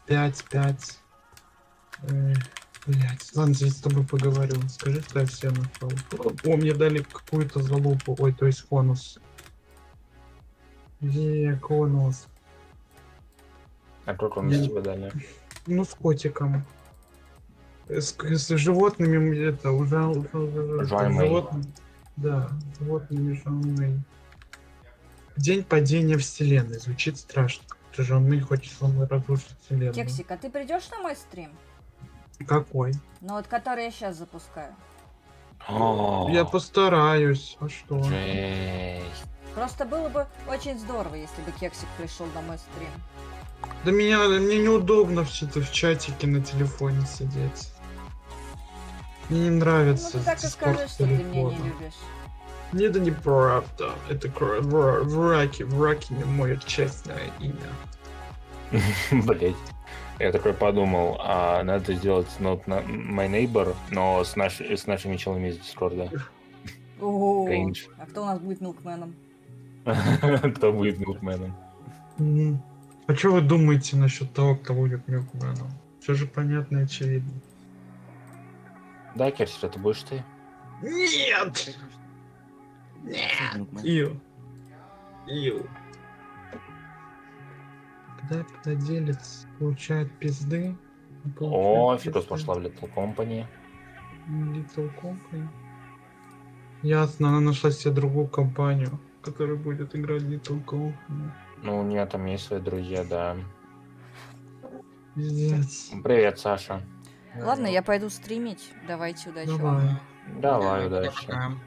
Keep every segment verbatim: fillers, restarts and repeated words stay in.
пять, пять. Ой, блять, ладно, я с тобой поговорю. Скажи, что я все нашел. О, мне дали какую-то залупу. Ой, то есть конус. Е, конус. А как он с тебя дали? Ну, с котиком. С, с животными это уже, уже, уже животными. Да, животными Жанной. День падения вселенной. Звучит страшно. Ты же он хочет вам разрушить вселенную. Кексик, а ты придешь на мой стрим? Какой? Ну вот, который я сейчас запускаю. Я постараюсь. А что? Жесть. Просто было бы очень здорово, если бы Кексик пришел на мой стрим. Да меня, мне неудобно все это в чатике на телефоне сидеть. Мне не нравится. Ну ты так и скажи, что ты меня не любишь. Нет, это неправда. Это враки, враки не мое честное имя. Блять. Я такой подумал, а надо сделать not my neighbor, но с, наш, с нашими челами из Дискорда. О, а кто у нас будет милкменом? Кто будет милкменом? А что вы думаете насчет того, кто будет милкменом? Все же понятно и очевидно. Да, Керсер, это будешь ты? Нет! Нет! Ил. Ил. Когда владелец получает пизды... О, Фикус пошла в Little Company. Little Company? Ясно, она нашла себе другую компанию, которая будет играть Little Company. Ну, у нее там есть свои друзья, да. Пиздец. Привет, Саша. Ладно, я пойду стримить. Давайте, удачи Давай. вам. Давай, удачи.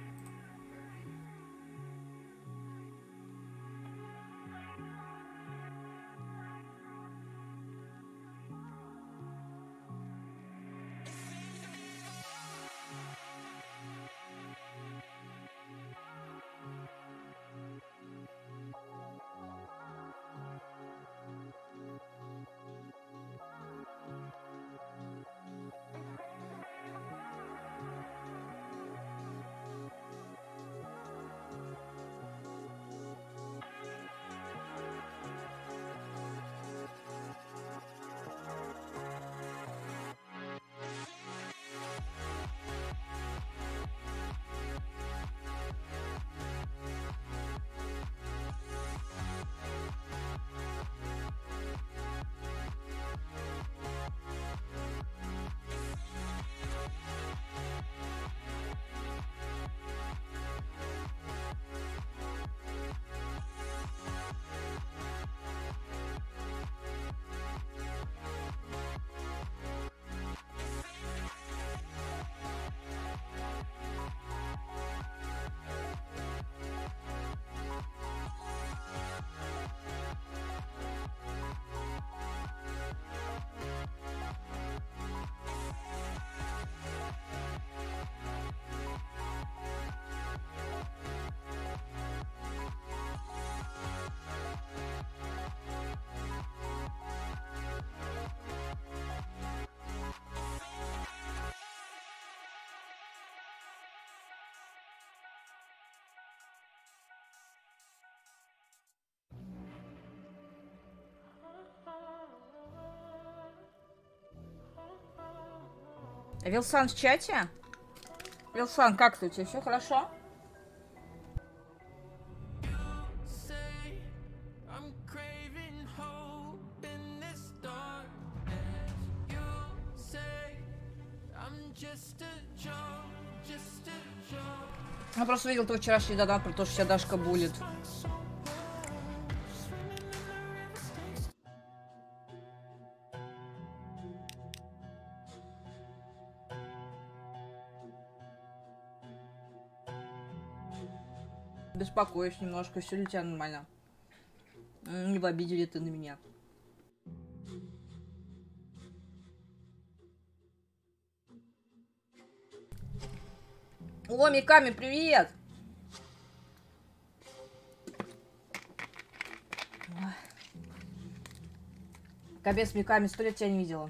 Вилсан в чате? Вилсан, как ты? У тебя все хорошо? Я просто видел твой вчерашний донат про то, что тебя Дашка булит. Беспокоюсь немножко, все ли у тебя нормально? Не в обиде ли ты на меня? О, Миками, привет! Капец, Миками, сто лет тебя не видела.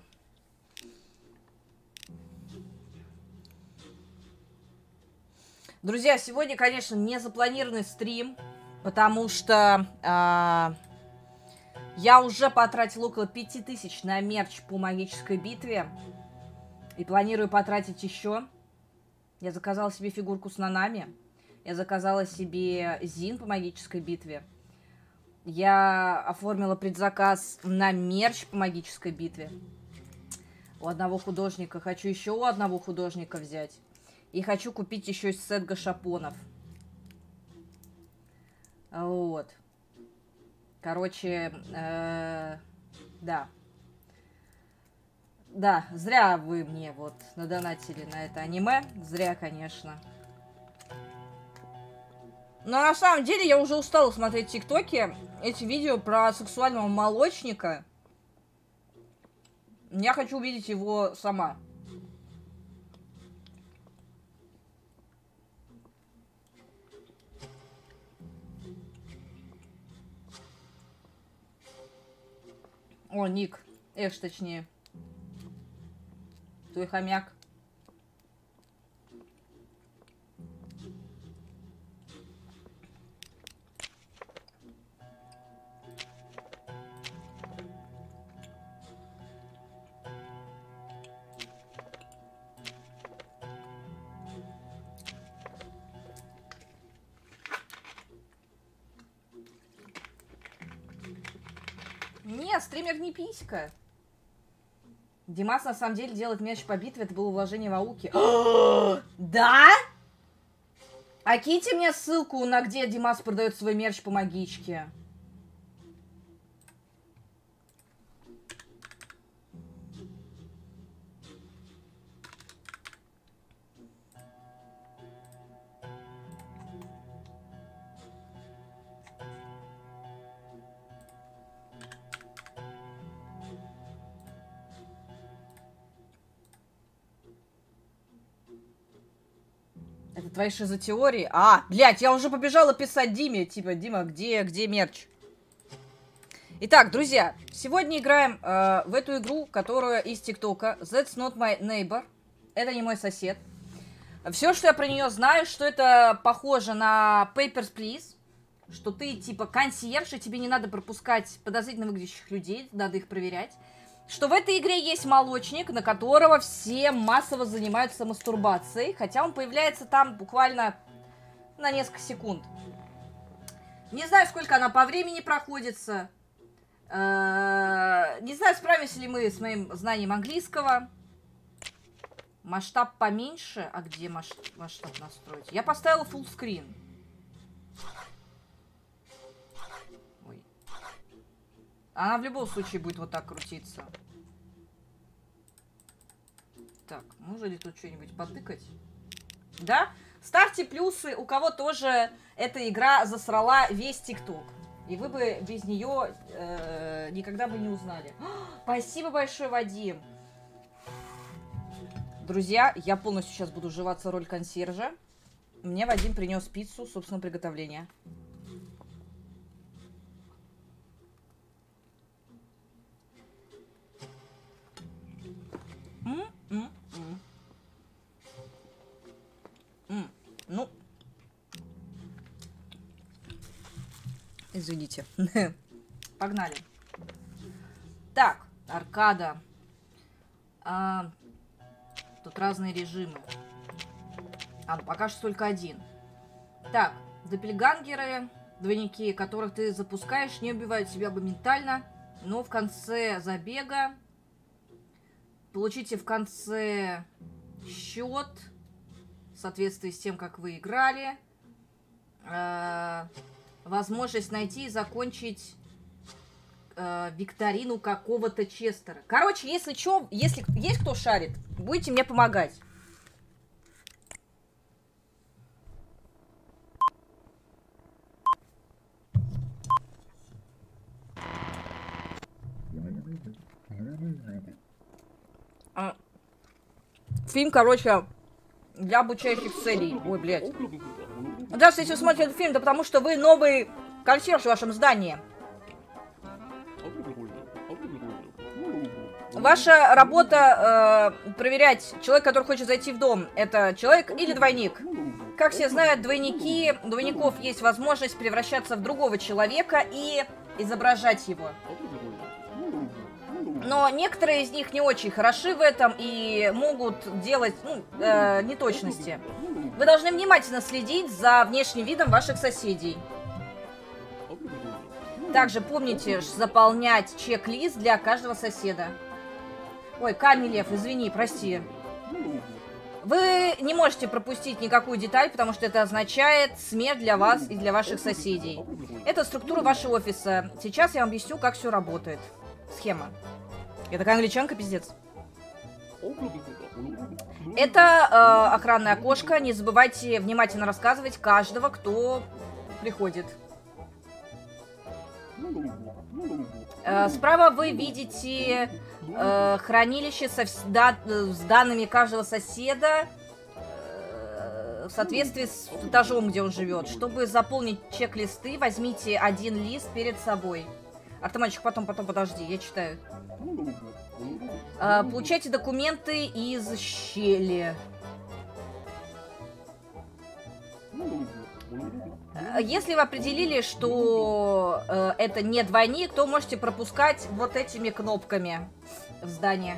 Друзья, сегодня, конечно, не запланированный стрим, потому что э, Я уже потратил около пяти тысяч на мерч по магической битве. И планирую потратить еще. Я заказала себе фигурку с Нанами. Я заказала себе Зин по магической битве. Я оформила предзаказ на мерч по магической битве. У одного художника. Хочу еще у одного художника взять. И хочу купить еще сет гашапонов. Вот. Короче, э, да. Да, зря вы мне вот надонатили на это аниме. Зря, конечно. Но на самом деле я уже устала смотреть тиктоки. Эти видео про сексуального молочника. Я хочу увидеть его сама. О, ник. Эш, точнее. Твой хомяк. Нет, стример не писька. Димас на самом деле делает мерч по битве, это было вложение в ауки. Да? А киньте мне ссылку, на где Димас продает свой мерч по магичке. Это твои шизотеории? А, блядь, я уже побежала писать Диме. Типа, Дима, где, где мерч? Итак, друзья, сегодня играем э, в эту игру, которую из ТикТока. That's not my neighbor. Это не мой сосед. Все, что я про нее знаю, что это похоже на Papers, Please. Что ты, типа, консьерж, и тебе не надо пропускать подозрительно выглядящих людей, надо их проверять. Что в этой игре есть молочник, на которого все массово занимаются мастурбацией, хотя он появляется там буквально на несколько секунд. Не знаю, сколько она по времени проходится. Не знаю, справимся ли мы с моим знанием английского. Масштаб поменьше. А где масштаб настроить? Я поставила full screen. Ой. Она в любом случае будет вот так крутиться. Так, можно ли тут что-нибудь потыкать? Да? Ставьте плюсы, у кого тоже эта игра засрала весь ТикТок. И вы бы без нее э, никогда бы не узнали. Спасибо большое, Вадим. Друзья, я полностью сейчас буду вживаться в роль консьержа. Мне Вадим принес пиццу собственного приготовления. М-м-м. М, ну, извините. Погнали. Так, аркада. А, тут разные режимы. А, ну пока что только один. Так, доппельгангеры, двойники, которых ты запускаешь, не убивают себя моментально, но в конце забега получите в конце счет в соответствии с тем, как вы играли. Э, возможность найти и закончить э, викторину какого-то Честера. Короче, если что, если есть кто шарит, будете мне помогать. А, фильм, короче, для обучающих целей. Ой, блядь. Здравствуйте, если вы смотрите этот фильм, да потому что вы новый консьерж в вашем здании. Ваша работа э, проверять, человек, который хочет зайти в дом, это человек или двойник. Как все знают, двойники, двойников есть возможность превращаться в другого человека и изображать его. Но некоторые из них не очень хороши в этом и могут делать ну, э, неточности. Вы должны внимательно следить за внешним видом ваших соседей. Также помните заполнять чек-лист для каждого соседа. Ой, Камилев, извини, прости. Вы не можете пропустить никакую деталь, потому что это означает смерть для вас и для ваших соседей. Это структура вашего офиса. Сейчас я вам объясню, как все работает. Схема. Я такая англичанка, пиздец. Это э, охранное окошко. Не забывайте внимательно рассказывать каждого, кто приходит. Э, справа вы видите э, хранилище со, да, с данными каждого соседа э, в соответствии с этажом, где он живет. Чтобы заполнить чек-листы, возьмите один лист перед собой. Артемончик, потом, потом, подожди, я читаю. Э, получайте документы из щели. Если вы определили, что э, это не двойник, то можете пропускать вот этими кнопками в здание.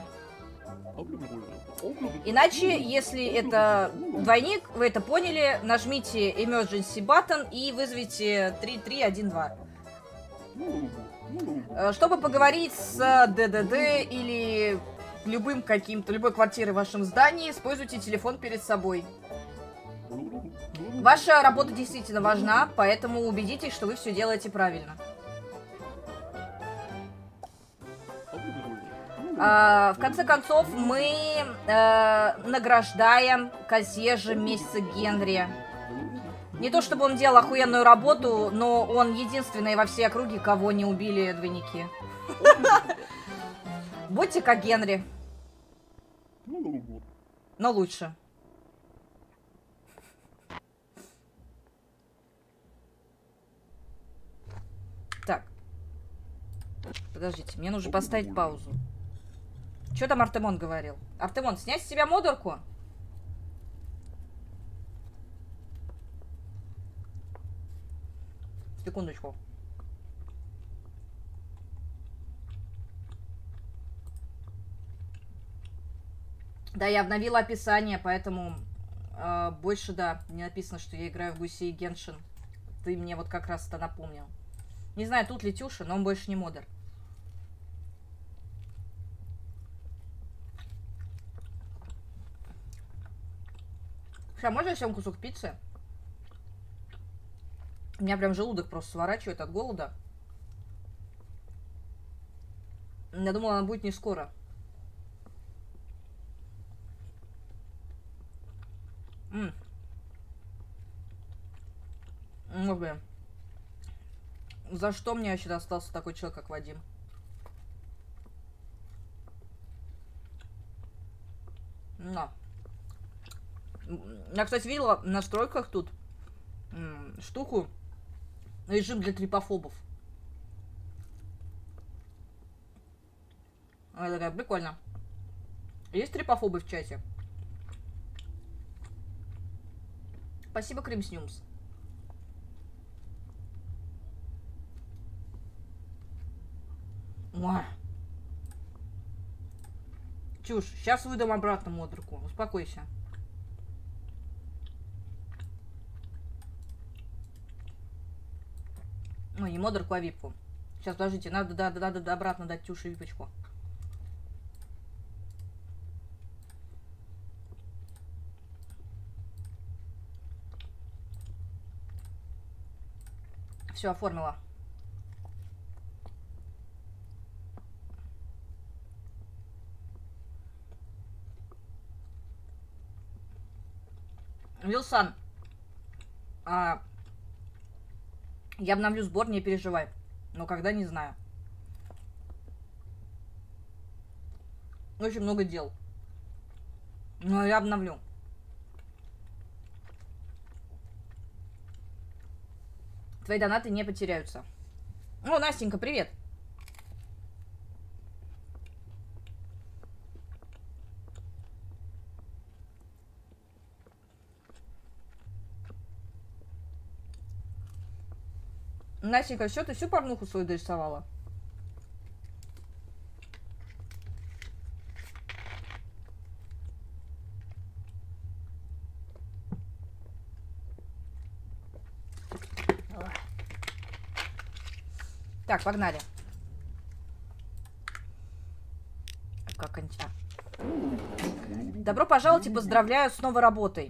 Иначе, если это двойник, вы это поняли, нажмите Emergency Button и вызовите три три один два. Э, чтобы поговорить с ДДД или любым каким-то, любой квартирой в вашем здании, используйте телефон перед собой. Ваша работа действительно важна, поэтому убедитесь, что вы все делаете правильно. А, в конце концов, мы э, награждаем консьержа месяца Генри. Не то чтобы он делал охуенную работу, но он единственный во всей округе, кого не убили двойники. Будьте как Генри. Но лучше. Так. Подождите, мне нужно поставить паузу. Что там Артемон говорил? Артемон, снять с себя модерку? Секундочку. Да, я обновила описание, поэтому э, больше, да, не написано, что я играю в Гусей Геншин. Ты мне вот как раз это напомнил. Не знаю, тут ли Тюша, но он больше не модер. Сейчас, можно я съем кусок пиццы? У меня прям желудок просто сворачивает от голода. Я думала, она будет не скоро. Ммм. Ну, блин. За что мне вообще достался такой человек, как Вадим? На. Я, кстати, видела в настройках тут штуку. Режим для трипофобов. Это такая, прикольно. Есть трипофобы в чате? Спасибо, Кримснюмс. Чушь, сейчас выдам обратно модерку. Успокойся. Ну, не модерку, а випку. Сейчас, подождите, надо, надо, надо обратно дать Тюше випочку. Все, оформила. Вилсан, а, я обновлю сбор, не переживай. Но когда, не знаю. Очень много дел. Но я обновлю. Твои донаты не потеряются. О, Настенька, привет. Настенька, что ты всю порнуху свою дорисовала? Так, погнали. Как они... а. Добро пожаловать и поздравляю с новой работой.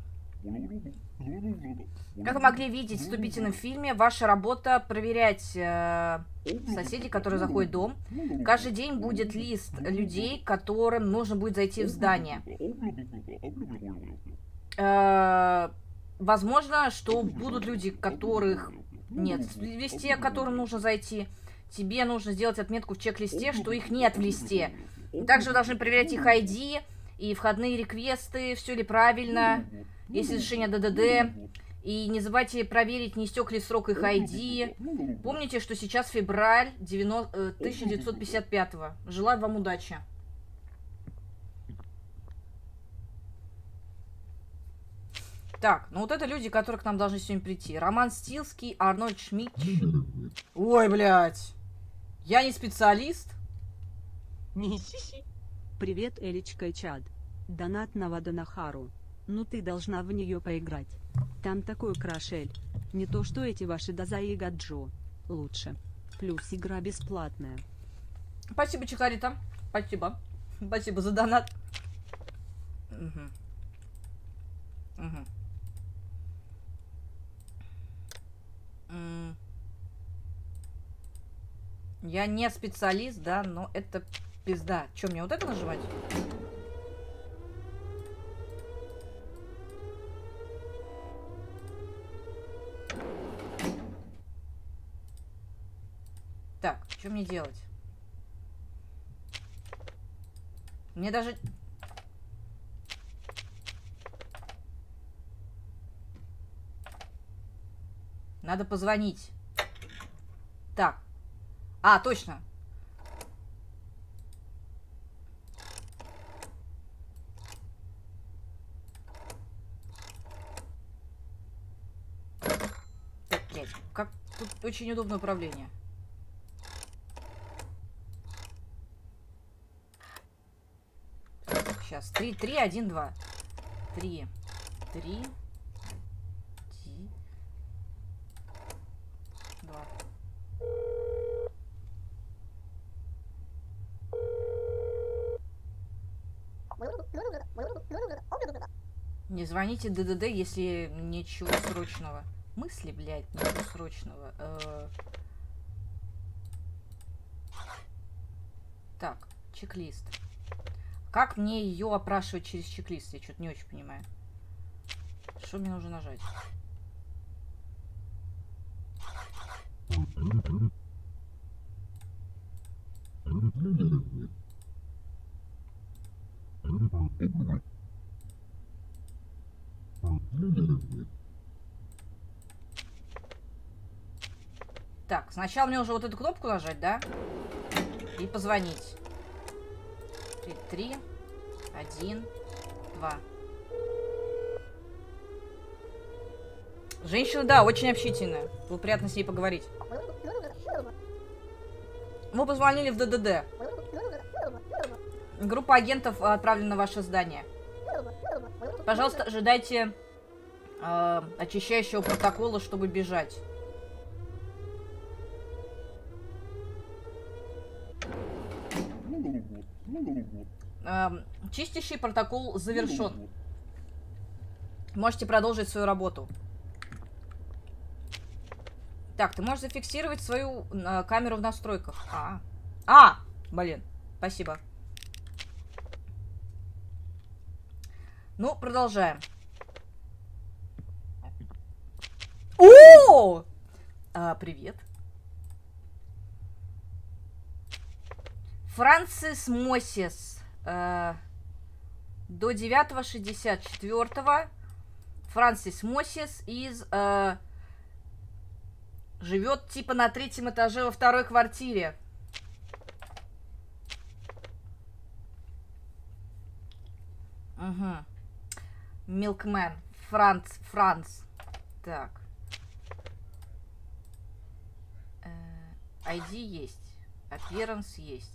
Как вы могли видеть в вступительном фильме, ваша работа проверять э, соседей, которые заходят в дом. Каждый день будет лист людей, которым нужно будет зайти в здание. Э, возможно, что будут люди, которых нет в листе, которым нужно зайти. Тебе нужно сделать отметку в чек-листе, что их нет в листе. Также вы должны проверять их ай ди и входные реквесты, все ли правильно, есть ли решение ДДД. И не забывайте проверить, не истек ли срок их ай ди. Помните, что сейчас февраль тысяча девятьсот пятьдесят пятого. Желаю вам удачи. Так, ну вот это люди, которые к нам должны сегодня прийти. Роман Стилский, Арнольд Шмидт. Ой, блядь. Я не специалист. Привет, Элечка и Чад. Донат на Ваданахару. Ну ты должна в нее поиграть. Там такой крашель. Не то что эти ваши Даза и Гаджо. Лучше. Плюс игра бесплатная. Спасибо, Чикарита. Спасибо. Спасибо за донат. Угу. Угу. М Я не специалист, да, но это пизда. Че, мне вот это нажимать? Так, что мне делать? Мне даже... Надо позвонить. Так. А, точно. Так, блядь, как тут очень удобное управление. Сейчас. Три, три, один, два. Три. Три. Два. Не звоните ДДД, если ничего срочного. Мысли, блядь, ничего срочного. Э-э- так, чек-лист. Как мне ее опрашивать через чек-лист? Я что-то не очень понимаю. Что мне нужно нажать? Так, сначала мне уже вот эту кнопку нажать, да? И позвонить. Три, три, один, два. Женщина, да, очень общительная. Было приятно с ней поговорить. Мы позвонили в ДДД. Группа агентов отправлена на ваше здание. Пожалуйста, ожидайте э, очищающего протокола, чтобы бежать. Э, чистящий протокол завершен. Можете продолжить свою работу. Так, ты можешь зафиксировать свою э, камеру в настройках. А, а, блин, спасибо. Ну, продолжаем. О! А, привет. Франсис Мосис. Э, до девятого шестьдесят четвёртого. Франсис Мосис из... Э, живет типа на третьем этаже во второй квартире. Угу. Милкмен. Франц. Франц. Так. ай ди есть. Appearance есть.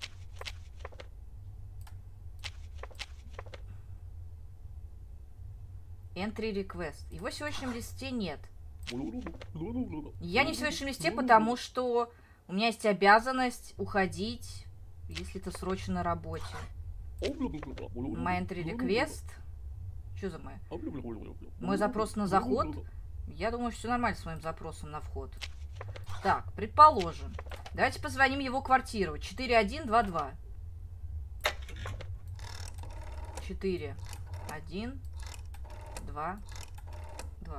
Entry request. Его в сегодняшнем листе нет. Я не в сегодняшнем листе, потому что У меня есть обязанность уходить, если ты срочно на работе. My entry request. Что за моя? Мой запрос на заход. Я думаю, все нормально с моим запросом на вход. Так, предположим. Давайте позвоним его квартиру. четыре один два два. четыре один два два.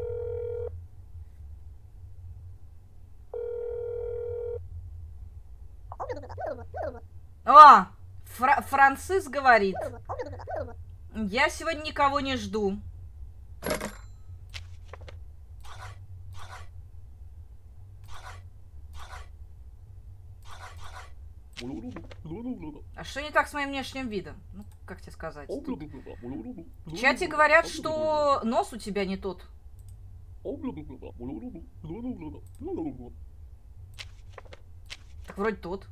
О! Фра Францис говорит. Я сегодня никого не жду. А что не так с моим внешним видом? Ну, как тебе сказать? Тут... В чате говорят, что нос у тебя не тот. Так вроде тот.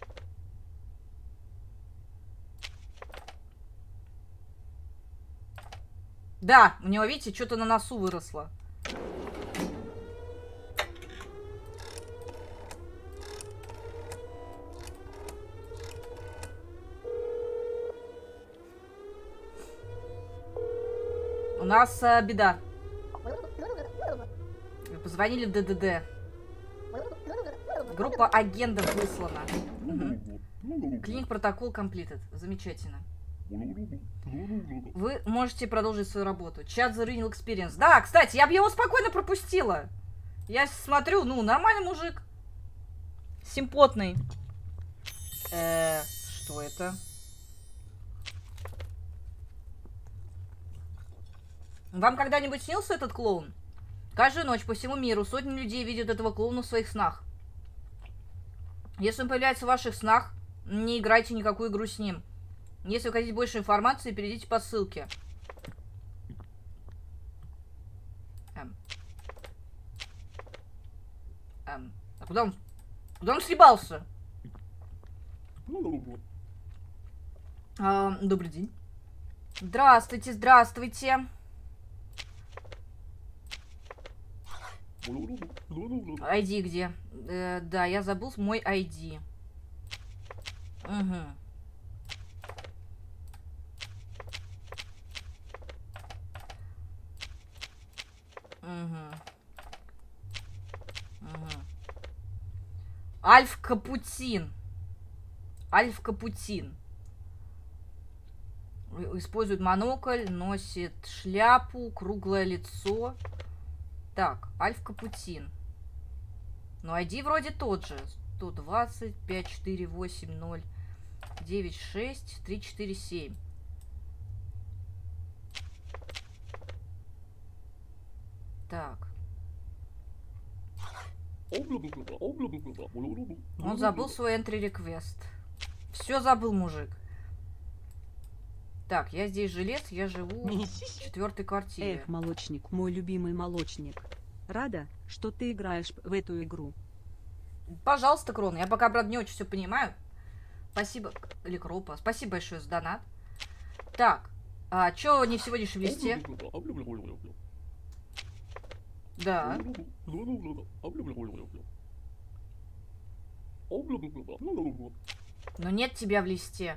Да, у него, видите, что-то на носу выросло. У нас а, беда. Вы позвонили в ДДД. Группа агентов выслана. Угу. Клиник протокол completed. Замечательно. Вы можете продолжить свою работу. Чат The Real Experience. Да, кстати, я бы его спокойно пропустила. Я смотрю, ну, нормальный мужик. Симпотный. Э, что это? Вам когда-нибудь снился этот клоун? Каждую ночь по всему миру сотни людей видят этого клоуна в своих снах. Если он появляется в ваших снах, не играйте никакую игру с ним. Если вы хотите больше информации, перейдите по ссылке. Эм. Эм. А куда он? Куда он съебался? А, добрый день. Здравствуйте, здравствуйте. ай ди где? Э, да, я забыл мой ай ди. Угу. Угу. Угу. Альф Капутин. Альф Капутин. Использует монокль, носит шляпу, круглое лицо. Так, Альф Капутин. Ну, ай ди вроде тот же. сто двадцать пять четыре восемь ноль девять шесть три четыре семь. Так. Он забыл свой entry request. Все забыл, мужик. Так, я здесь желез, я живу в четвертой квартире. Эх, молочник, мой любимый молочник. Рада, что ты играешь в эту игру. Пожалуйста, Крон. Я пока, правда, не очень все понимаю. Спасибо. Или Кропа. Спасибо большое за донат. Так. А чё не в сегодняшнем листе? Да. Но нет тебя в листе.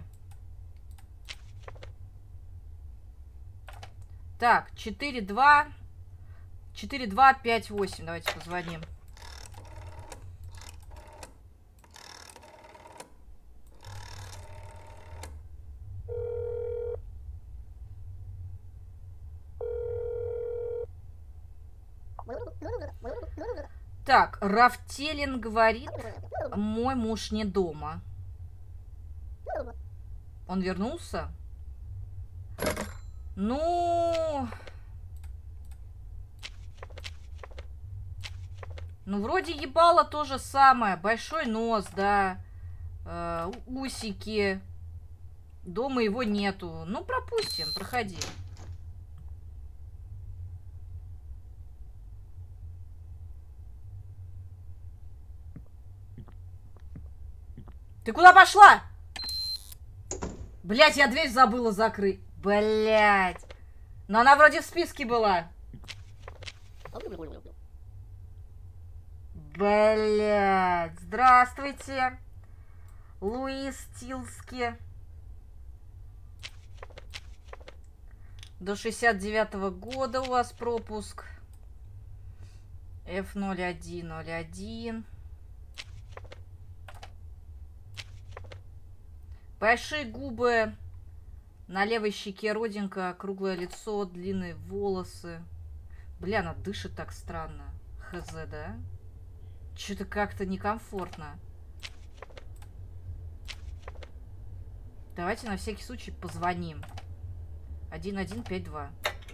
Так, четыре два четыре два пять восемь. Давайте позвоним. Так, Рафтелин говорит, мой муж не дома. Он вернулся? Ну... Ну, вроде ебало то же самое. Большой нос, да. Э, усики. Дома его нету. Ну, пропустим, проходи. Ты куда пошла? Блять, я дверь забыла закрыть. Блять. Но она вроде в списке была. Блять. Здравствуйте. Луис Тилски. До шестьдесят девятого года у вас пропуск. эф ноль один ноль один. Большие губы. На левой щеке родинка. Круглое лицо. Длинные волосы. Бля, она дышит так странно. Хз, да? Что-то как-то некомфортно. Давайте на всякий случай позвоним. один один пять два.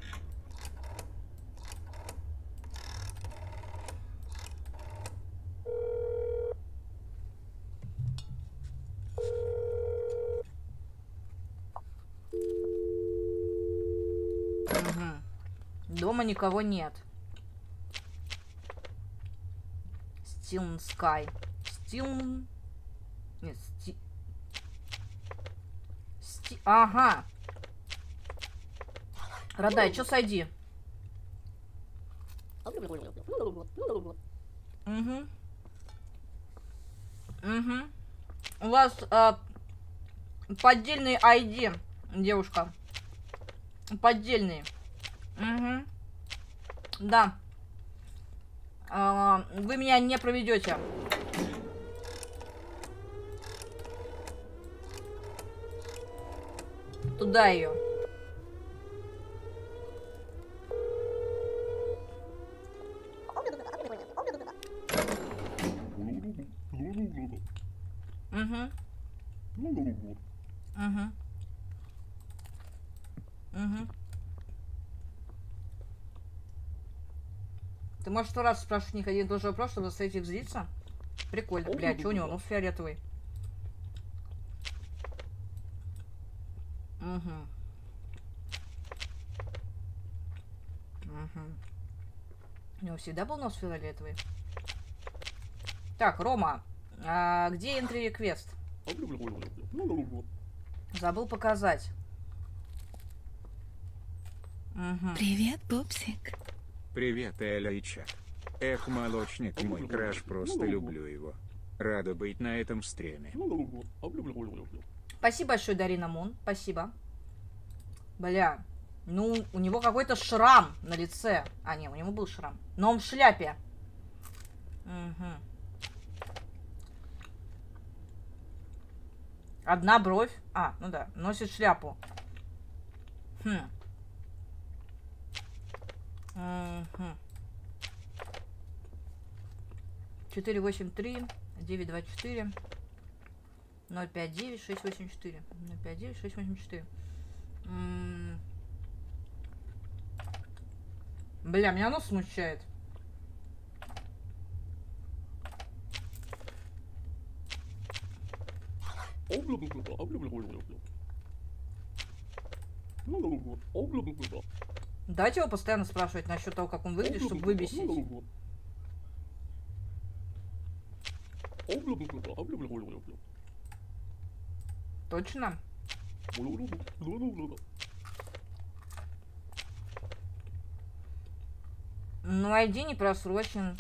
Угу. Дома никого нет. Стилн Скай. Стилн... Нет, сти... Сти... Ага. Радай, чё с ай ди? Угу. Угу. У вас а, поддельный ай ди, девушка. Поддельный. Угу. Да. А, вы меня не проведете. Туда ее. Угу. Угу. Угу. Ты можешь сто раз спрашивать них один и тот же вопрос, чтобы заставить их злиться? Прикольно. Бля, что у него? Ну, фиолетовый. Угу. Угу. У него всегда был нос фиолетовый. Так, Рома, а где entry request? Забыл показать. Угу. Привет, пупсик. Привет, Эля и чат. Эх, молочник мой, краш, просто люблю его. Рада быть на этом стриме. Спасибо большое, Дарина Мун. Спасибо. Бля. Ну, у него какой-то шрам на лице. А, не, у него был шрам. Но он в шляпе. Угу. Одна бровь. А, ну да, носит шляпу. Хм. Угу. четыре восемь три девять два четыре ноль пять девять шесть восемь четыре ноль пять девять шесть восемь четыре. М-м. Бля, меня нос смущает. Давайте его постоянно спрашивать насчет того, как он выглядит, чтобы выбесить. Точно? Ну, ай ди не просрочен.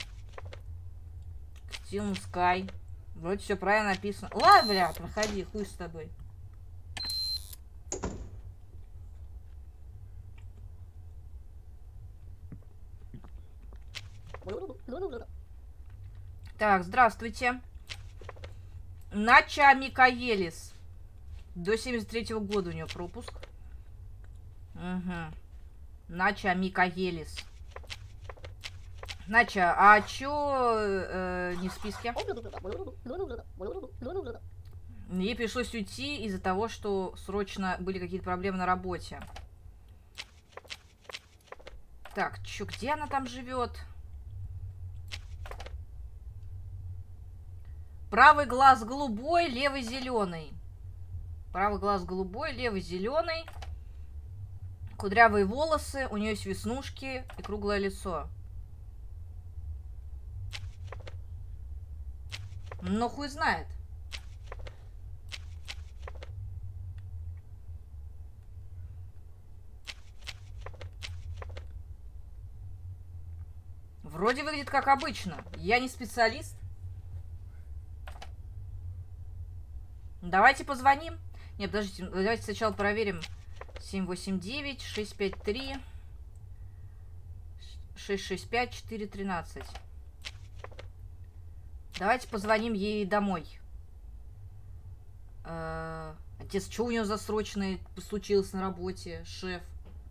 Стилн Скай. Вроде все правильно написано. Ладно, бля, проходи, хуй с тобой. Так, здравствуйте. Нача Микаелис. До семьдесят третьего года у нее пропуск. Угу. Нача Микаелис. Нача, а чё э, не в списке? Ей пришлось уйти из-за того, что срочно были какие-то проблемы на работе. Так, чё, где она там живет? Правый глаз голубой, левый зеленый. Правый глаз голубой, левый зеленый. Кудрявые волосы, у нее есть веснушки и круглое лицо. Но хуй знает. В Вроде выглядит как обычно. Я не специалист. Давайте позвоним. Нет, подождите, давайте сначала проверим. семь восемь девять шесть пять три шесть шесть пять четыре тринадцать. Давайте позвоним ей домой. Э-э- отец, что у нее за срочное случилось на работе, шеф?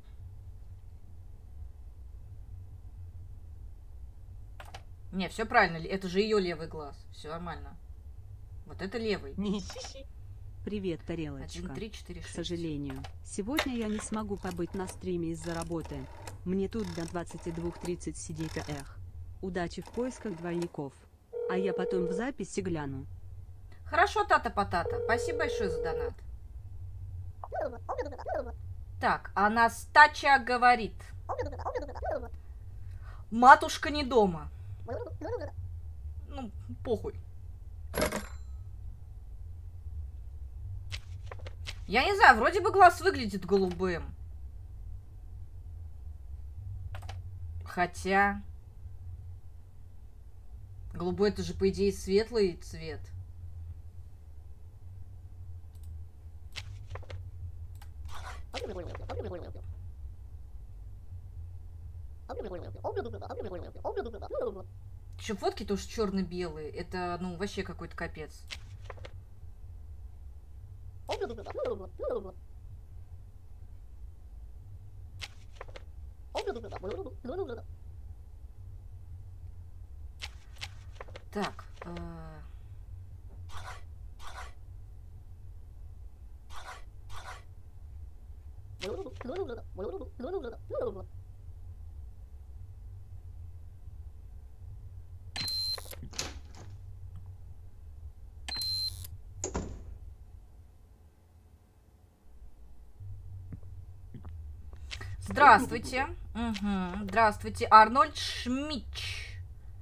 Не, все правильно, это же ее левый глаз. Все нормально. Вот это левый. Привет, тарелочка. один, три, четыре, К шесть. сожалению, сегодня я не смогу побыть на стриме из-за работы. Мне тут до двадцати двух тридцать сидеть, эх. Удачи в поисках двойников. А я потом в записи гляну. Хорошо, тата-потата. Спасибо большое за донат. Так, Анастача говорит. Матушка не дома. Ну, похуй. Я не знаю, вроде бы глаз выглядит голубым. Хотя... Голубой это же, по идее, светлый цвет. Еще фотки тоже черно-белые. Это, ну, вообще какой-то капец. Так. Э... Здравствуйте. Угу. Здравствуйте. Арнольд Шмидч.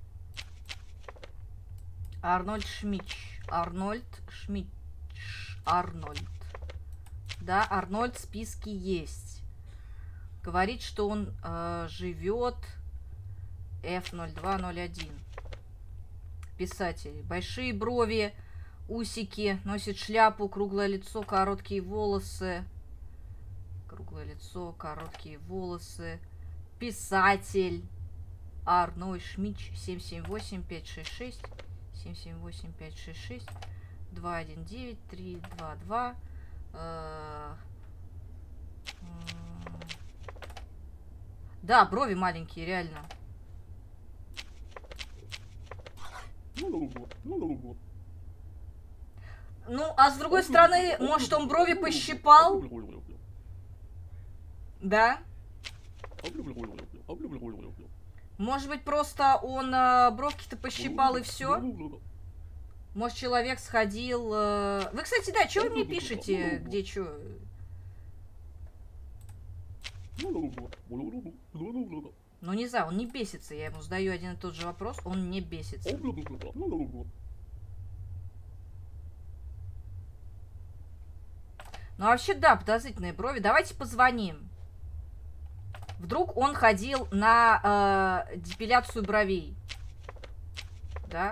Арнольд Шмидч. Арнольд Шмидч. Арнольд. Да, Арнольд в списке есть. Говорит, что он э, живет эф ноль два ноль один. Писатель. Большие брови, усики, носит шляпу, круглое лицо, короткие волосы. Круглое лицо, короткие волосы. Писатель. Арнольд Шмидч. семь семь восемь пять шесть шесть. семь семь восемь пять шесть шесть. два один девять три два два. Да, брови маленькие, реально. Ну, а с другой стороны, может, он брови пощипал? Да? Может быть, просто он э, бровки-то пощипал и все? Может, человек сходил... Э... Вы, кстати, да, что вы мне пишете? Где что? Ну, не знаю, он не бесится. Я ему задаю один и тот же вопрос, он не бесится. Ну, вообще, да, подозрительные брови. Давайте позвоним. Вдруг он ходил на э, депиляцию бровей. Да?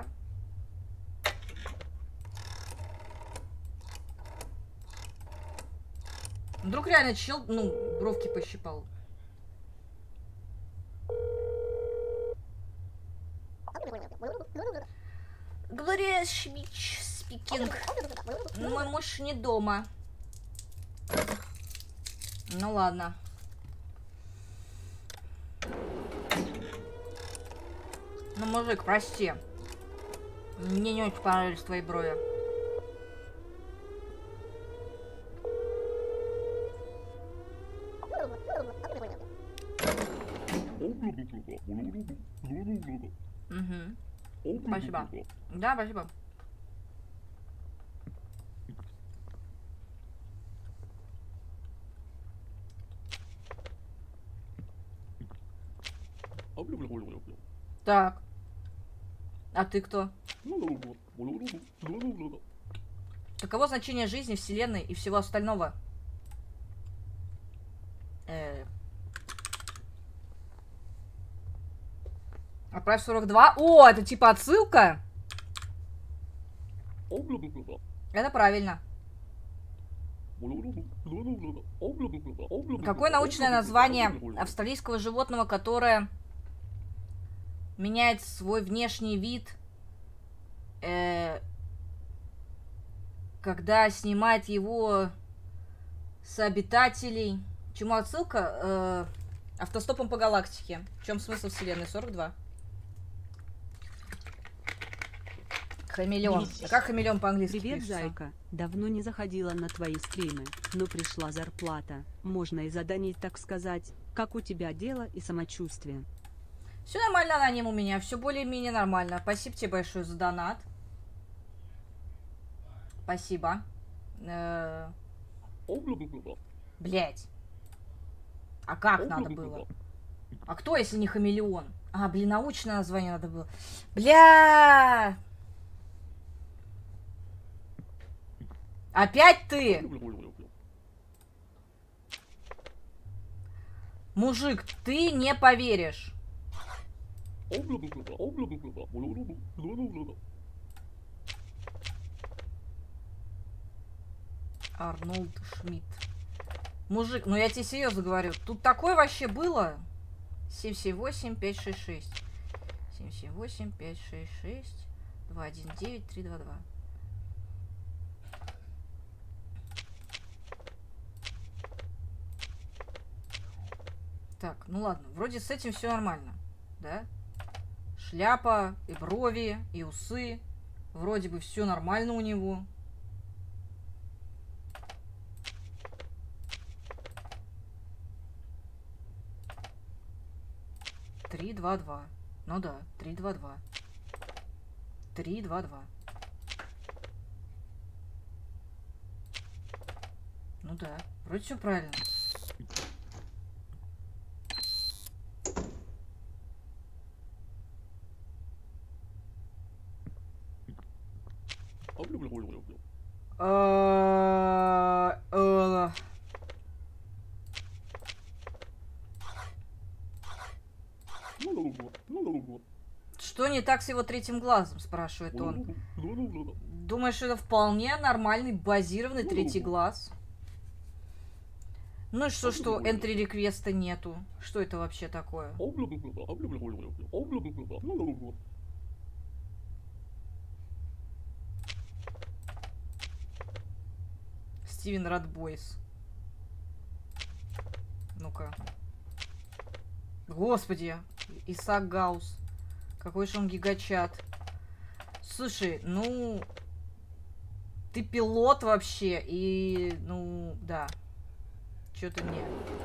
Вдруг реально чел, ну, бровки пощипал. Глория Шмидч спикинг. Мой муж не дома. Ну ладно. Ну, мужик, прости. Мне не очень понравились твои брови. Угу. Спасибо. Да, спасибо. Так. А ты кто? Каково значение жизни, вселенной и всего остального? Э... Отправь сорок два. О, это типа отсылка? Это правильно. Какое научное название австралийского животного, которое меняет свой внешний вид, э, когда снимает его с обитателей? Чему отсылка? Э, автостопом по галактике. В чем смысл вселенной? сорок два. Хамелеон. А как хамелеон по-английски Привет, пишется? зайка. Давно не заходила на твои стримы, но пришла зарплата. Можно и заданить, так сказать. Как у тебя дело и самочувствие? Все нормально, аноним у меня. Все более-менее нормально. Спасибо тебе большое за донат. Спасибо. Э... Блять. А как надо было? А кто, если не хамелеон? А, блин, научное название надо было. Бля! Опять ты? Мужик, ты не поверишь. Арнольд Шмидт. Мужик, ну я тебе серьезно говорю, тут такое вообще было? семь семь восемь пять шесть шесть. семь семь восемь пять шесть шесть два один девять три два два. Так, ну ладно, вроде с этим все нормально, да? Шляпа, и брови, и усы. Вроде бы все нормально у него. Три, два, два. Ну да, три, два, два. Три, два, два. Ну да, вроде все правильно. Что не так с его третьим глазом, спрашивает он. Думаешь, это вполне нормальный базированный третий глаз? Ну и что, что entry реквеста нету? Что это вообще такое? Стивен Радбойс. Ну-ка. Господи, Исаак Гаус. Какой же он гигачат. Слушай, ну... Ты пилот вообще, и... Ну, да. Чё-то не...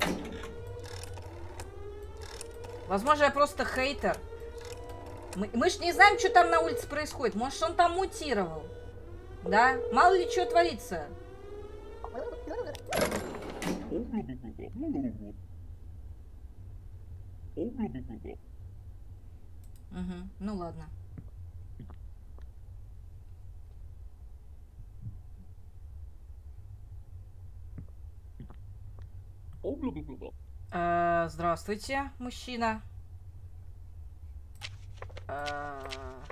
Возможно, я просто хейтер. Мы, мы ж не знаем, что там на улице происходит. Может, он там мутировал. Да? Мало ли что творится. Угу, ну ладно. Э, здравствуйте, мужчина. Э,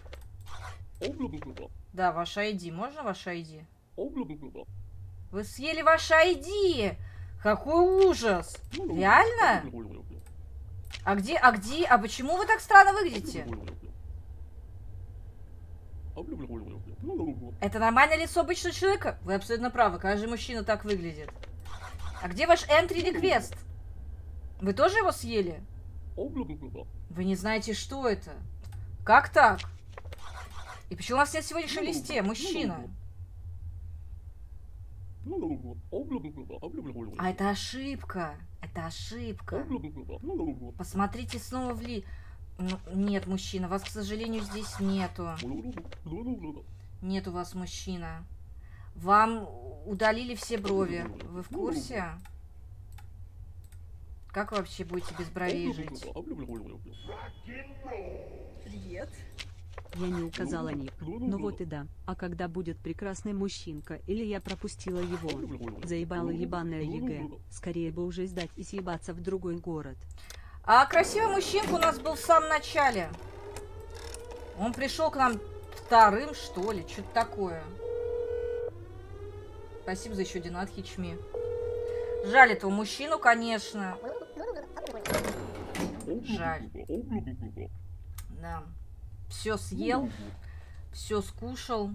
да, ваш ай ди. Можно ваш ай ди? Вы съели ваш ай ди! Какой ужас! Реально? А где, а где, а почему вы так странно выглядите? Это нормальное лицо обычного человека? Вы абсолютно правы, каждый мужчина так выглядит. А где ваш entry request? Вы тоже его съели? Вы не знаете, что это? Как так? И почему у вас нет сегодняшнего листе, мужчина? А это ошибка. Это ошибка. Посмотрите снова в ли... Ну, нет, мужчина, вас, к сожалению, здесь нету. Нет у вас, мужчина. Вам удалили все брови. Вы в курсе? Как вы вообще будете без бровей жить? Привет. Я не указала ник. Ну вот и да. А когда будет прекрасный мужчинка, или я пропустила его? Заебала ебаная ЕГЭ. Скорее бы уже сдать и съебаться в другой город. А красивый мужчинка у нас был в самом начале. Он пришел к нам вторым, что ли? Что-то такое. Спасибо за еще донат, Хичми. Жаль этого мужчину, конечно. Жаль. Да. Все съел. Все скушал.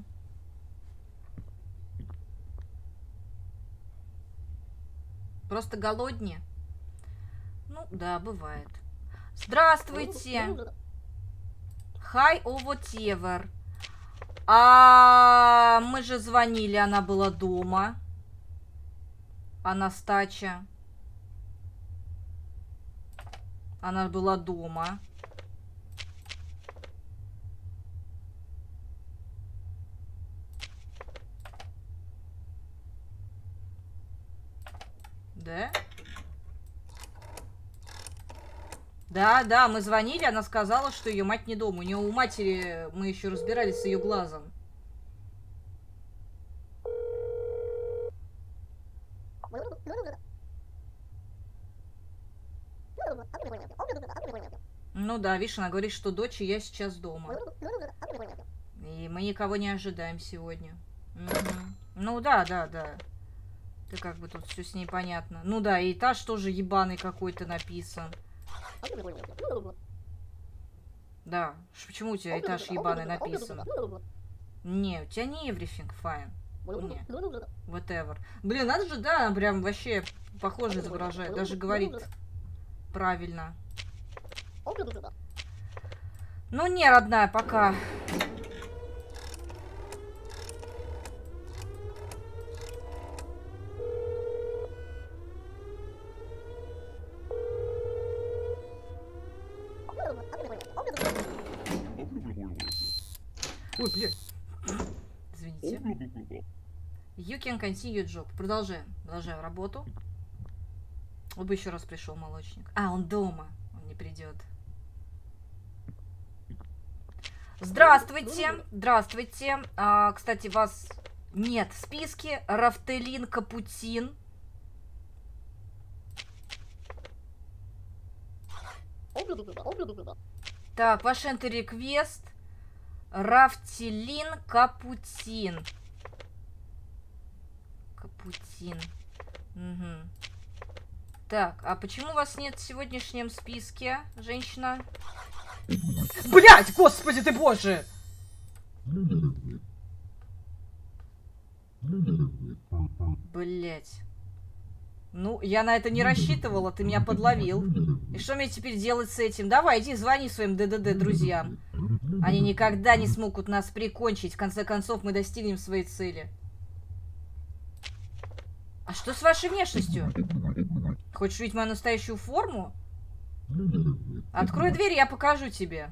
Просто голоднее. Ну, да, бывает. Здравствуйте. Hi, о, whatever. А мы же звонили, она была дома. Анастача. Она была дома. Да? Да, да, мы звонили, она сказала, что ее мать не дома. У нее у матери мы еще разбирались с ее глазом. Ну да, видишь, она говорит, что дочь и я сейчас дома. И мы никого не ожидаем сегодня. Угу. Ну да, да, да. Ты как бы тут все с ней понятно. Ну да, и этаж тоже ебаный какой-то написан. Да, почему у тебя этаж ебаный написан? Не, у тебя не everything fine. Не, whatever. Блин, надо же, да, она прям вообще похоже изображает. Даже говорит правильно. Ну не, родная, пока. Ой, блядь. Извините. You can continue job. Продолжаем. Продолжаем работу. Он бы еще раз пришел, молочник. А, он дома. Он не придет. Здравствуйте. Здравствуйте. А, кстати, вас нет в списке. Рафтелин Капутин. Так, ваш enter request. Рафтелин Капутин. Капутин. Угу. Так, а почему вас нет в сегодняшнем списке, женщина? Блять, господи ты боже! Блять. Ну, я на это не рассчитывала, ты меня подловил. И что мне теперь делать с этим? Давай, иди звони своим ДДД друзьям. Они никогда не смогут нас прикончить. В конце концов, мы достигнем своей цели. А что с вашей внешностью? Хочешь видеть мою настоящую форму? Открой дверь, я покажу тебе.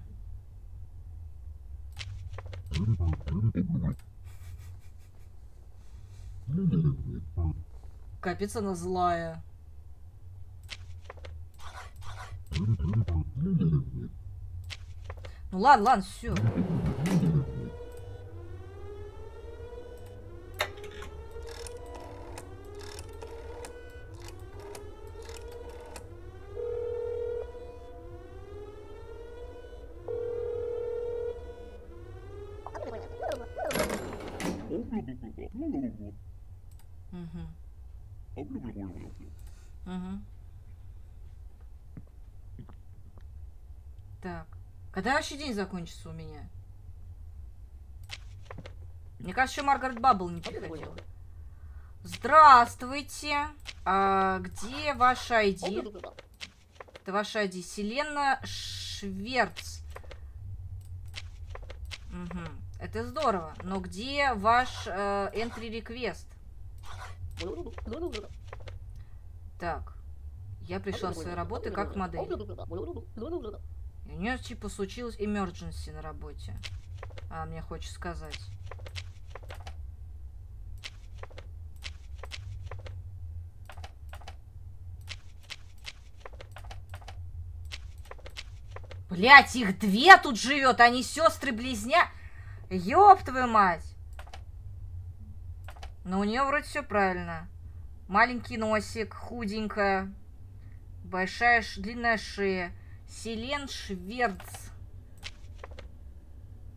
Капец, она злая. Ну ладно, ладно, все. Угу. Угу. Так. Когда вообще день закончится у меня? Мне кажется, еще Маргарет Баббл не приходила. Здравствуйте. А где ваш ай ди? Это ваш ай ди. Селена Шверц. Угу. Это здорово. Но где ваш э, entry request? Так. Я пришла с своей работы как модель. И у нее типа случилось emergency на работе. А мне хочет сказать. Блять, их две тут живет, они сестры-близня. Ёб твою мать. Но у нее вроде все правильно. Маленький носик, худенькая, большая длинная шея. Селен Шверц.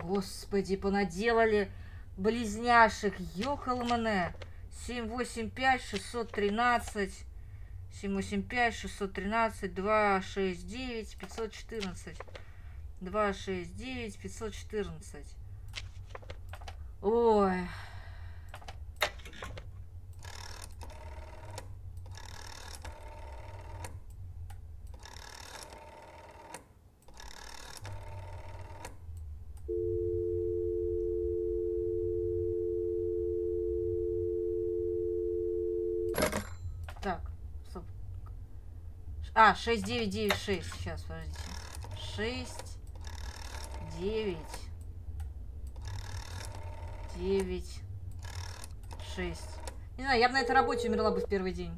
Господи, понаделали близняшек. Ёхалмане. семь восемь пять шестьсот тринадцать. семь восемь пять шестьсот тринадцать. два шесть девять пятьсот четырнадцать. два шесть девять пятьсот четырнадцать. Ой. Так, стоп. А, шесть девять девять шесть. Сейчас, подождите. шесть девять девять шесть. Не знаю, я бы на этой работе умерла бы в первый день.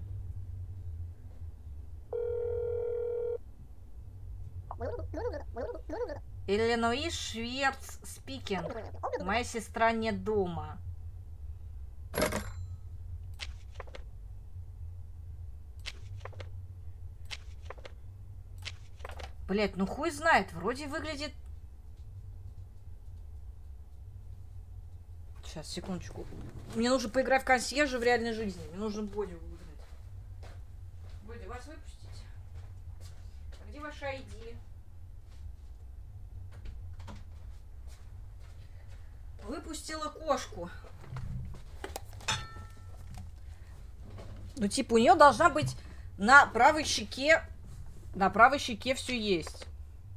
Иллинойс Шверц спикинг. Моя сестра не дома. Блять, ну хуй знает, вроде выглядит... Сейчас, секундочку. Мне нужно поиграть в консьержа в реальной жизни. Мне нужно Бодю выиграть. Бодя, вас выпустить? А где ваша ай ди? Выпустила кошку. Ну, типа, у нее должна быть на правой щеке... На правой щеке все есть.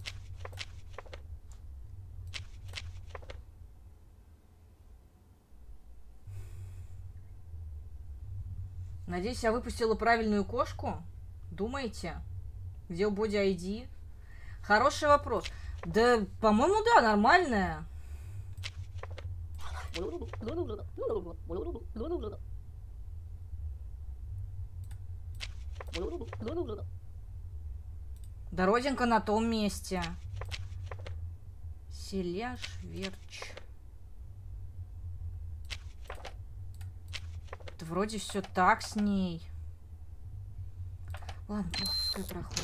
Надеюсь, я выпустила правильную кошку. Думаете? Где у Боди ай ди? Хороший вопрос. Да, по-моему, да, нормальная. Да родинка на том месте. Селяш Верч. Да вроде все так с ней. Ладно, пускай проходит.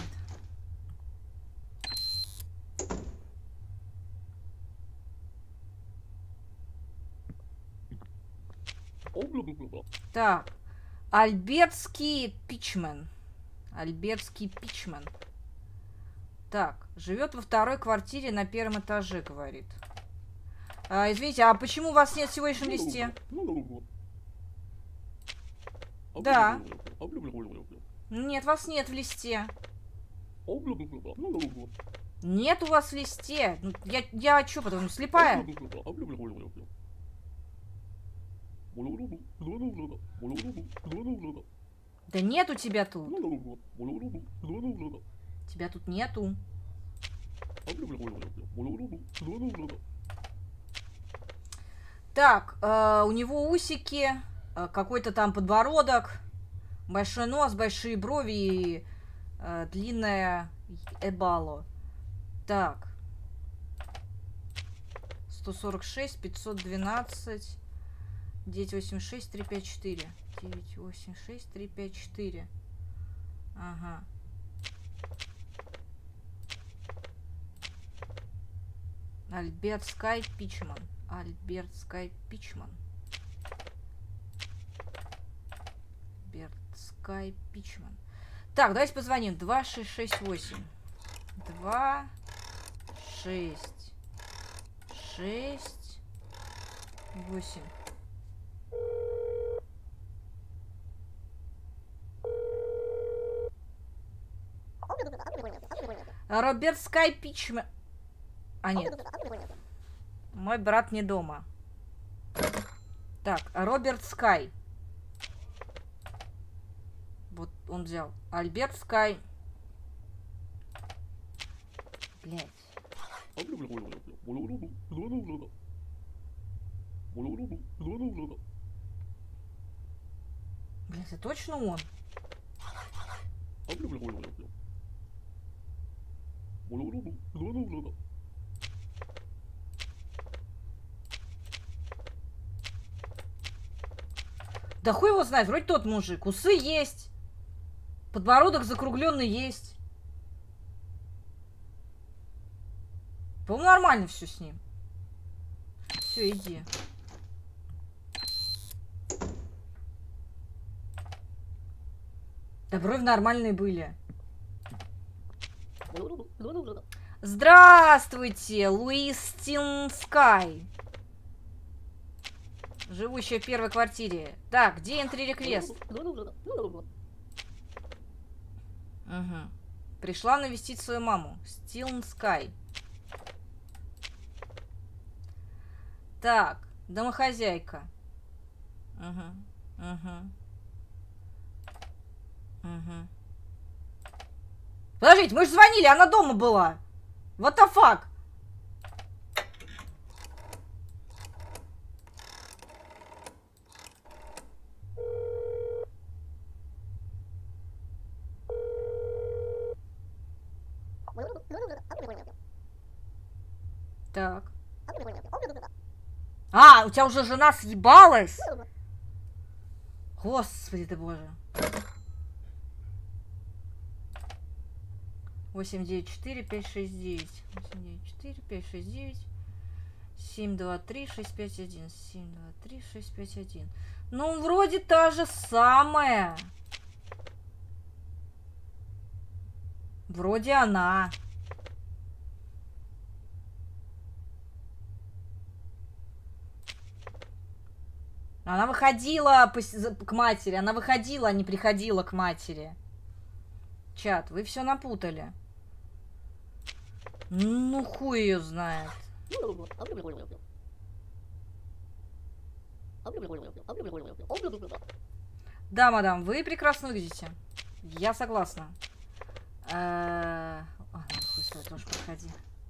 Так. Альбертский Пичмен. Альбертский Пичмен. Так, живет во второй квартире на первом этаже, говорит. А, извините, а почему у вас нет в сегодняшнем листе? Да. Нет, вас нет в листе. Нет у вас в листе. Ну, я, я что, потом слепая? Да нет у тебя тут. Тебя тут нету. Так, э, у него усики, э, какой-то там подбородок, большой нос, большие брови и э, длинное эбало. Так. сто сорок шесть, пятьсот двенадцать, девять восемь шесть, три пять четыре. девять восемь шесть, три пять четыре. Ага. Альберт Скай Пичман. Альберт Скай Пичман. Альберт Скай Пичман. Так, давайте позвоним. два шесть шесть восемь. два шесть шесть восемь. Роберт Скай Пичман. А, нет. Мой брат не дома. Так, Роберт Скай. Вот он взял. Альберт Скай. Блять. Блять, это точно он? Да хуй его знает, вроде тот мужик. Усы есть. Подбородок закругленный есть. По-моему, нормально все с ним. Все, иди. Да брови нормальные были. Здравствуйте, Луис Стинскай. Живущая в первой квартире. Так, где entry request? Угу. Пришла навестить свою маму. Стинскай. Так, домохозяйка. Угу. Угу. Угу. Подождите, мы же звонили, она дома была. What the fuck? Так. А, у тебя уже жена съебалась? Господи ты боже. восемь девять четыре пять шесть девять. восемь девять четыре пять шесть девять. семь два три шесть пять один. семь два три шесть пять один. Ну, вроде та же самая. Вроде она. Она выходила к матери. Она выходила, а не приходила к матери. Чат, вы все напутали. Ну, хуй ее знает. Да, мадам, вы прекрасно выглядите. Я согласна. Э-э... О, хуй с тобой, тоже проходи.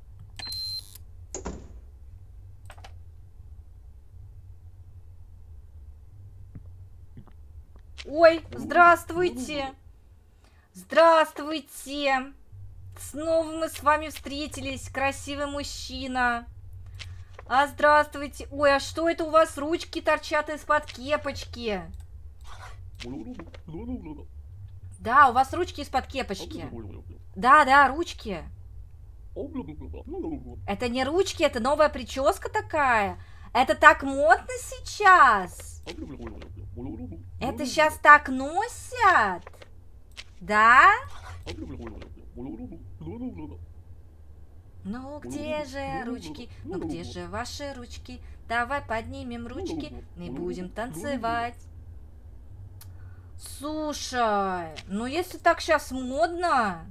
Ой, здравствуйте. Здравствуйте. Снова мы с вами встретились, красивый мужчина. А здравствуйте. Ой, а что это у вас ручки торчат из-под кепочки? Да, у вас ручки из-под кепочки. Да, да, ручки. Это не ручки, это новая прическа такая. Это так модно сейчас. Это сейчас так носят. Да? Ну где же ручки? Ну где же ваши ручки? Давай поднимем ручки и будем танцевать. Слушай, ну если так сейчас модно.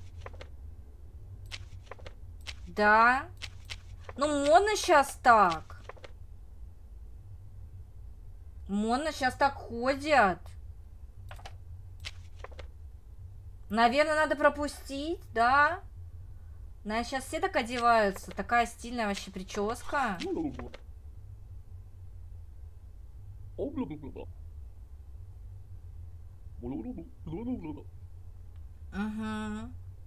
Да? Ну модно сейчас так. Модно сейчас так ходят. Наверное, надо пропустить, да? На сейчас все так одеваются. Такая стильная вообще прическа. Угу.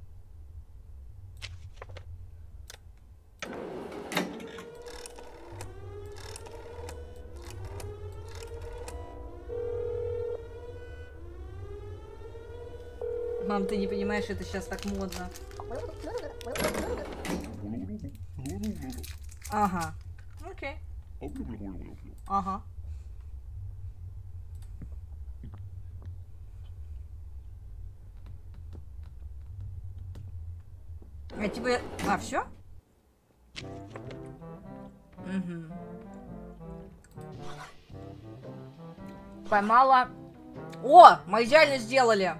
Мам, ты не понимаешь, это сейчас так модно. Ага. Окей. Ага. А тебе... А, все? Угу. Поймала. О, мы идеально сделали.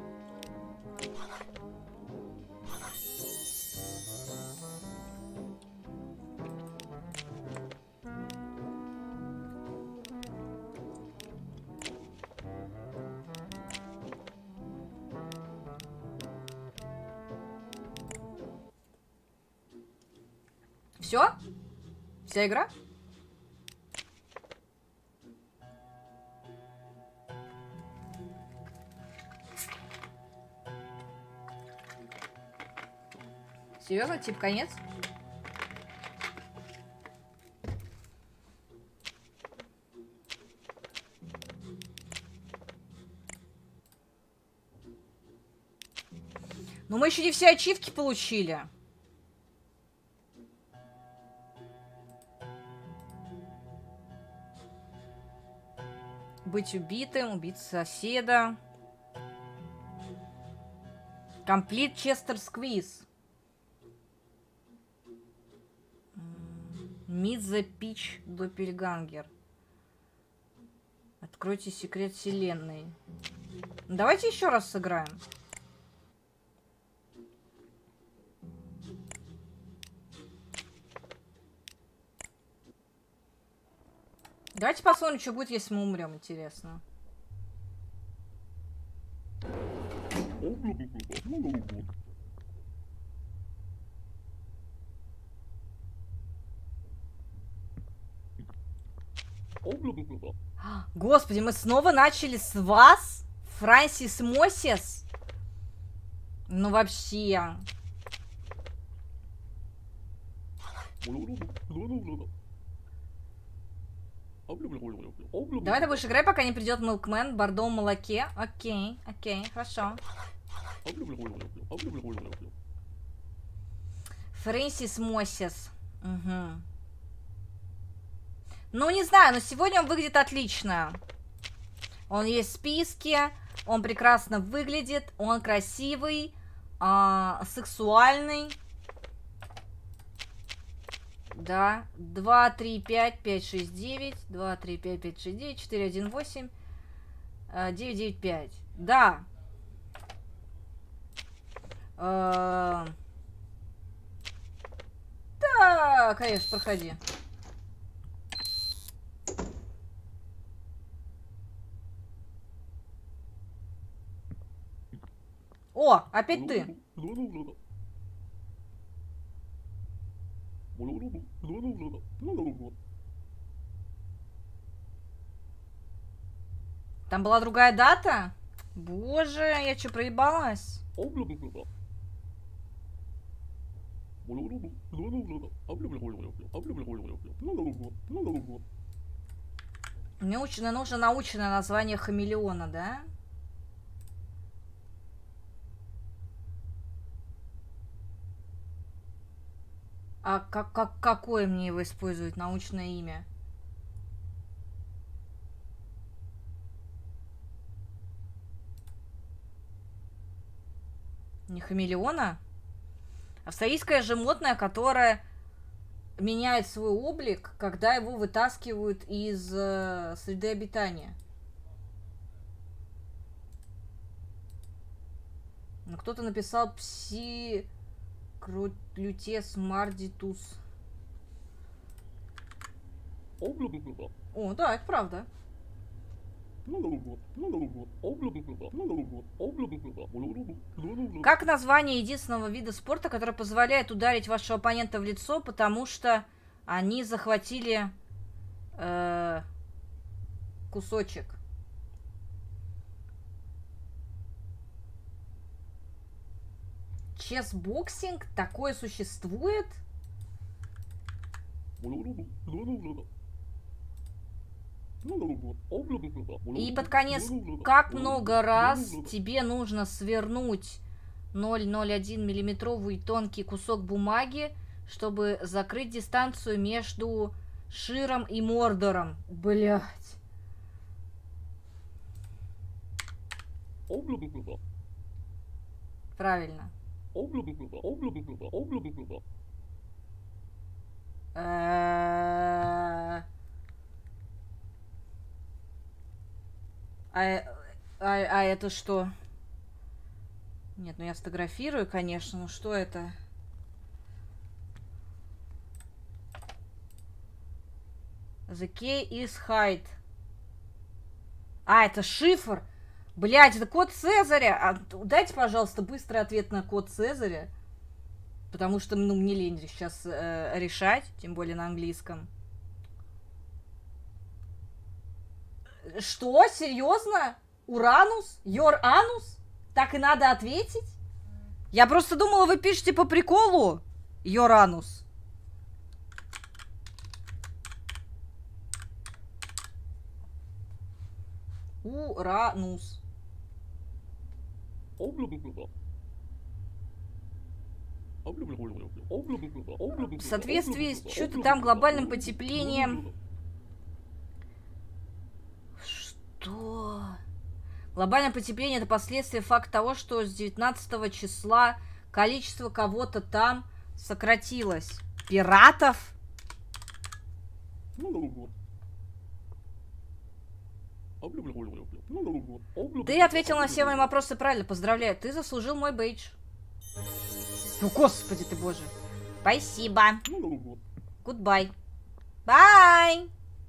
Все? Вся игра? Серьезно, типа конец? Но мы еще не все ачивки получили. Быть убитым, убить соседа. Complete Chester Squeeze. Meet the Peach Doppelganger. Откройте секрет вселенной. Давайте еще раз сыграем. Давайте посмотрим, что будет, если мы умрем, интересно. Господи, мы снова начали с вас? Франсис Мосис? Ну вообще. Давай ты будешь играть, пока не придет Милкмен в бордовом молоке. Окей, окей, хорошо. Фрэнсис Мосис. Угу. Ну, не знаю, но сегодня он выглядит отлично. Он есть в списке, он прекрасно выглядит, он красивый, а, сексуальный. Да, два, три, пять, пять, шесть, девять, два, три, пять, пять, шесть, девять, четыре, один, восемь, девять, девять, пять. Да. Да, конечно, проходи. О, опять ты. Там была другая дата? Боже, я что, проебалась? Мне нужно, нужно научное название хамелеона, да? А как, как, какое мне его использовать, научное имя? Не хамелеона? Австралийское животное, которое меняет свой облик, когда его вытаскивают из э, среды обитания. Ну, кто-то написал пси... Крутютес мардитус. О, да, это правда. Как название единственного вида спорта, который позволяет ударить вашего оппонента в лицо, потому что они захватили э, кусочек. Чесбоксинг? Такое существует? И под конец, как много раз тебе нужно свернуть ноль целых ноль один миллиметровый тонкий кусок бумаги, чтобы закрыть дистанцию между Широм и Мордором? Блять. Правильно. А, а, а это что? Нет, ну я сфотографирую, конечно. Ну что это? The key is hide. А, это шифр. Блять, это код Цезаря. А, дайте, пожалуйста, быстрый ответ на код Цезаря. Потому что, ну, мне лень сейчас э, решать, тем более на английском. Что? Серьезно? Уранус? Your anus? Так и надо ответить? Я просто думала, вы пишете по приколу. Your anus. Уранус. В соответствии с что-то там глобальным потеплением. Глобальное потепление — это последствие факта того, что с девятнадцатого числа количество кого-то там сократилось. Пиратов? Ты ответил на все мои вопросы правильно. Поздравляю, ты заслужил мой бейдж. Ну, господи ты боже. Спасибо. Гудбай. Бай.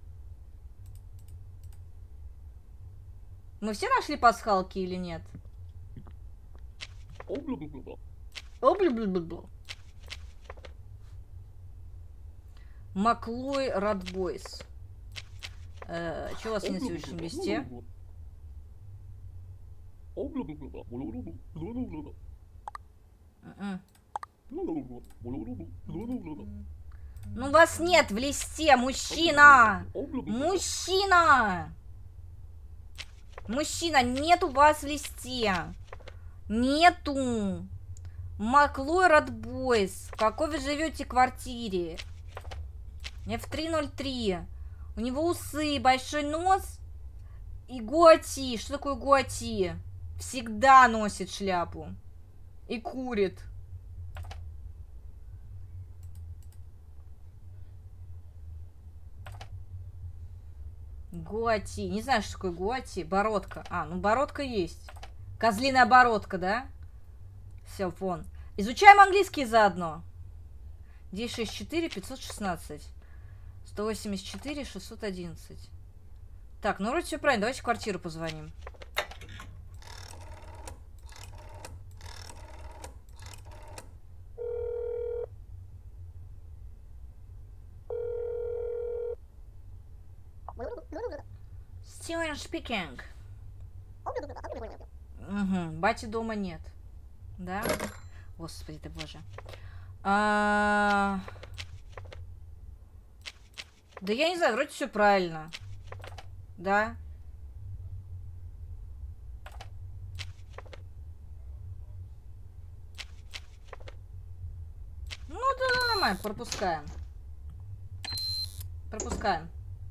Мы все нашли пасхалки или нет? Маклой Радбойс. Э, что у вас нет в следующем листе? Ну вас нет в листе, мужчина! Мужчина! Мужчина, нет у вас в листе. Нету. Маклой Радбойс. В какой вы живете квартире? эф три ноль три. У него усы, большой нос и гуати. Что такое гуати? Всегда носит шляпу. И курит. Гуати. Не знаю, что такое гуати. Бородка. А, ну бородка есть. Козлиная бородка, да? Все, вон. Изучаем английский заодно. девять шесть четыре пятьсот шестнадцать. сто восемьдесят четыре шестьсот одиннадцать. Так, ну вроде все правильно. Давайте в квартиру позвоним. Стивен speaking. Угу, бати дома нет. Да? Господи ты боже. А... Да я не знаю, вроде все правильно. Да? Ну, да, нормально, пропускаем. Пропускаем.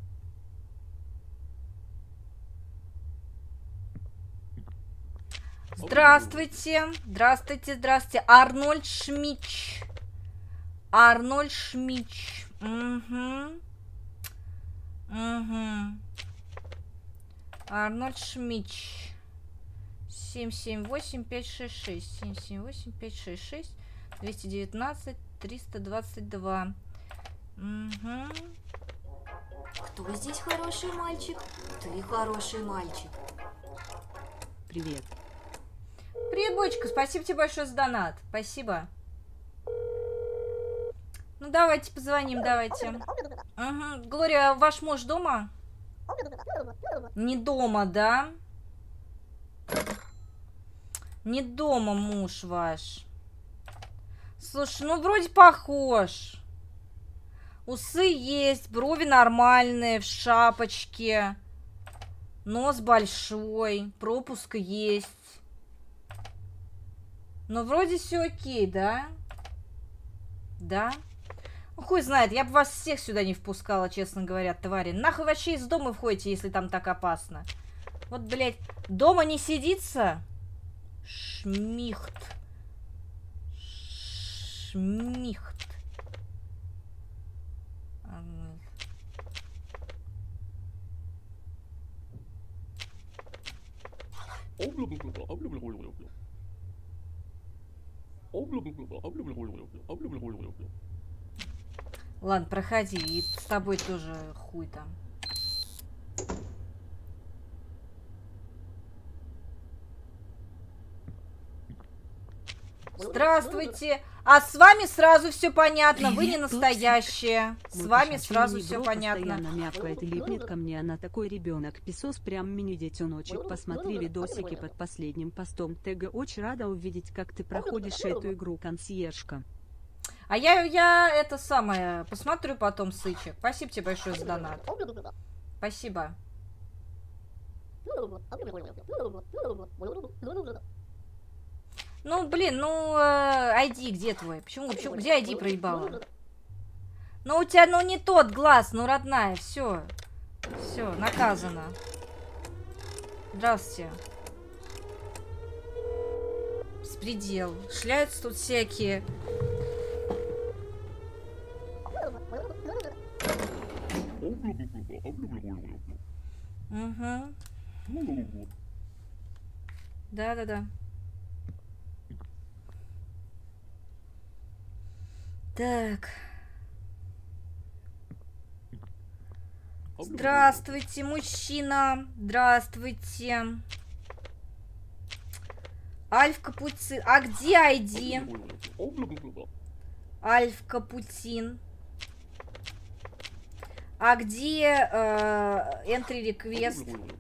Здравствуйте, здравствуйте, здравствуйте. Арнольд Шмидт. Арнольд Шмидт. Угу. Угу. Арнольд Шмидт. семь семь восемь пять шесть шесть. семь семь восемь пять шесть шесть. двести девятнадцать триста двадцать два. Угу. Кто здесь хороший мальчик? Ты хороший мальчик. Привет. Привет, Бочка, спасибо тебе большое за донат. Спасибо. Ну, давайте позвоним, давайте. Угу. Глория, ваш муж дома? Не дома, да? Не дома муж ваш. Слушай, ну вроде похож. Усы есть, брови нормальные, в шапочке. Нос большой, пропуск есть. Но вроде все окей, да? Да? Ну, хуй знает, я бы вас всех сюда не впускала, честно говоря, твари. Нахуй вообще из дома входите, если там так опасно? Вот, блядь, дома не сидится? Шмихт. Шмихт. Ладно, проходи, и с тобой тоже хуй там. Здравствуйте! А с вами сразу все понятно, привет, вы не настоящие. С вот вами сразу все понятно. Постоянно мявкает и липнет ко мне, она такой ребенок. Писос прям мини детеночек. Посмотри видосики под последним постом. ТГ, очень рада увидеть, как ты проходишь эту игру, консьержка. А я, я это самое, посмотрю потом, сычек. Спасибо тебе большое за донат. Спасибо. Ну, блин, ну, ай ди где твой? Почему, почему, где ай ди проебала? Ну, у тебя, ну, не тот глаз, ну, родная, все. Все, наказано. Здравствуйте. беспредел. Шляются тут всякие. Угу. Да-да-да. Так. Здравствуйте, мужчина. Здравствуйте. Альф Капуцин. А где ай ди? Альф Капуцин. А где э, entry request?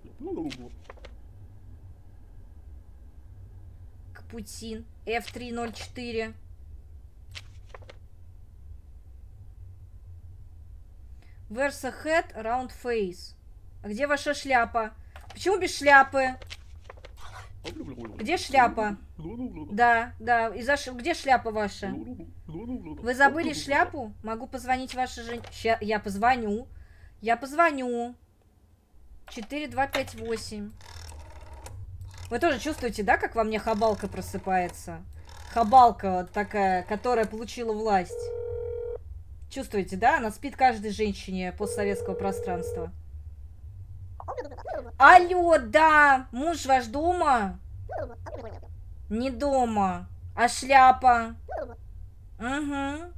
Капуцин. эф три ноль четыре. Where's a head around face? А где ваша шляпа? Почему без шляпы? Где шляпа? Да, да. И за ш... Где шляпа ваша? Вы забыли шляпу? Могу позвонить вашей жене. Ща... Я позвоню. Я позвоню. четыре два пять восемь. Вы тоже чувствуете, да, как во мне хабалка просыпается? Хабалка вот такая, которая получила власть. Чувствуете, да? Она спит каждой женщине постсоветского пространства. Алло, да! Муж ваш дома? Не дома. А шляпа? Угу.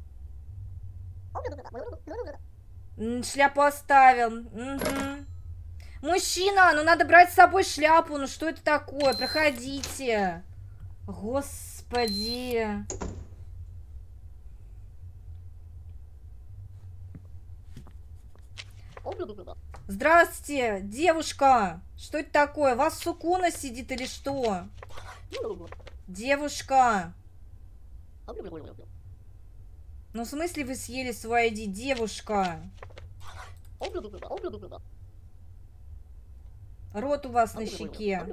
Шляпу оставил. Угу. Мужчина, ну надо брать с собой шляпу. Ну что это такое? Проходите. Господи. Здравствуйте, девушка. Что это такое? У вас сукуна сидит или что? Девушка. Ну в смысле вы съели свой ай ди, девушка? Рот у вас на щеке.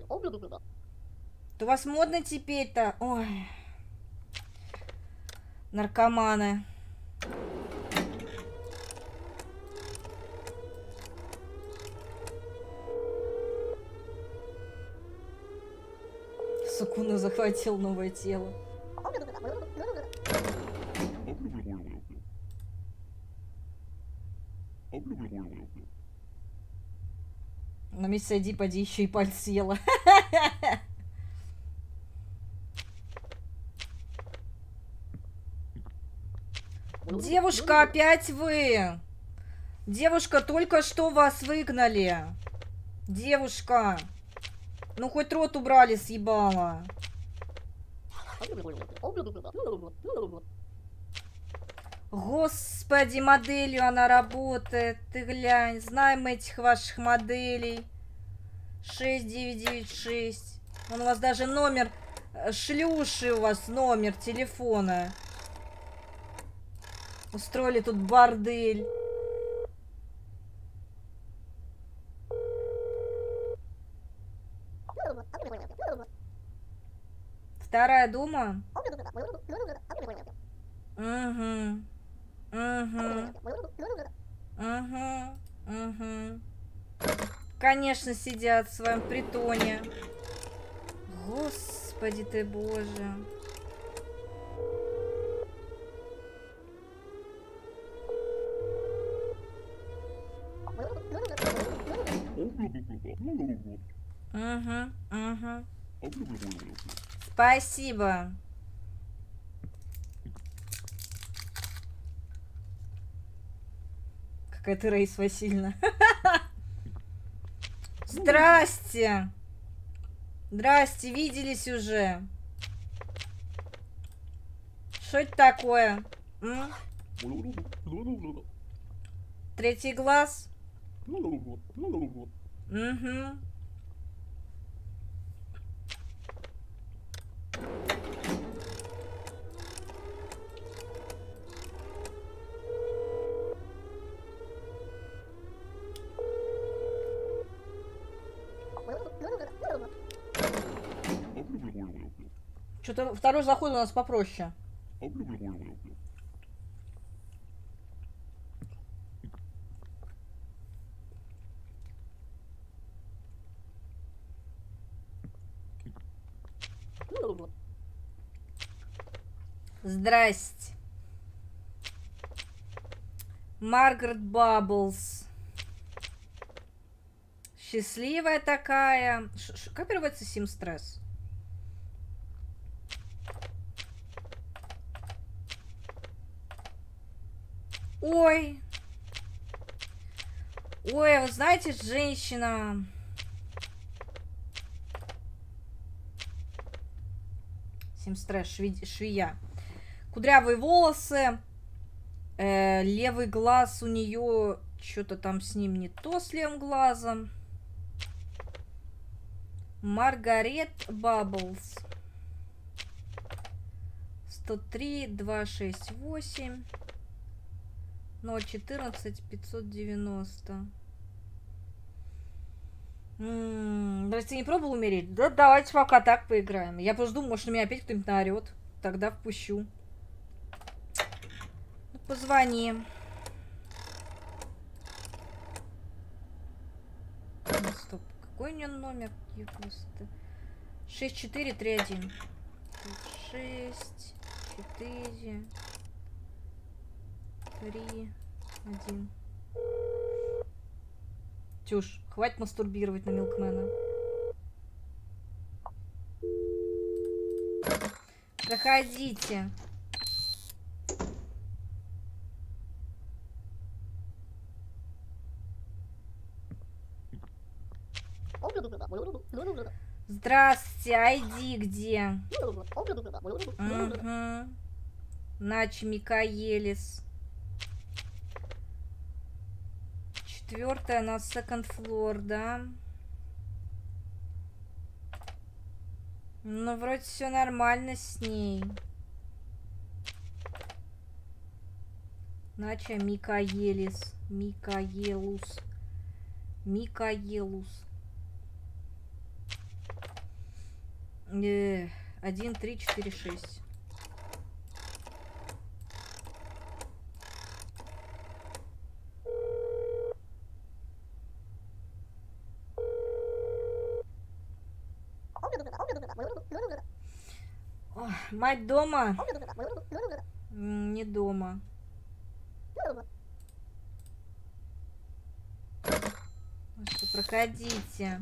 У вас модно теперь-то. Ой. Наркоманы. Сукуна захватил новое тело. На мисс Айди поди еще и пальцы съела. Девушка, опять вы. Девушка, только что вас выгнали. Девушка. Ну хоть рот убрали, съебала. Господи, моделью она работает. Ты глянь, знаем этих ваших моделей. шесть девять девять шесть. Он у вас даже номер, шлюши у вас номер телефона. Устроили тут бордель. Вторая дома? Угу. Угу. Угу. Угу. Конечно, сидят в своем притоне. Господи ты боже. Угу. Угу. Спасибо. Какая ты, Раиса Васильевна. Здрасте. Здрасте, виделись уже. Что это такое? М? Третий глаз? Угу. Что-то второй заход у нас попроще. Здрасте. Маргарет Бабблс. Счастливая такая. Ш -ш как переводится симстресс? Ой. Ой, вы знаете, женщина... Симстресс, шви... швея. Кудрявые волосы. Э, левый глаз у нее... Что-то там с ним не то, с левым глазом. Маргарет Бабблс. сто три, двести шестьдесят восемь. ноль четырнадцать, пятьсот девяносто. М-м, да ты не пробовал умереть? Да давайте пока так поиграем. Я просто думаю, может, на меня опять кто-нибудь наорет. Тогда впущу. Ну, позвони. Стоп. Какой у нее номер? шесть четыре три один. шесть четыре три один. Тюш, хватит мастурбировать на Милкмена. Проходите. Здравствуйте, айди где? Угу. Начи Микаелис. Четвертая на second floor, да? Ну, вроде все нормально с ней. Нача Микаелис. Микаелус. Микаелус. Э, один, три, четыре, шесть. Ох, мать дома? М, не дома. Ну что, проходите.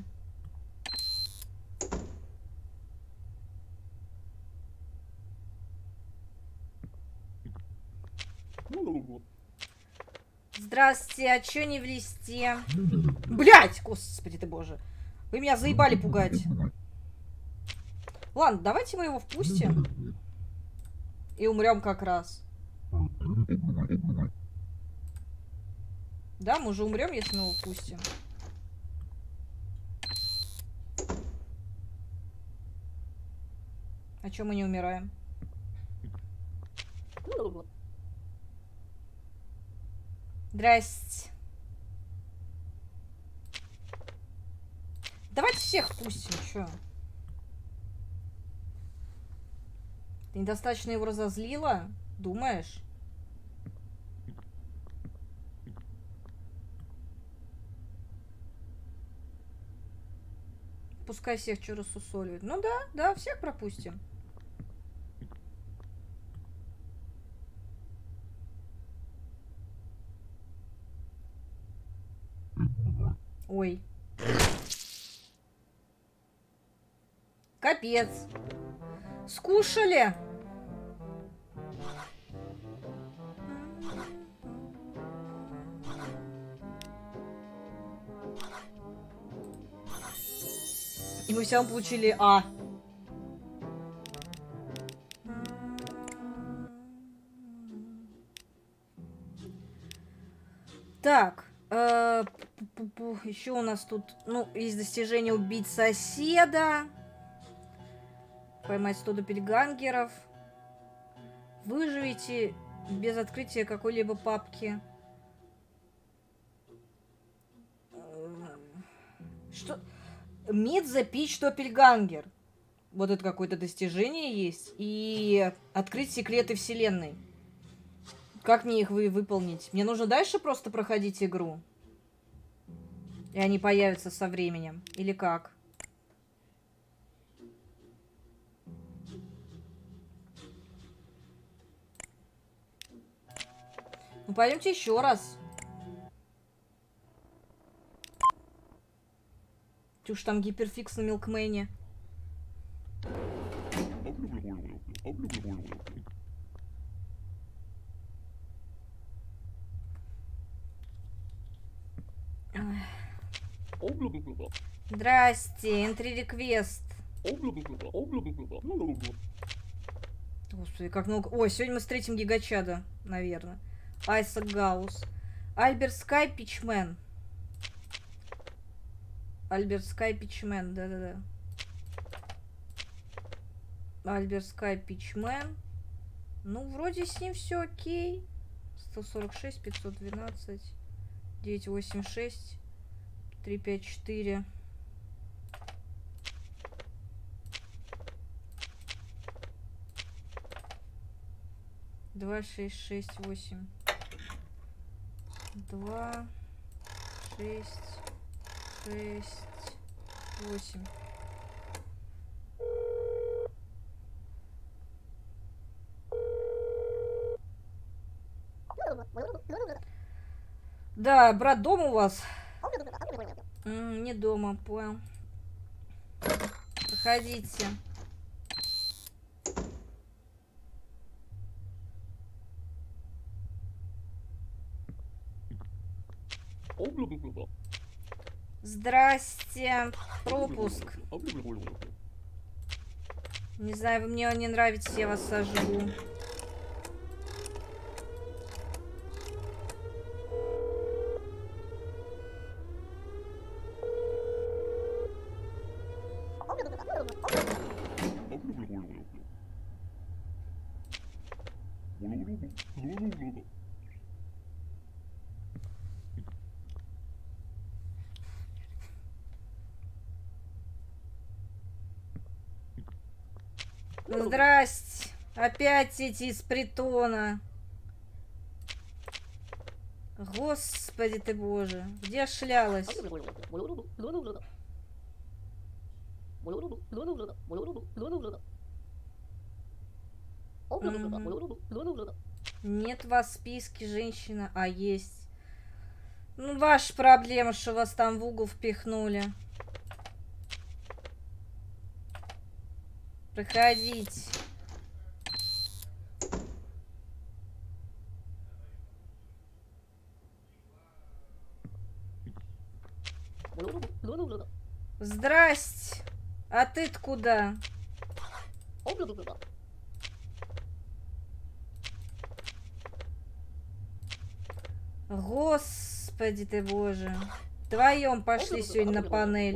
Здравствуйте, а чё не в листе? Блять, господи ты боже. Вы меня заебали пугать. Ладно, давайте мы его впустим. И умрем как раз. Да, мы уже умрем, если мы его впустим. А чё мы не умираем? Здрасте. Давайте всех впустим, чё? Ты недостаточно его разозлила? Думаешь? Пускай всех чё рассусоливают. Ну да, да, всех пропустим. Ой. Капец. Скушали? И мы все получили А. Так. Э, еще у нас тут, ну, есть достижение убить соседа. Поймать сто доппельгангеров. Выживите без открытия какой-либо папки. Что? Meet the Peach Doppelganger. Вот это какое-то достижение есть. И открыть секреты вселенной. Как мне их вы выполнить? Мне нужно дальше просто проходить игру? И они появятся со временем? Или как? Ну, пойдемте еще раз. Ты уж там гиперфикс на Милкмене. Здрасте, entry request. Господи, как много... Ой, сегодня мы встретим Гигачада, наверное. Айсак Гаус. Альберт Скай Пичмен. Альберт Скай Пичмен, да-да-да. Альберт Скай Пичмен. Ну, вроде с ним все окей. сто сорок шесть, пятьсот двенадцать, девятьсот восемьдесят шесть, триста пятьдесят четыре. два, шесть, шесть, восемь. два, шесть, шесть, восемь. Да, брат, дома у вас? М, не дома, понял. Проходите. Здрасте. Пропуск. Не знаю, вы мне не нравитесь, я вас сожгу. Здрасте. Опять эти из притона. Господи ты боже. Где шлялась? М. Нет вас в списке, женщина. А, есть. Ну, ваша проблема, что вас там в угол впихнули. Проходите. Здрасте. А ты-то куда? Господи ты боже. Вдвоем пошли сегодня на панель.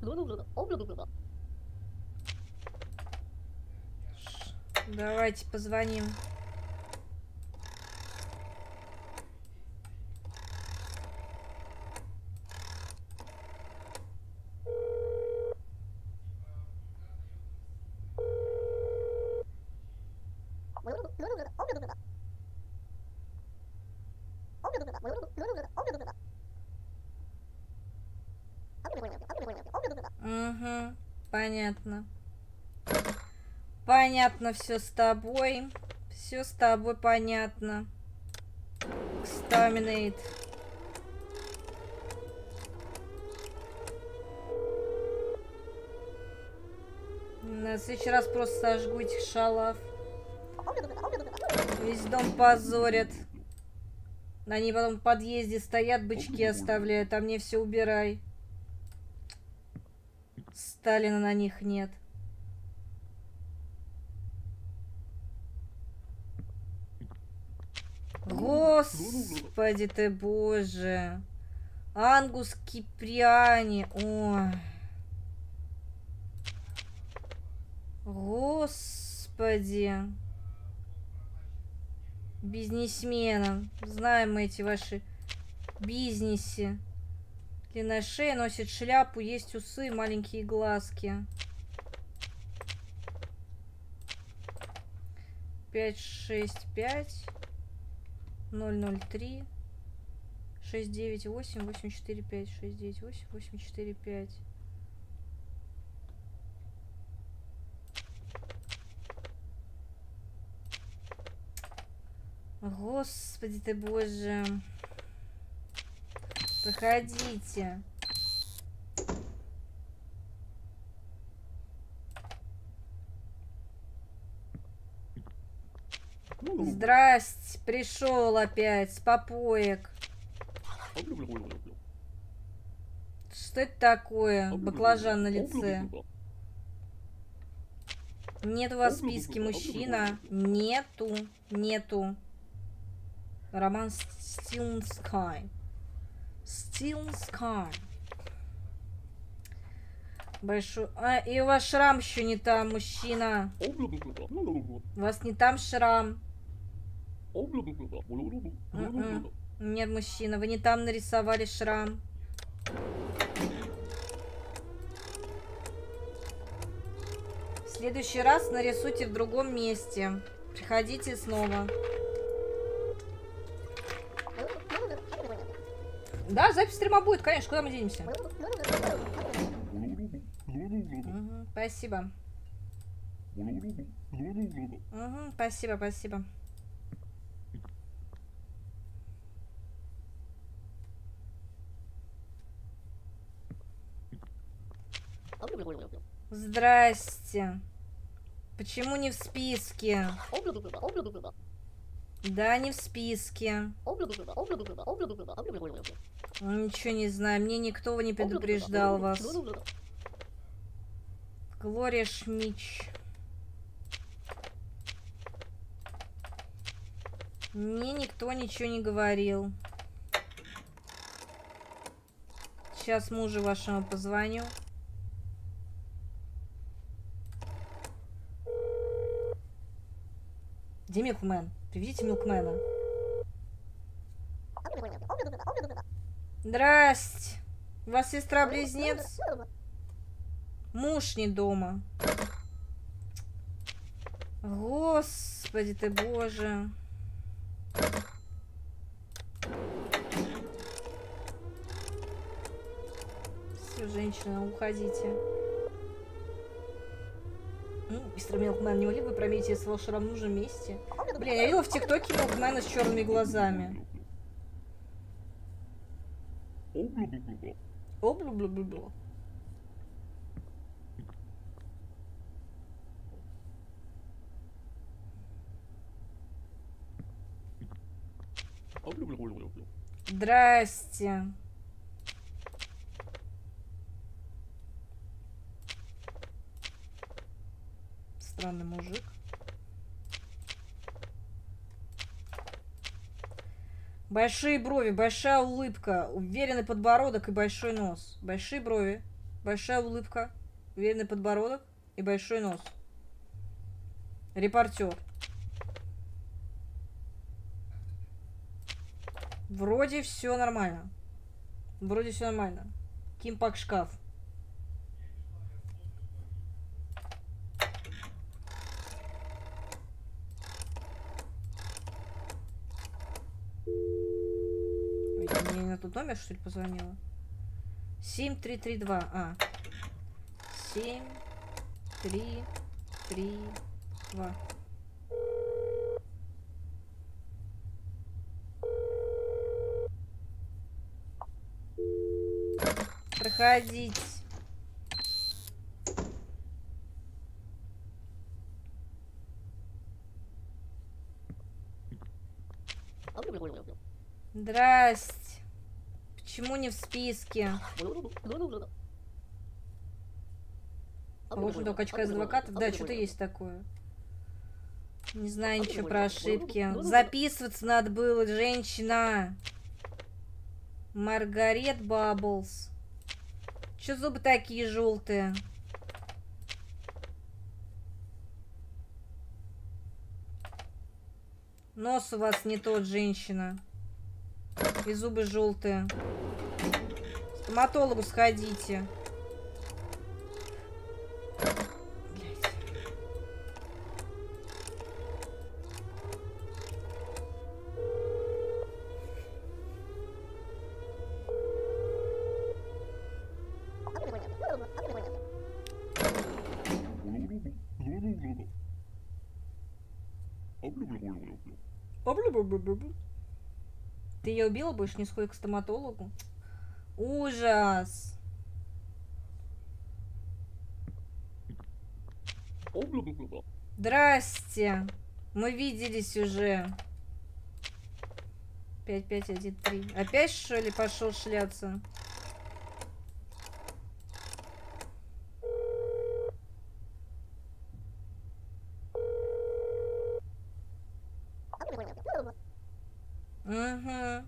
Давайте позвоним. Угу, понятно. Понятно все с тобой. Все с тобой понятно. Exterminate. На следующий раз просто сожгу этих шалав. Весь дом позорят. Они потом в подъезде стоят, бычки оставляют, а мне все убирай. Сталина на них нет. Господи ты боже. Ангус Киприани. Ой. Господи. Бизнесменам. Знаем мы эти ваши бизнесы. Длинная шея, носит шляпу, есть усы, маленькие глазки. пять шесть пять ноль ноль три шесть девять восемь восемь четыре пять шесть девять восемь восемь четыре пять. Господи ты боже. Проходите. Здрасте, пришел опять с попоек. Что это такое? Баклажан на лице. Нет у вас в списке мужчина. Нету. Нету. Роман Still Sky. Still Sky. Большой. А, и у вас шрам еще не там, мужчина. У вас не там шрам. Mm-mm. Нет, мужчина, вы не там нарисовали шрам. В следующий раз нарисуйте в другом месте. Приходите снова. Да, запись стрима будет, конечно, куда мы денемся? Угу, спасибо. Угу, спасибо, спасибо. Здрасте. Почему не в списке? Да, не в списке. Ничего не знаю. Мне никто не предупреждал вас. Глория Шмич. Мне никто ничего не говорил. Сейчас мужу вашему позвоню. Где Милкмен? Приведите Милкмена. Здрасте. У вас сестра-близнец? Муж не дома. Господи ты боже. Все, женщина, уходите. Ну, мистер Милкмен, не могли бы прометить с волшебом в нужном месте? Блин, я видела в ТикТоке Милкмена с черными глазами. О-блю-блю-блю-блю. Здрасте. Странный мужик. Большие брови, большая улыбка, уверенный подбородок и большой нос. Большие брови, большая улыбка, уверенный подбородок и большой нос. Репортер. Вроде все нормально. Вроде все нормально. Кимпак шкаф. Мне на тот номер, что ли, позвонила? семь три три два. А. семь три три два. Проходите. Здрасте. Почему не в списке? Похоже, только очка из адвокатов. Да, что-то есть такое. Не знаю ничего про ошибки. Записываться надо было, женщина. Маргарет Бабблс. Че зубы такие желтые? Нос у вас не тот, женщина. И зубы желтые. К стоматологу сходите. Ты ее убила, больше не сходи к стоматологу? Ужас. Здрасте. Мы виделись уже. пять пять один три. Опять, что ли, пошел шляться? Угу.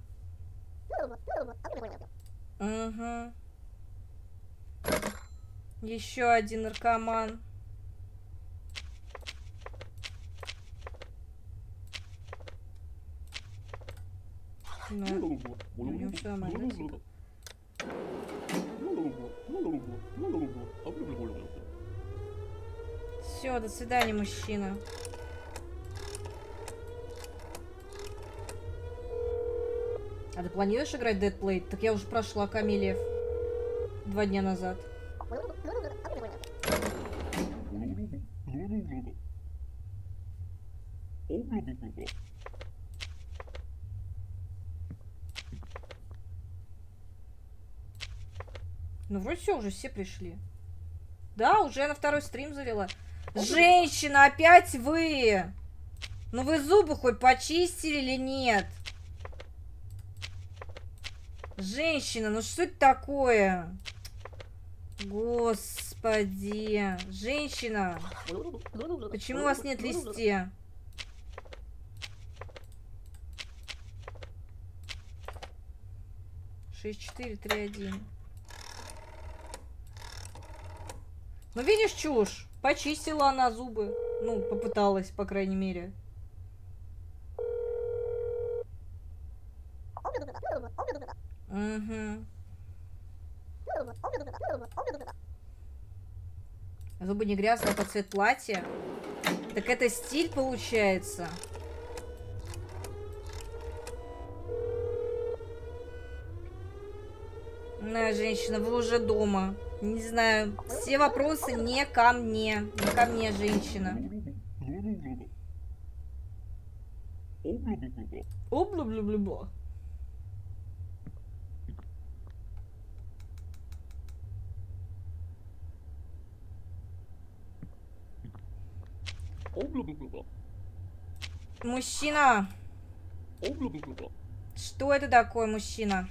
Угу. Еще один наркоман. Да. У него все нормально, типа. Все, до свидания, мужчина. А ты планируешь играть Dead Plate? Так я уже прошла Камелиев два дня назад. Ну, вроде все, уже все пришли. Да, уже я на второй стрим завела. Женщина, опять вы! Ну вы зубы хоть почистили или нет? Женщина, ну что это такое? Господи. Женщина. Почему у вас нет листья? шесть четыре три один. Ну, видишь, чушь. Почистила она зубы. Ну, попыталась, по крайней мере. Угу. Зубы не грязные, под цвет платья. Так это стиль получается. На, женщина, вы уже дома. Не знаю, все вопросы не ко мне. Не ко мне, женщина. Обла-бла-бла-бла. Мужчина. Что это такое, мужчина?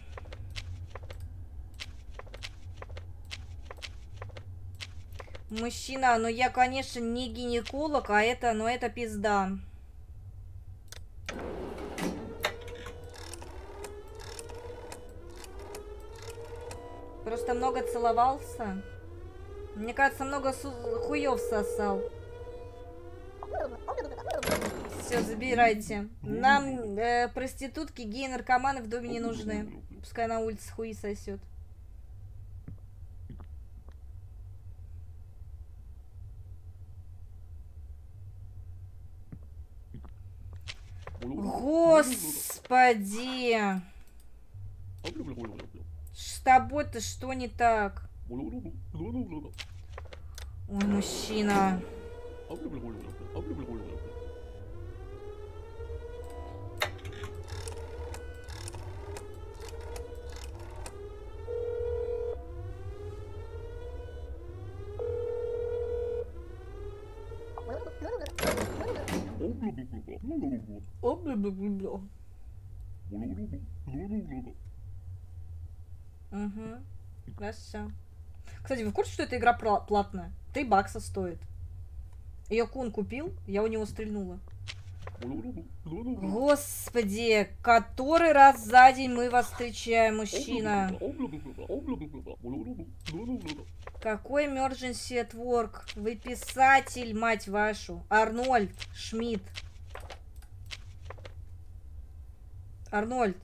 Мужчина, ну я, конечно, не гинеколог, а это, ну это пизда. Просто много целовался. Мне кажется, много хуев сосал. Все, забирайте. Нам э, проститутки, геи, наркоманы в доме не нужны. Пускай на улице хуи сосет. Господи! С тобой-то что не так? Ой, мужчина. Обля-бля-бля-бля. Угу. Хорошо. Кстати, вы в курсе, что эта игра платная? три бакса стоит. Ее Кун купил, я у него стрельнула. Господи, который раз за день мы вас встречаем, мужчина. Какой emergency at work? Вы писатель, мать вашу. Арнольд Шмидт. Арнольд.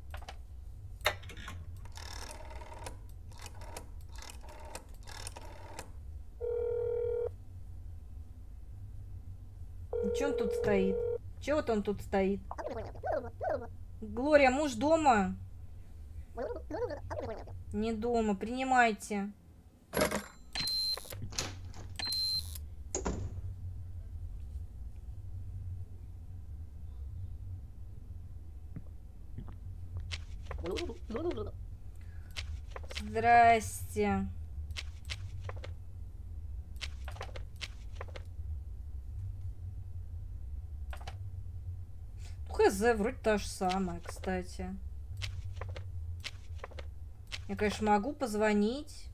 Че он тут стоит? Че вот он тут стоит? Глория, муж дома? Не дома, принимайте. Здрасте. Хз, вроде та же самая, кстати. Я, конечно, могу позвонить.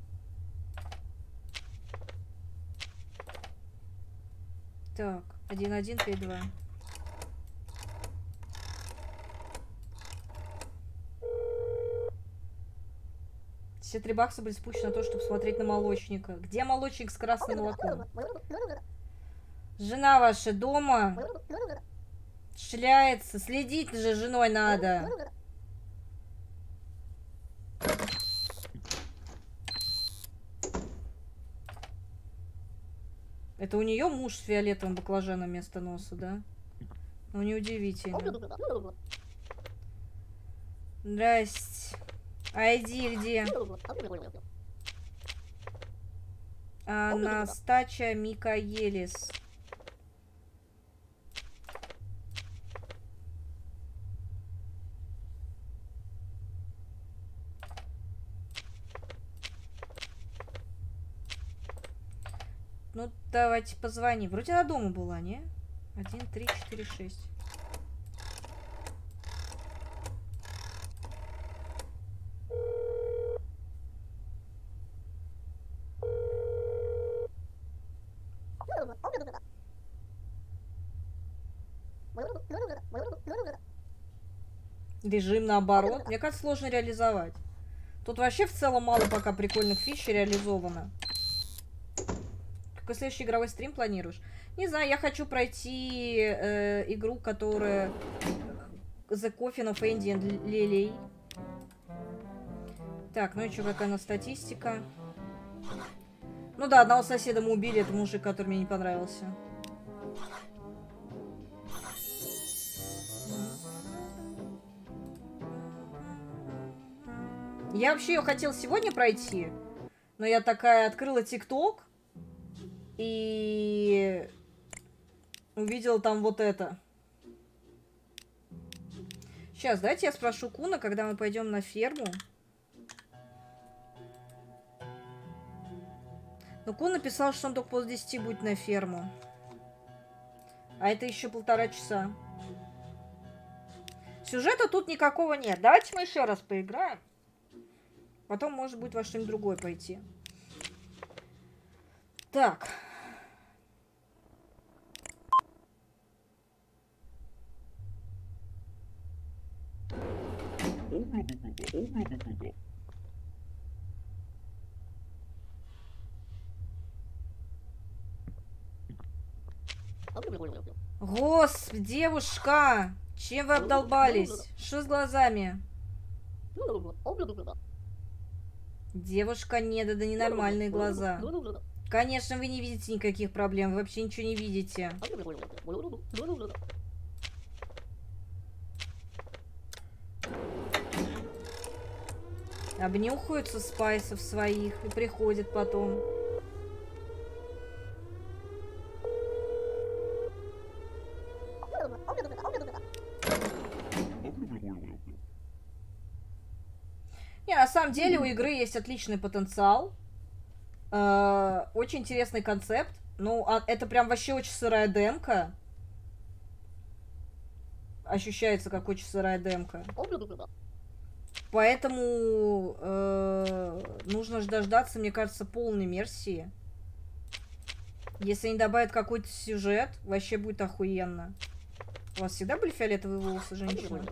Так, один один пять два. Все три бакса были спущены на то, чтобы смотреть на молочника. Где молочник с красным молоком? Жена ваша дома? Шляется. Следить же женой надо. Это у нее муж с фиолетовым баклажаном вместо носа, да? Ну, неудивительно. Здрасте. Айди где? Анастача Микаелис. Ну, давайте позвони. Вроде она дома была, не? Один, три, четыре, шесть. Режим наоборот. Мне кажется, сложно реализовать. Тут вообще в целом мало пока прикольных фич реализовано. Какой следующий игровой стрим планируешь? Не знаю, я хочу пройти э, игру, которая The Coffin of Indian Lily. Так, ну и что, какая у нас статистика? Ну да, одного соседа мы убили, это мужик, который мне не понравился. Я вообще ее хотела сегодня пройти, но я такая открыла ТикТок и увидела там вот это. Сейчас, дайте я спрошу Куна, когда мы пойдем на ферму. Но Кун написал, что он только после десяти будет на ферму. А это еще полтора часа. Сюжета тут никакого нет. Давайте мы еще раз поиграем. Потом, может быть, во что-нибудь другое пойти. Так. Господи, девушка! Чем вы обдолбались? Что с глазами? Девушка, нет, это ненормальные глаза. Конечно, вы не видите никаких проблем, вы вообще ничего не видите. Обнюхаются спайсов своих и приходят потом. Не, на самом деле у игры есть отличный потенциал. Э-э, очень интересный концепт. Ну, а это прям вообще очень сырая демка. Ощущается как очень сырая демка. Поэтому э-э, нужно же дождаться, мне кажется, полной версии. Если они добавят какой-то сюжет, вообще будет охуенно. У вас всегда были фиолетовые волосы, женщина?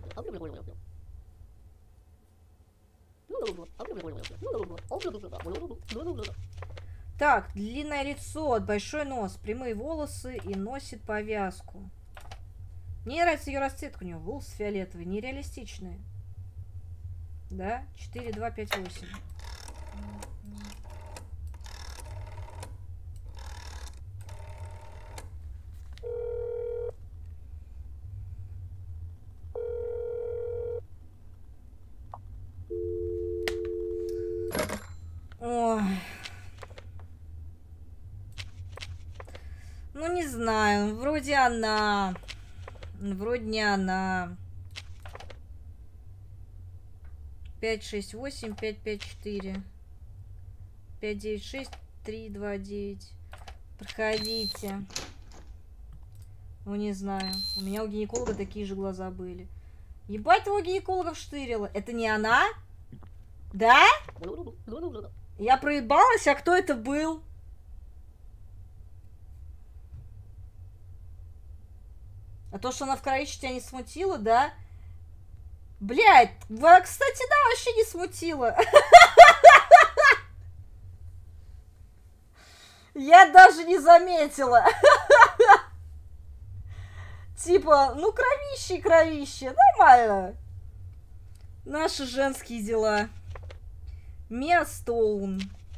Так, длинное лицо, большой нос, прямые волосы и носит повязку. Мне нравится ее расцветка, у нее волосы фиолетовые, нереалистичные. Да? четыре, два, пять, восемь. Ой. Ну, не знаю. Вроде она. Вроде не она. пять, шесть, восемь, пять, пять, четыре. пять, девять, шесть, три, два, девять. Проходите. Ну, не знаю. У меня у гинеколога такие же глаза были. Ебать, его гинекологов штырило. Это не она? Да? Я проебалась, а кто это был? А то, что она в кровище тебя не смутила, да? Блядь, кстати, да, вообще не смутила. Я даже не заметила. Типа, ну кровище и кровище, нормально. Наши женские дела. Миа Стоун.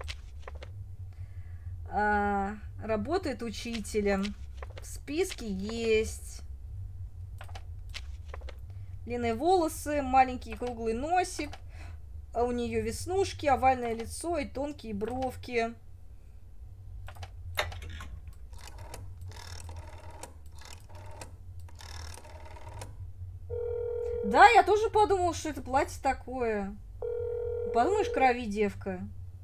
А, работает учителем. В списке есть. Длинные волосы, маленький круглый носик. А у нее веснушки, овальное лицо и тонкие бровки. Да, я тоже подумала, что это платье такое. Подумаешь, крови девка.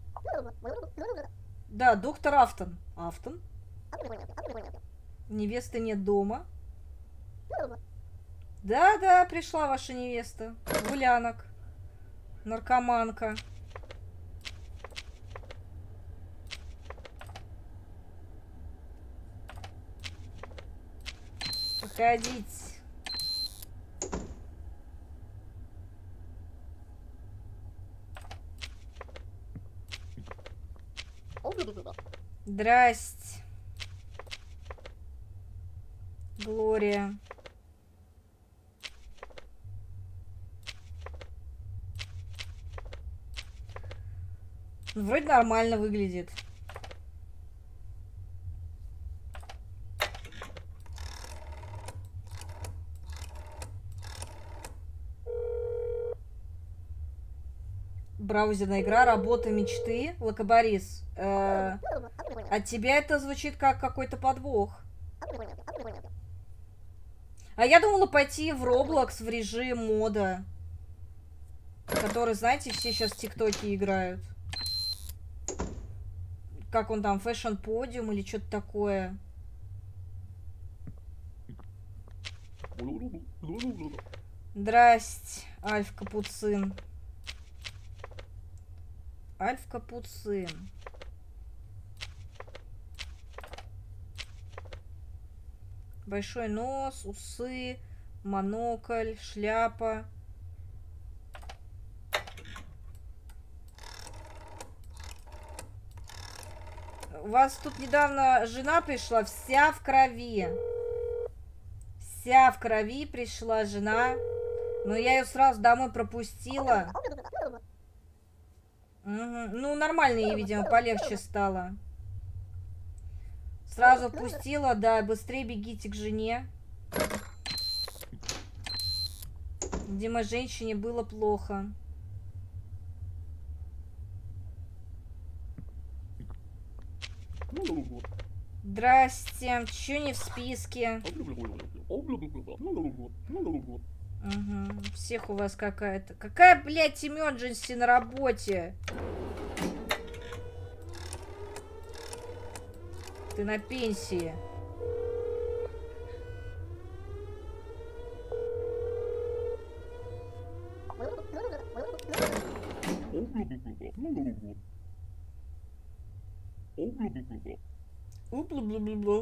Да, доктор Афтон. Афтон? Невесты нет дома. Да-да, пришла ваша невеста. Гулянок. Наркоманка. Проходите. Здрасте. Глория. Вроде нормально выглядит. Браузерная игра «Работа мечты». Лакоборис. Э, от тебя это звучит как какой-то подвох. А я думала пойти в Roblox в режим мода. Который, знаете, все сейчас в ТикТоке играют. Как он там, фэшн-подиум или что-то такое. Здрасте, Альф Капуцин. Альф Капуцин. Большой нос, усы, монокль, шляпа. У вас тут недавно жена пришла, вся в крови. Вся в крови пришла жена. Но я ее сразу домой пропустила. Угу. Ну, нормально ей, видимо, полегче стало. Сразу пустила, да, быстрее бегите к жене. Видимо, женщине было плохо. Здрасте. Чё не в списке? Угу. Всех у вас какая-то. Какая, блядь, emergency на работе? Ты на пенсии. Упла-бла-бла-бла.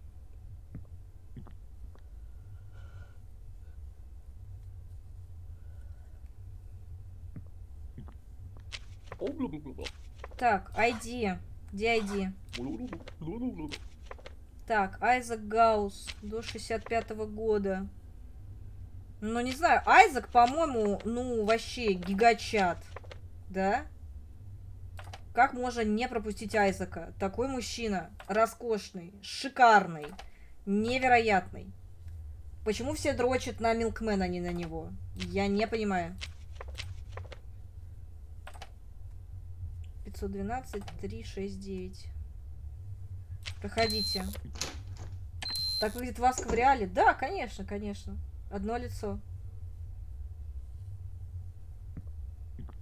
Так, ай ди. Где ай ди? Так, Айзек Гаус. До шестьдесят пятого года. Ну, не знаю. Айзек, по-моему, ну, вообще гигачат. Да? Как можно не пропустить Айзека? Такой мужчина. Роскошный. Шикарный. Невероятный. Почему все дрочат на Милкмена, а не на него? Я не понимаю. пятьсот двенадцать, три, шесть, девять. Проходите. Так выглядит Васка в реале? Да, конечно, конечно. Одно лицо.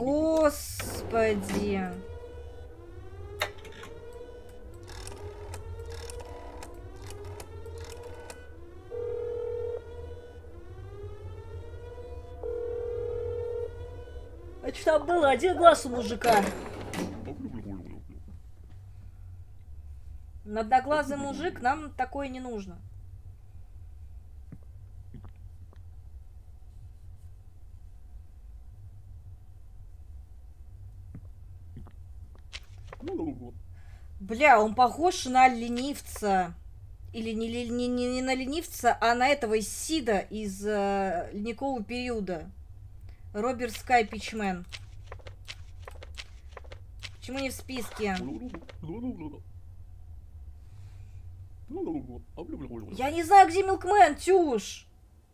Господи. А что там было? Один глаз у мужика. Одноглазый мужик, нам такое не нужно. Бля, он похож на ленивца. Или не, не, не, не на ленивца, а на этого из Сида из э, ледникового периода. Роберт Скай Пичмен. Почему не в списке? Я не знаю, где Милкмен, Тюш.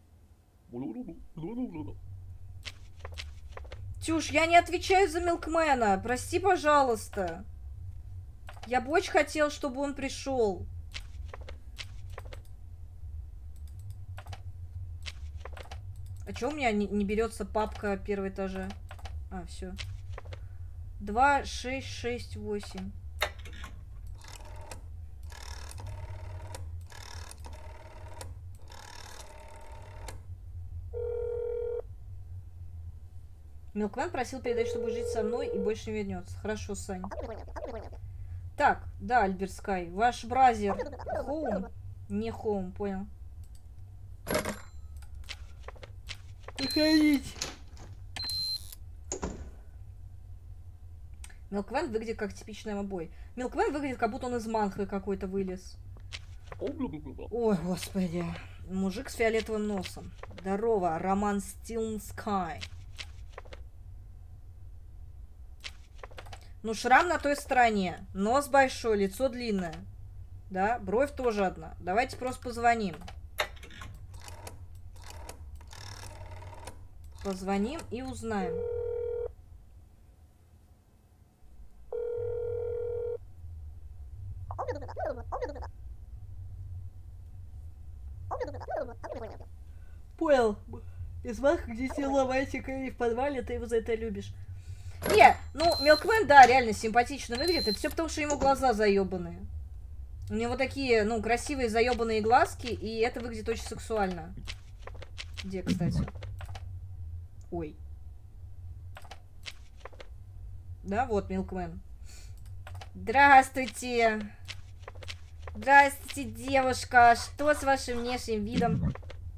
Тюш, я не отвечаю за Милкмена. Прости, пожалуйста. Я бы очень хотел, чтобы он пришел. А чё у меня не, не берется папка первого этажа? А, все. Два, шесть, шесть, восемь. Милкмен просил передать, чтобы жить со мной и больше не вернется. Хорошо, Сань. Так, да, Альберт Скай. Ваш бразер Хоум? Не Хоум, понял. Выходить. Милкмен выглядит как типичный мобой. Милкмен выглядит, как будто он из манхвы какой-то вылез. Ой, господи. Мужик с фиолетовым носом. Здорово, Роман Стилн Скай. Ну, шрам на той стороне. Нос большой, лицо длинное. Да, бровь тоже одна. Давайте просто позвоним. Позвоним и узнаем. Понял. Из вас, где села мальчика и в подвале, ты его за это любишь. Не, ну, Милкмен, да, реально симпатично выглядит. Это все потому, что ему глаза заебанные. У него такие, ну, красивые заебанные глазки, и это выглядит очень сексуально. Где, кстати? Ой. Да, вот Милкмен. Здравствуйте. Здравствуйте, девушка. Что с вашим внешним видом?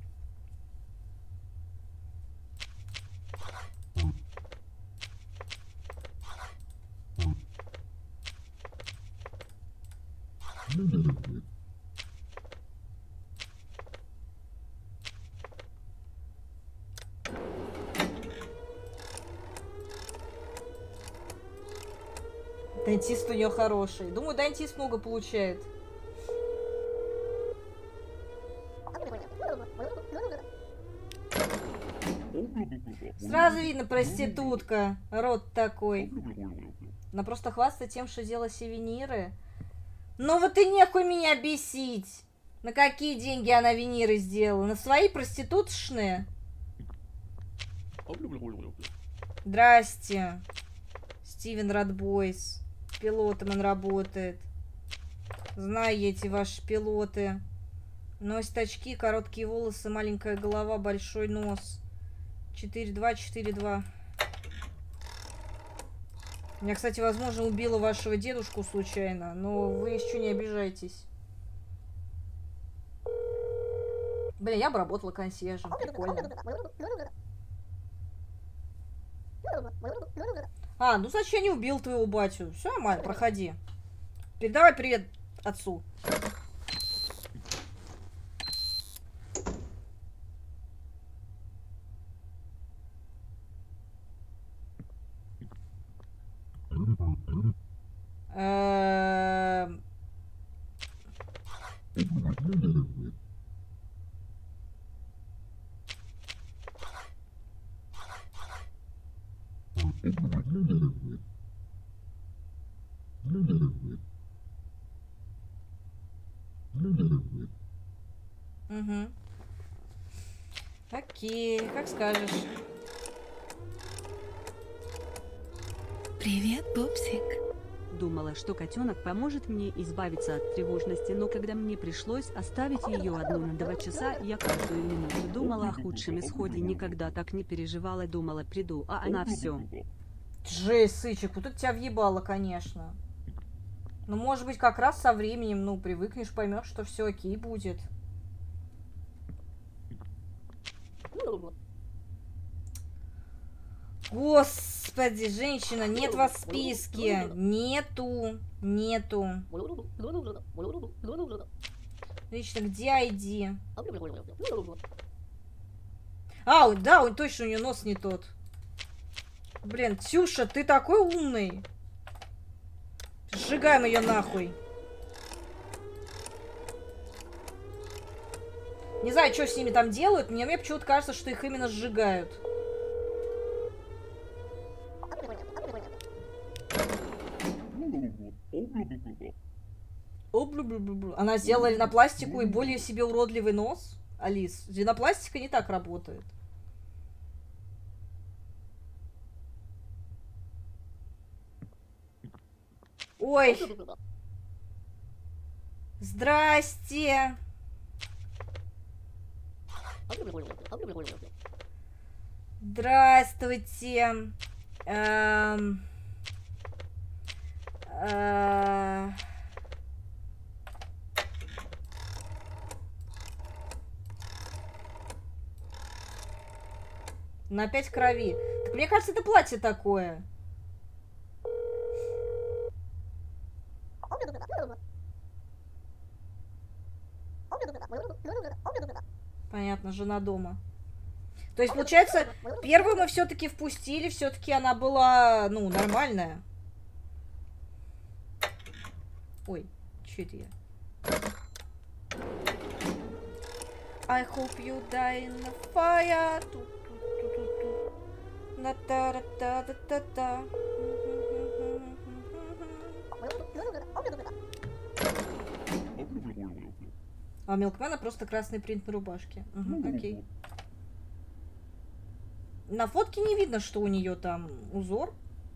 Дантист у нее хороший. Думаю, дантист много получает. Сразу видно, проститутка. Рот такой. Она просто хвастает тем, что делала сувениры. Ну вот и нехуй меня бесить. На какие деньги она виниры сделала? На свои проститутшные? Здрасте. Стивен Радбойс. Пилотом он работает. Знаю эти ваши пилоты. Носит очки, короткие волосы, маленькая голова, большой нос. четыре два четыре два. Я, кстати, возможно, убила вашего дедушку случайно, но вы еще не обижайтесь. Блин, я бы работала консьержем, прикольно. А, ну значит, я не убил твоего батю. Все нормально, проходи. Передавай привет отцу. Эм... Угу. Окей, как скажешь. Привет, пупсик. Думала, что котенок поможет мне избавиться от тревожности, но когда мне пришлось оставить ее одну на два часа, я каждую минуту думала о худшем исходе, никогда так не переживала, думала, приду, а она все. Жесть, Сычек, вот это тебя въебало, конечно. Ну, может быть, как раз со временем, ну, привыкнешь, поймешь, что все окей будет. Господи, женщина, нет вас в списке. Нету, нету. Лично, где ай ди? А, да, он точно, у нее нос не тот. Блин, Тюша, ты такой умный. Сжигаем ее нахуй. Не знаю, что с ними там делают, мне, мне почему-то кажется, что их именно сжигают. Она сделала ринопластику и более себе уродливый нос. Алис, ринопластика не так работает. Ой. Здрасте. Здравствуйте. Эм... Э... На пять крови. Так мне кажется, это платье такое. Понятно, жена дома. То есть, получается, первую мы все-таки впустили, все-таки она была, ну, нормальная. Ой, что это я? I hope you die in the fire. На-та-ра-та-та-та-та. А у Милкмена просто красный принт на рубашке. Угу, окей. На фотке не видно, что у нее там узор.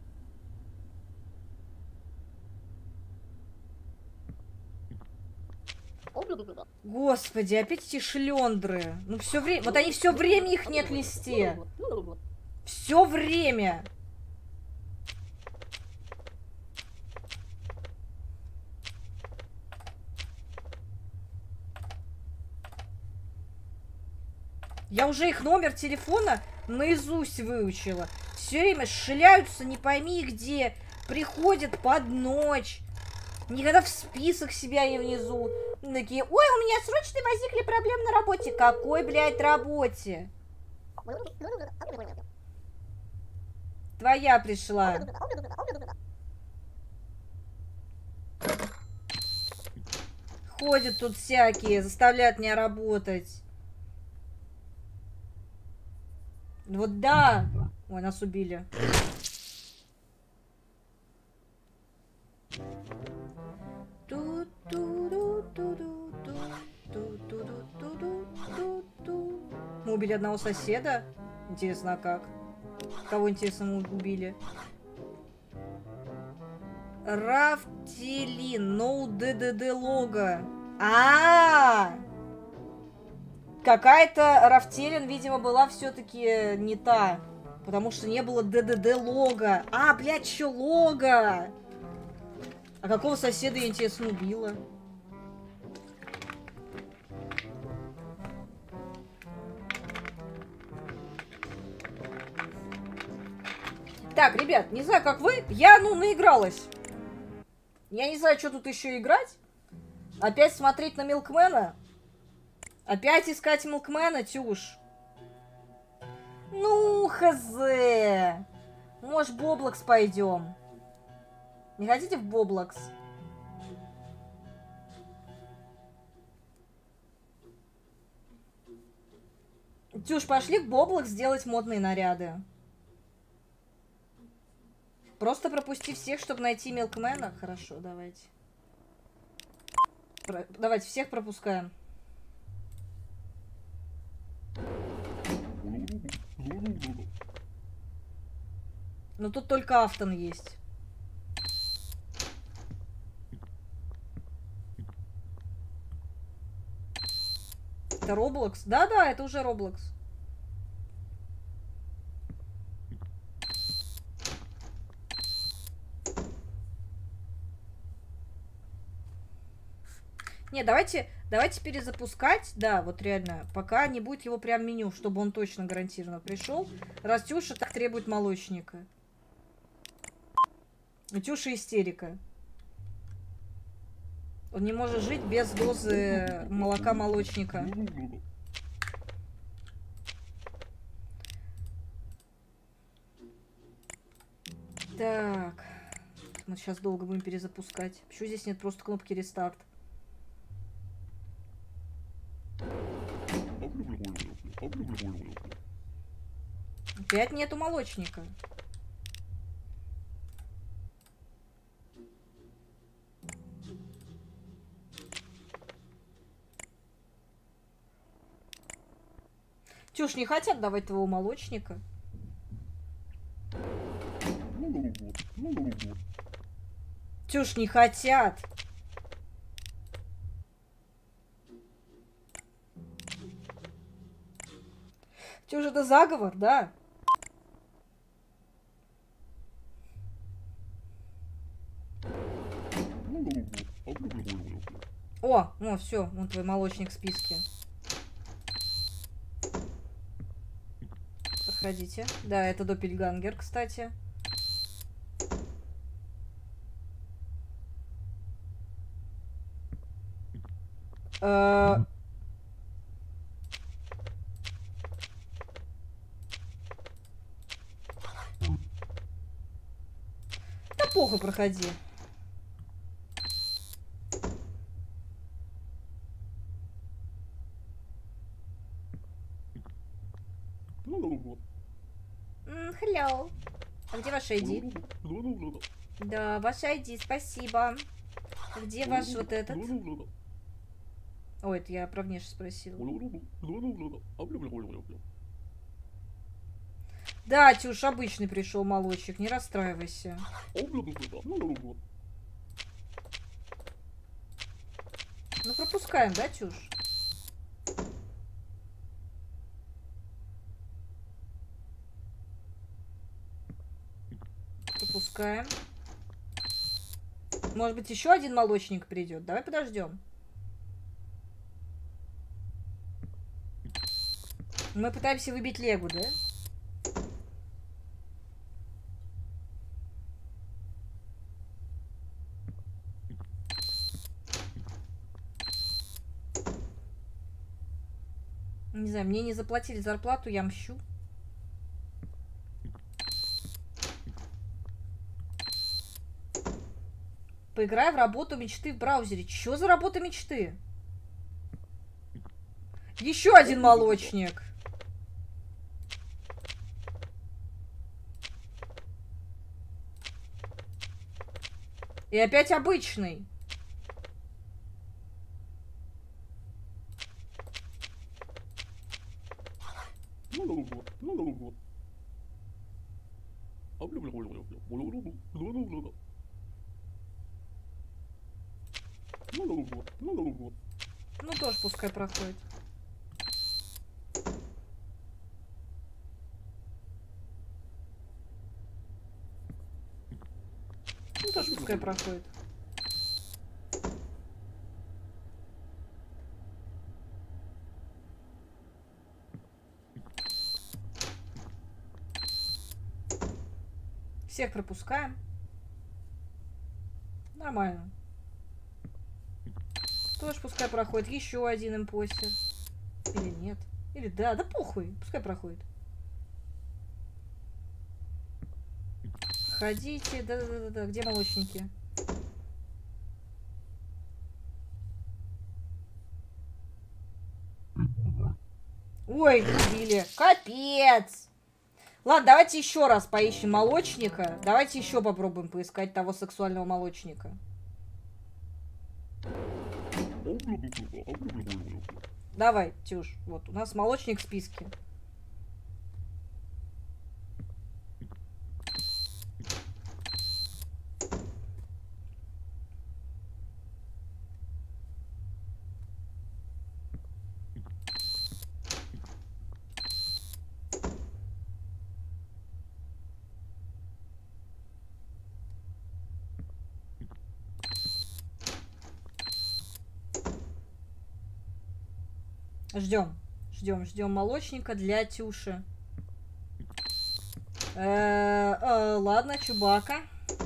Господи, опять эти шлендры. Ну все время. Вот они все время их нет в листе. Все время. Я уже их номер телефона наизусть выучила. Все время шляются, не пойми где. Приходят под ночь. Никогда в список себя не внизу. Такие, ой, у меня срочно возникли проблемы на работе. Какой, блядь, работе? Твоя пришла. Ходят тут всякие, заставляют меня работать. Вот да. Ой, нас убили. Мы убили одного соседа. Интересно, а как? Кого, интересно, мы убили? Рафтилин, no ДДД лого. А, -а, -а! Какая-то Рафтелин, видимо, была все-таки не та. Потому что не было ДДД лого. А, блядь, что лого? А какого соседа я, интересно, убила? Так, ребят, не знаю, как вы. Я, ну, наигралась. Я не знаю, что тут еще играть. Опять смотреть на Милкмена. Опять искать Милкмена, Тюш. Ну, хз. Может, в Боблокс пойдем. Не хотите в Боблокс? Тюш, пошли в Боблокс сделать модные наряды. Просто пропусти всех, чтобы найти Милкмена. Хорошо, давайте. Про... Давайте, всех пропускаем. Но тут только Афтон есть. Это Roblox? Да-да, это уже Roblox. Не, давайте, давайте перезапускать, да, вот реально, пока не будет его прям меню, чтобы он точно гарантированно пришел. Раз Тюша так требует молочника. Тюша истерика. Он не может жить без дозы молока молочника. Так. Мы сейчас долго будем перезапускать. Почему здесь нет просто кнопки рестарт? Опять нету молочника. Тюш, не хотят давать твоего молочника? Тюш, не хотят. Тюш, это заговор, да? О, о, все, вон твой молочник в списке. Проходите. Да, это Доппельгангер, кстати. Э... Да похуй, проходи. Hello. А где ваш ай ди? Да, ваш ай ди, спасибо. А где ваш вот этот? Ой, это я про внешность спросила. Да, Тюш, обычный пришел молочник, не расстраивайся. Ну, пропускаем, да, Тюш? Пропускаем. Может быть, еще один молочник придет. Давай подождем. Мы пытаемся выбить Легу, да? Не знаю, мне не заплатили зарплату, я мщу. Поиграй в работу мечты в браузере. Чё за работа мечты? Еще один молочник. И опять обычный. Ну тоже пускай проходит. Ну тоже пускай проходит. Всех пропускаем. Нормально. Тоже пускай проходит. Еще один импостер. Или нет. Или да. Да похуй. Пускай проходит. Ходите. Да-да-да. Где молочники? Ой, убили. Капец. Ладно, давайте еще раз поищем молочника. Давайте еще попробуем поискать того сексуального молочника. Давай, Тюш. Вот, у нас молочник в списке. Ждем. Ждем, ждем молочника для Тюши. Э -э -э, ладно, Чубака.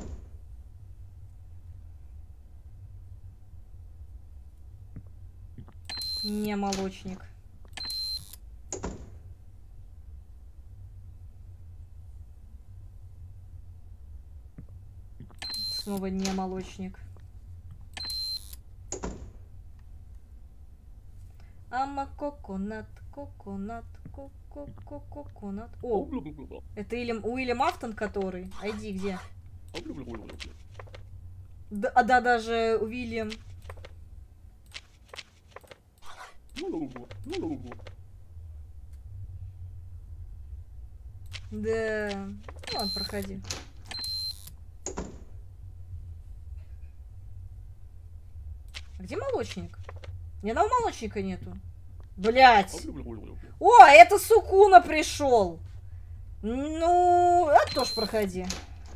Не молочник. Снова не молочник. Ама коконат, коконат, коко, коконат. О, это Уильям, Уильям Афтон, который. Айди, где? Да, а да, даже Уильям. Да. Ну ладно, проходи. А где молочник? Ни одного молочника нету. Блять. О, это Сукуна пришел. Ну, а тоже проходи.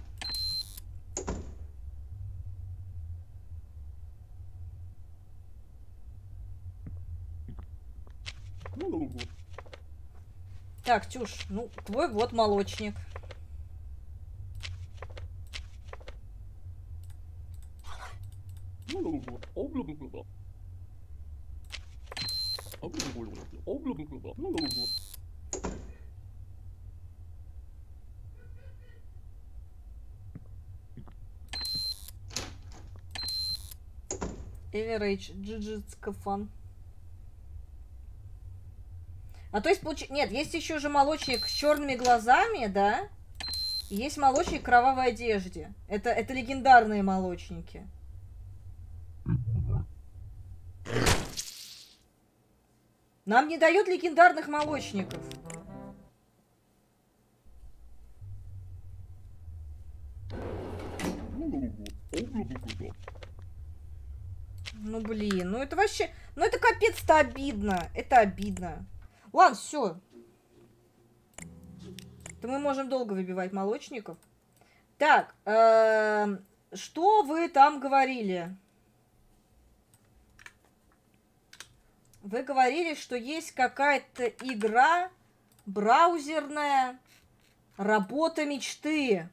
Так, Тюш, ну, твой вот молочник. Эверейдж, джиджицкафан. А то есть, получ... нет, есть еще же молочник с черными глазами, да? И есть молочник в кровавой одежде. Это, это легендарные молочники. Нам не дают легендарных молочников. Ну блин, ну это вообще... Ну это капец-то обидно. Это обидно. Ладно, все. То мы можем долго выбивать молочников. Так, э-э, что вы там говорили? Вы говорили, что есть какая-то игра браузерная «Работа мечты».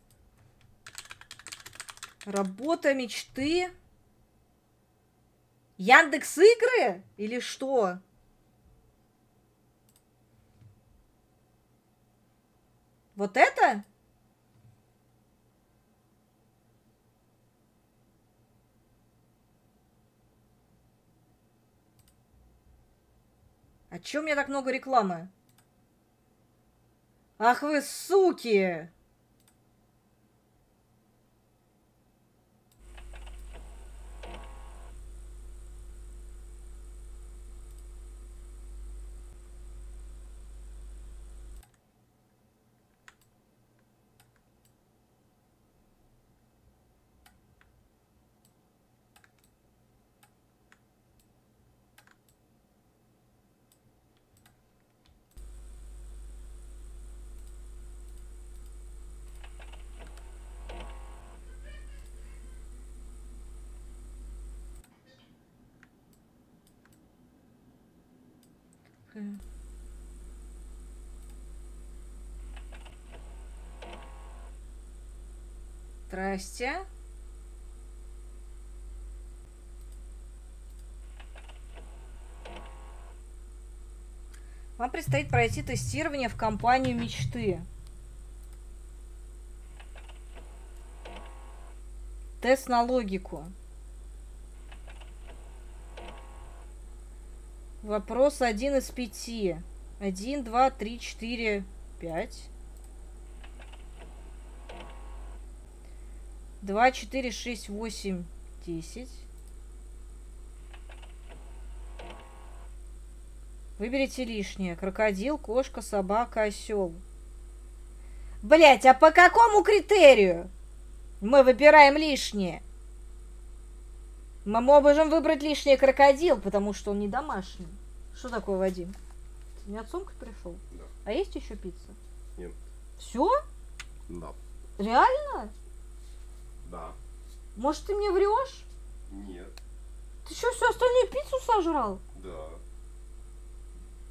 Работа мечты? Яндекс игры? Или что? Вот это? А чё у меня так много рекламы? Ах вы суки! Здрасте. Вам предстоит пройти тестирование в компанию мечты. Тест на логику. Вопрос один из пяти. Один, два, три, четыре, пять. Два, четыре, шесть, восемь, десять. Выберите лишнее. Крокодил, кошка, собака, осел. Блять, а по какому критерию мы выбираем лишнее? Мы можем выбрать лишнее крокодил, потому что он не домашний. Что такое, Вадим? Ты не от сумки пришел? Да. А есть еще пицца? Нет. Все? Да. Реально? Да. Может, ты мне врешь? Нет. Ты что, всю остальную пиццу сожрал? Да.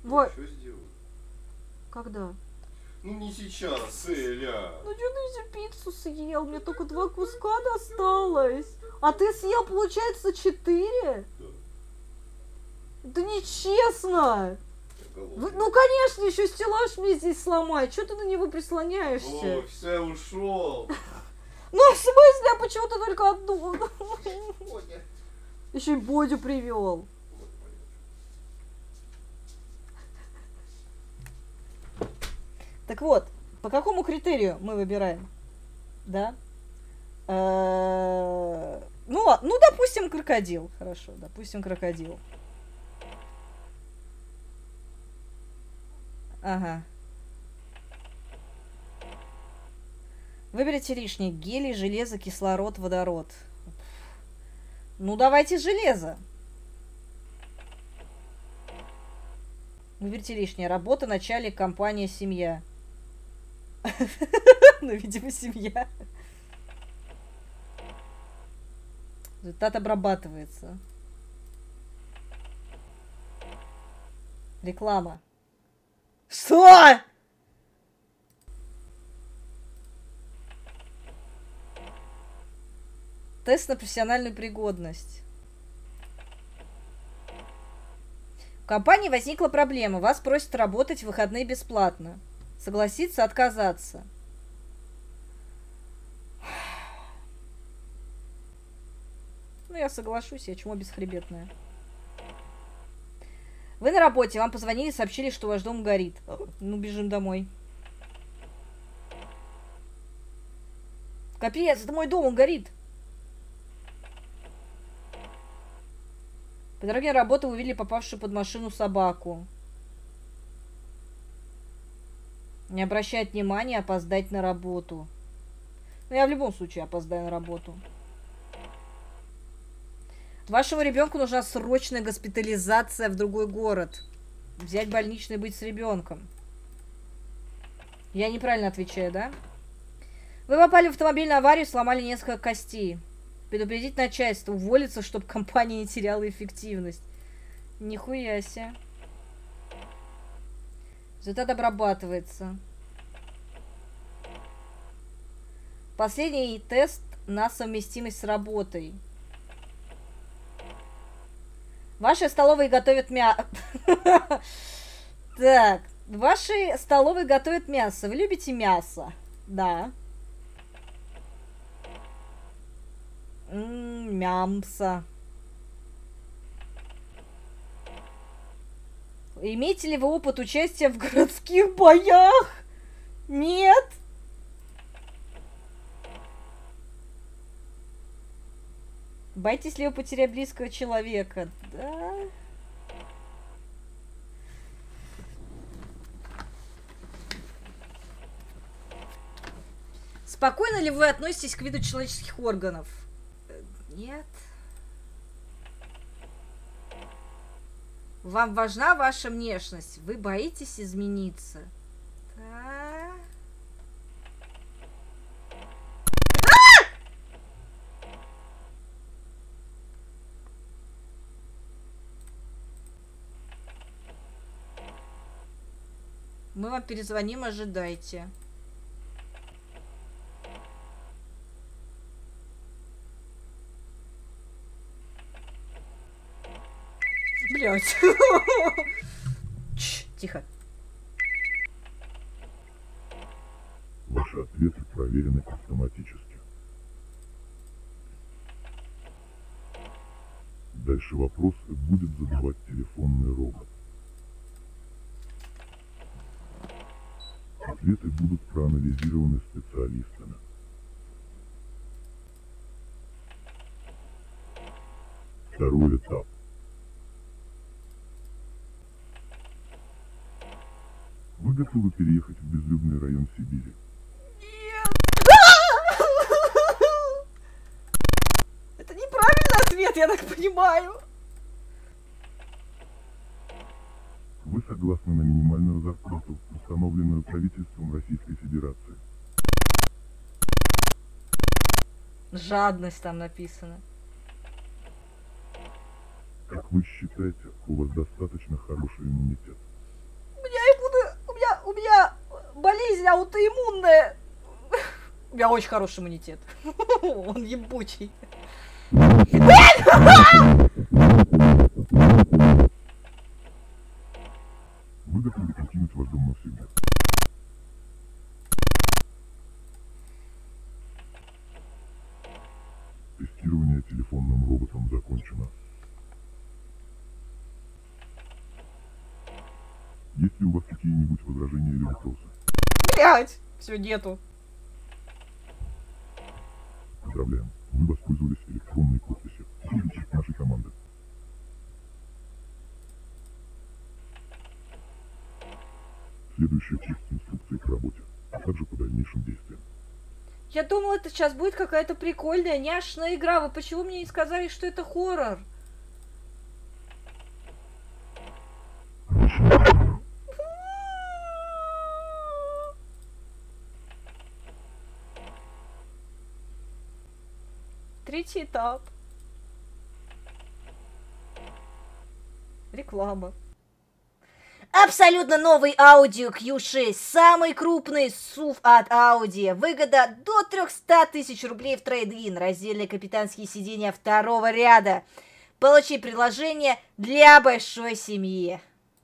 Вот. Что сделал? Когда? Ну не сейчас, Эля. Ну что ты всю пиццу съел? Мне только два куска досталось. А ты съел, получается, четыре? Да. Это нечестно. Я Вы- голодный. ну, конечно, еще стеллаж мне здесь сломать. Что ты на него прислоняешься? О, все, я ушел. Ну, в смысле, а почему ты только одну? Бодя. Еще и Бодю привел. Вот, понятно. Так вот, по какому критерию мы выбираем? Да? Э, Ну, ла- ну, допустим, крокодил. Хорошо, допустим, крокодил. Ага. Выберите лишнее. Гелий, железо, кислород, водород. Ну, давайте железо. Выберите лишнее. Работа, начальник, компания, семья. Ну, видимо, семья. Результат обрабатывается. Реклама. Что? Тест на профессиональную пригодность. В компании возникла проблема. Вас просят работать в выходные бесплатно. Согласиться, отказаться. Ну, я соглашусь, я чмо бесхребетная. Вы на работе, вам позвонили, сообщили, что ваш дом горит. Ну, бежим домой. Капец, это мой дом, он горит. По дороге на работу вы увидели попавшую под машину собаку. Не обращать внимания, опоздать на работу. Ну, я в любом случае опоздаю на работу. Вашему ребенку нужна срочная госпитализация в другой город. Взять больничный и быть с ребенком. Я неправильно отвечаю, да? Вы попали в автомобильную аварию, сломали несколько костей. Предупредить начальство, уволиться, чтобы компания не теряла эффективность. Нихуя себе. Результат обрабатывается. Последний тест на совместимость с работой. Ваши столовые готовят мясо. Так, ваши столовые готовят мясо. Вы любите мясо? Да. М-м, мямса. Имеете ли вы опыт участия в городских боях? Нет. Боитесь ли вы потерять близкого человека? Да. Спокойно ли вы относитесь к виду человеческих органов? Нет. Вам важна ваша внешность? Вы боитесь измениться? Да. Мы вам перезвоним, ожидайте. Блять. Тихо. Ваши ответы проверены автоматически. Дальше вопрос будет задавать телефонный робот. Ответы будут проанализированы специалистами. Второй этап. Вы готовы переехать в безлюдный район Сибири? Это неправильный ответ, я так понимаю. Вы согласны на минимальную зарплату, установленную правительством Российской Федерации? Жадность там написано. Как вы считаете, у вас достаточно хороший иммунитет? меня болезнь аутоиммунная. У меня очень хороший иммунитет. Он ебучий. Вы готовы покинуть ваш дом навсегда. Тестирование телефонным роботом закончено. Есть ли у вас какие-нибудь возражения или вопросы? Блять! Все, нету. Поздравляем. Вы воспользовались электронной подписью. Следуйте нашей команды. Следующий текст инструкции к работе, а также по дальнейшим действиям. Я думала, это сейчас будет какая-то прикольная, няшная игра. Вы почему мне не сказали, что это хоррор? Третий этап. Реклама. Абсолютно новый Audi кью шесть. Самый крупный эс ю ви от Audi. Выгода до трёхсот тысяч рублей в трейд-ин. Раздельные капитанские сиденья второго ряда. Получи предложение для большой семьи.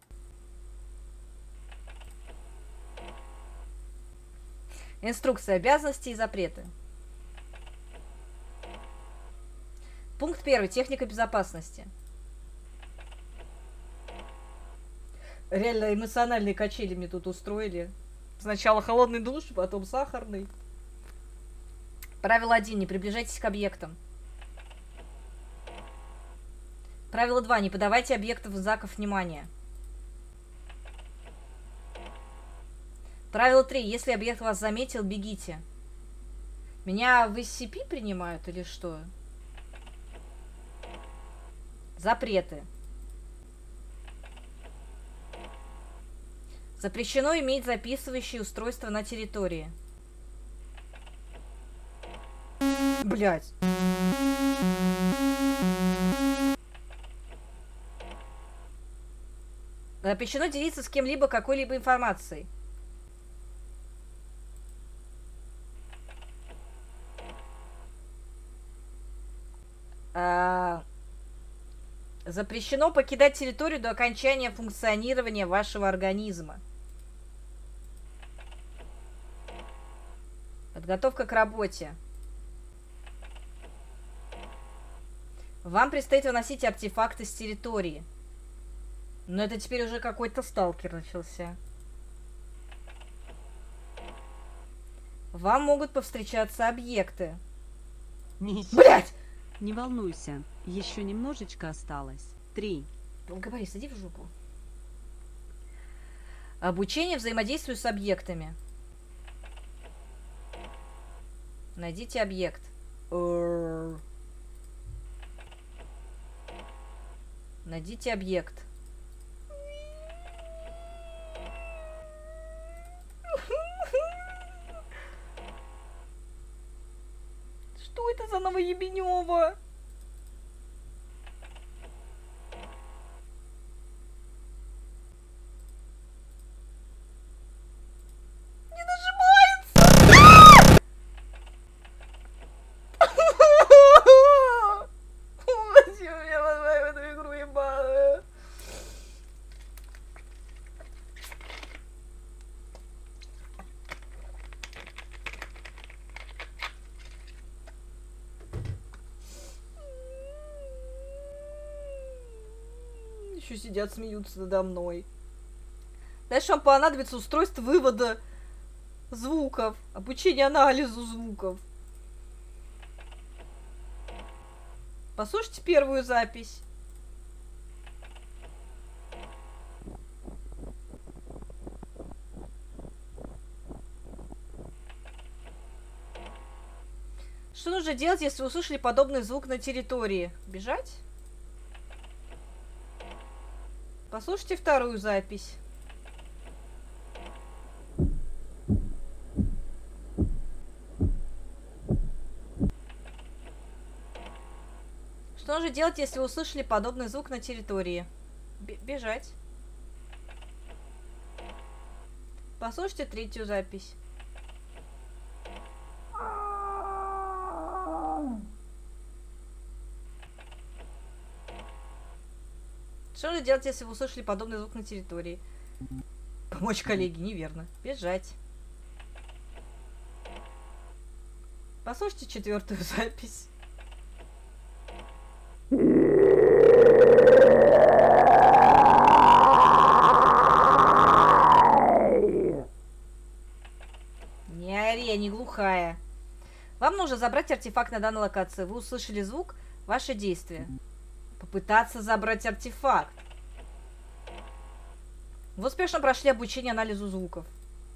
Инструкция, обязанности и запреты. Пункт первый. Техника безопасности. Реально эмоциональные качели мне тут устроили. Сначала холодный душ, потом сахарный. Правило один. Не приближайтесь к объектам. Правило два. Не подавайте объектов знаков внимания. Правило три. Если объект вас заметил, бегите. Меня в эс си пи принимают или что? Запреты. Запрещено иметь записывающие устройства на территории. Блять. Запрещено делиться с кем-либо какой-либо информацией. А... Запрещено покидать территорию до окончания функционирования вашего организма. Подготовка к работе. Вам предстоит выносить артефакты с территории. Но это теперь уже какой-то сталкер начался. Вам могут повстречаться объекты. Блять! Не волнуйся, еще немножечко осталось. Три. Говори, сиди в жопу. Обучение взаимодействию с объектами. Найдите объект. Найдите объект. Что это за Новоебенево? Не нажимается! Зачем меня в эту игру ебаную? Еще сидят, смеются надо мной. Дальше вам понадобится устройство вывода звуков, обучение анализу звуков. Послушайте первую запись. Что нужно делать, если вы услышали подобный звук на территории? Бежать? Послушайте вторую запись. Что нужно делать, если вы услышали подобный звук на территории? Б- бежать. Послушайте третью запись. Что же делать, если вы услышали подобный звук на территории? Помочь коллеге, неверно. Бежать. Послушайте четвертую запись. Не ори, я не глухая. Вам нужно забрать артефакт на данной локации. Вы услышали звук, ваше действие. Попытаться забрать артефакт. Вы успешно прошли обучение анализу звуков.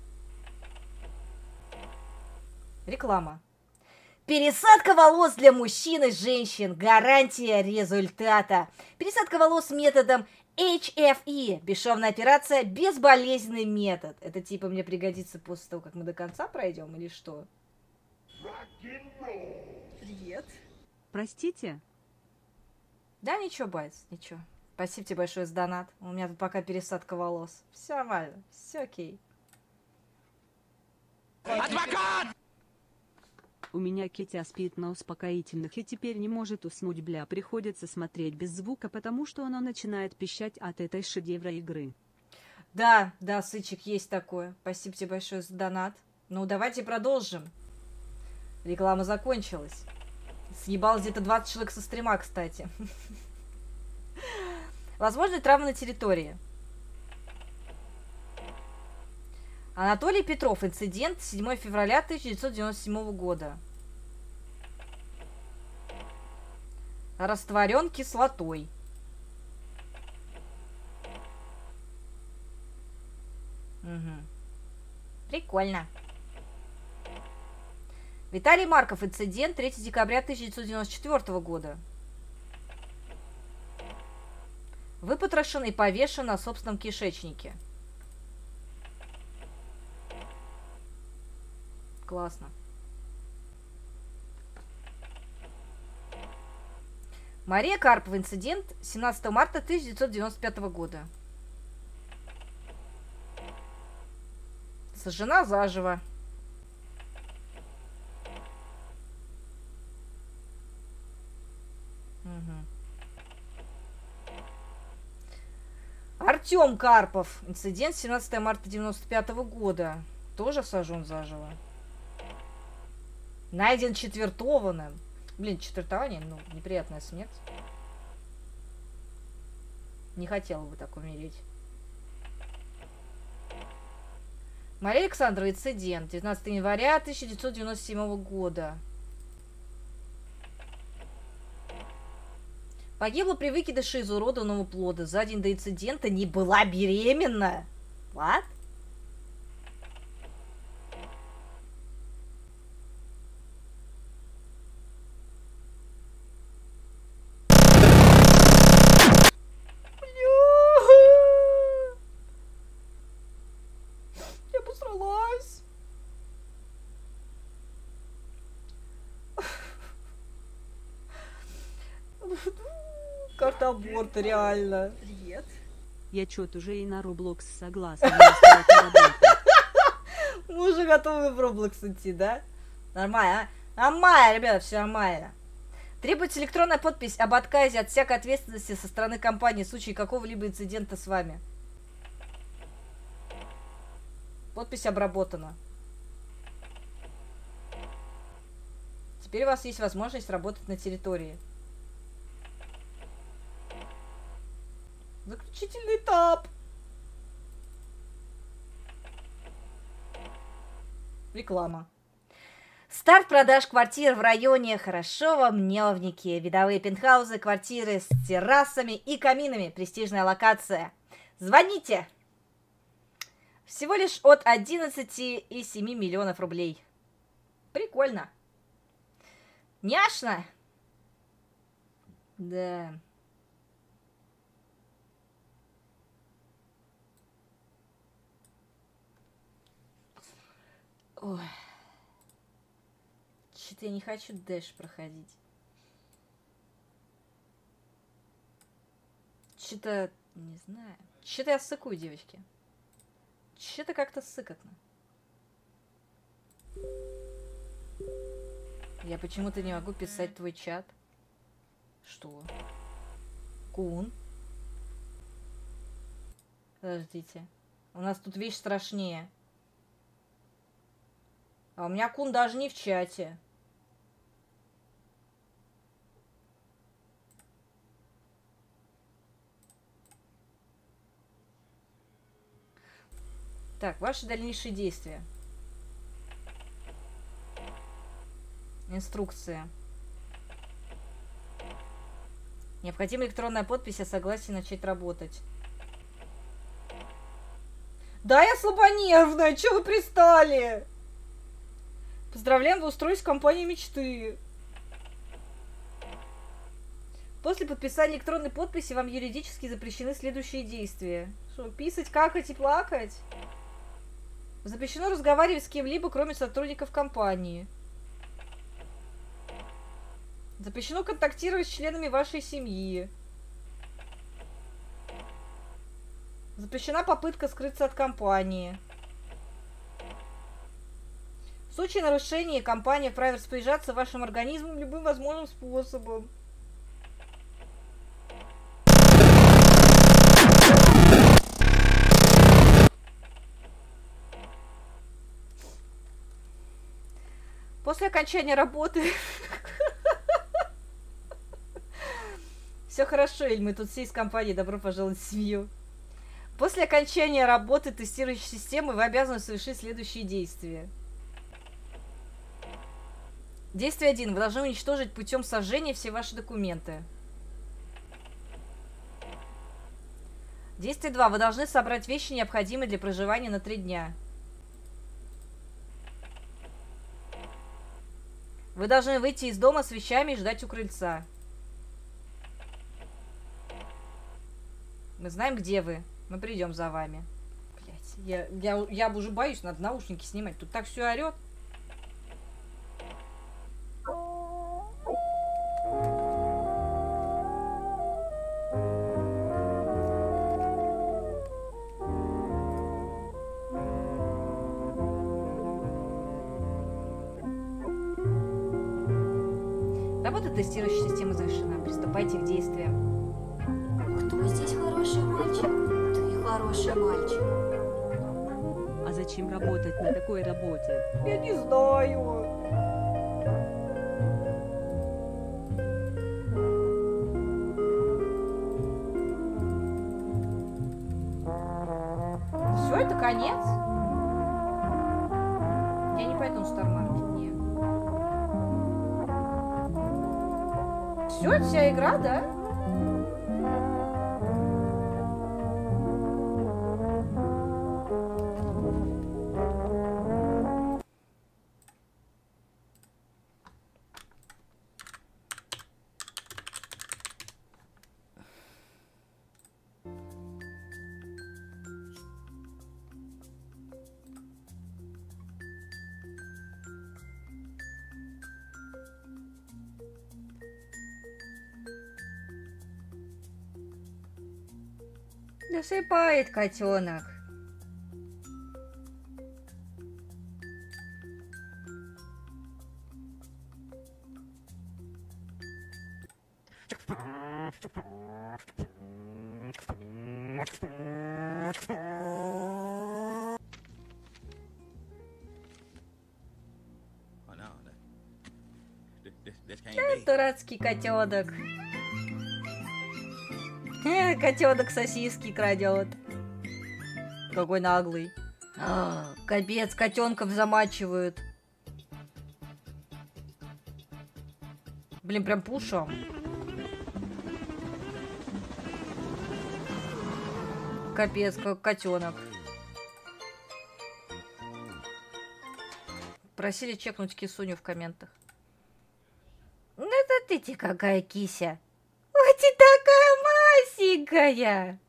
Реклама. Пересадка волос для мужчин и женщин. Гарантия результата. Пересадка волос методом эйч эф и. Бесшовная операция, безболезненный метод. Это типа мне пригодится после того, как мы до конца пройдем, или что? Привет. Простите? Да ничего, Байс, ничего. Спасибо тебе большое за донат. У меня тут пока пересадка волос. Все нормально, все окей. Адвокат! У меня Китя спит на успокоительных и теперь не может уснуть, бля. Приходится смотреть без звука, потому что оно начинает пищать от этой шедевра игры. Да, да, Сычик, есть такое. Спасибо тебе большое за донат. Ну, давайте продолжим. Реклама закончилась. Съебалось где-то двадцать человек со стрима, кстати. Возможно, травмы на территории. Анатолий Петров. Инцидент седьмого февраля тысяча девятьсот девяносто седьмого года. Растворен кислотой. Угу. Прикольно. Виталий Марков. Инцидент третьего декабря тысяча девятьсот девяносто четвёртого года. Выпотрошен и повешен на собственном кишечнике. Классно. Мария Карпова. Инцидент семнадцатого марта тысяча девятьсот девяносто пятого года. Сожжена заживо. Угу. Артем Карпов. Инцидент семнадцатого марта девяносто пятого года. Тоже сожжен заживо. Найден четвертованным. Блин, четвертование, ну, неприятная смерть. Не хотела бы так умереть. Мария Александрова. Инцидент девятнадцатого января тысяча девятьсот девяносто седьмого года. Погибла при выкидыше изуродованного плода. За день до инцидента не была беременна. What? Я посралась. Карта аборта, реально. Привет. Я чё-то уже и на Roblox согласна. Я Мы уже готовы в Roblox идти, да? Нормально, а? Нормально, ребята, все нормально. Требуется электронная подпись об отказе от всякой ответственности со стороны компании в случае какого-либо инцидента с вами. Подпись обработана. Теперь у вас есть возможность работать на территории. Заключительный этап. Реклама. Старт продаж квартир в районе Хорошова, Мневнике. Видовые пентхаузы, квартиры с террасами и каминами. Престижная локация. Звоните! Всего лишь от одиннадцати и семи миллионов рублей. Прикольно. Няшно. Да. Ой. Что-то я не хочу дэш проходить. Что-то, не знаю. Что-то я ссыкую, девочки. Че-то как-то сыкотно. Я почему-то не могу писать твой чат. Что? Кун? Подождите. У нас тут вещь страшнее. А у меня Кун даже не в чате. Так, ваши дальнейшие действия. Инструкция. Необходима электронная подпись о согласии начать работать. Да, я слабонервная, чё вы пристали? Поздравляем, вы устроились в компании мечты. После подписания электронной подписи вам юридически запрещены следующие действия. Что, писать, какать и плакать? Запрещено разговаривать с кем-либо, кроме сотрудников компании. Запрещено контактировать с членами вашей семьи. Запрещена попытка скрыться от компании. В случае нарушения компания вправе распоряжаться вашим организмом любым возможным способом. После окончания работы... Все хорошо, Эль, мы тут все из компании. Добро пожаловать в семью. После окончания работы тестирующей системы вы обязаны совершить следующие действия. Действие один. Вы должны уничтожить путем сожжения все ваши документы. Действие два. Вы должны собрать вещи, необходимые для проживания на три дня. Вы должны выйти из дома с вещами и ждать у крыльца. Мы знаем, где вы. Мы придем за вами. Блять, я, я, я уже боюсь, надо наушники снимать. Тут так все орет. Работа тестирующей системы завершена. Приступайте к действиям. Кто здесь хороший мальчик? Ты хороший мальчик. А зачем работать на такой работе? Я не знаю. Все, это конец? Я не пойду в Стармаркет, нет. Все, это вся игра, да? Засыпает котенок. Да, дурацкий котенок. Котенок сосиски крадет. Какой наглый. А, капец, котенков замачивают. Блин, прям пушом. Капец, как котенок. Просили чекнуть кисуню в комментах. Ну это ты какая кися. Ой, ты такая масенькая.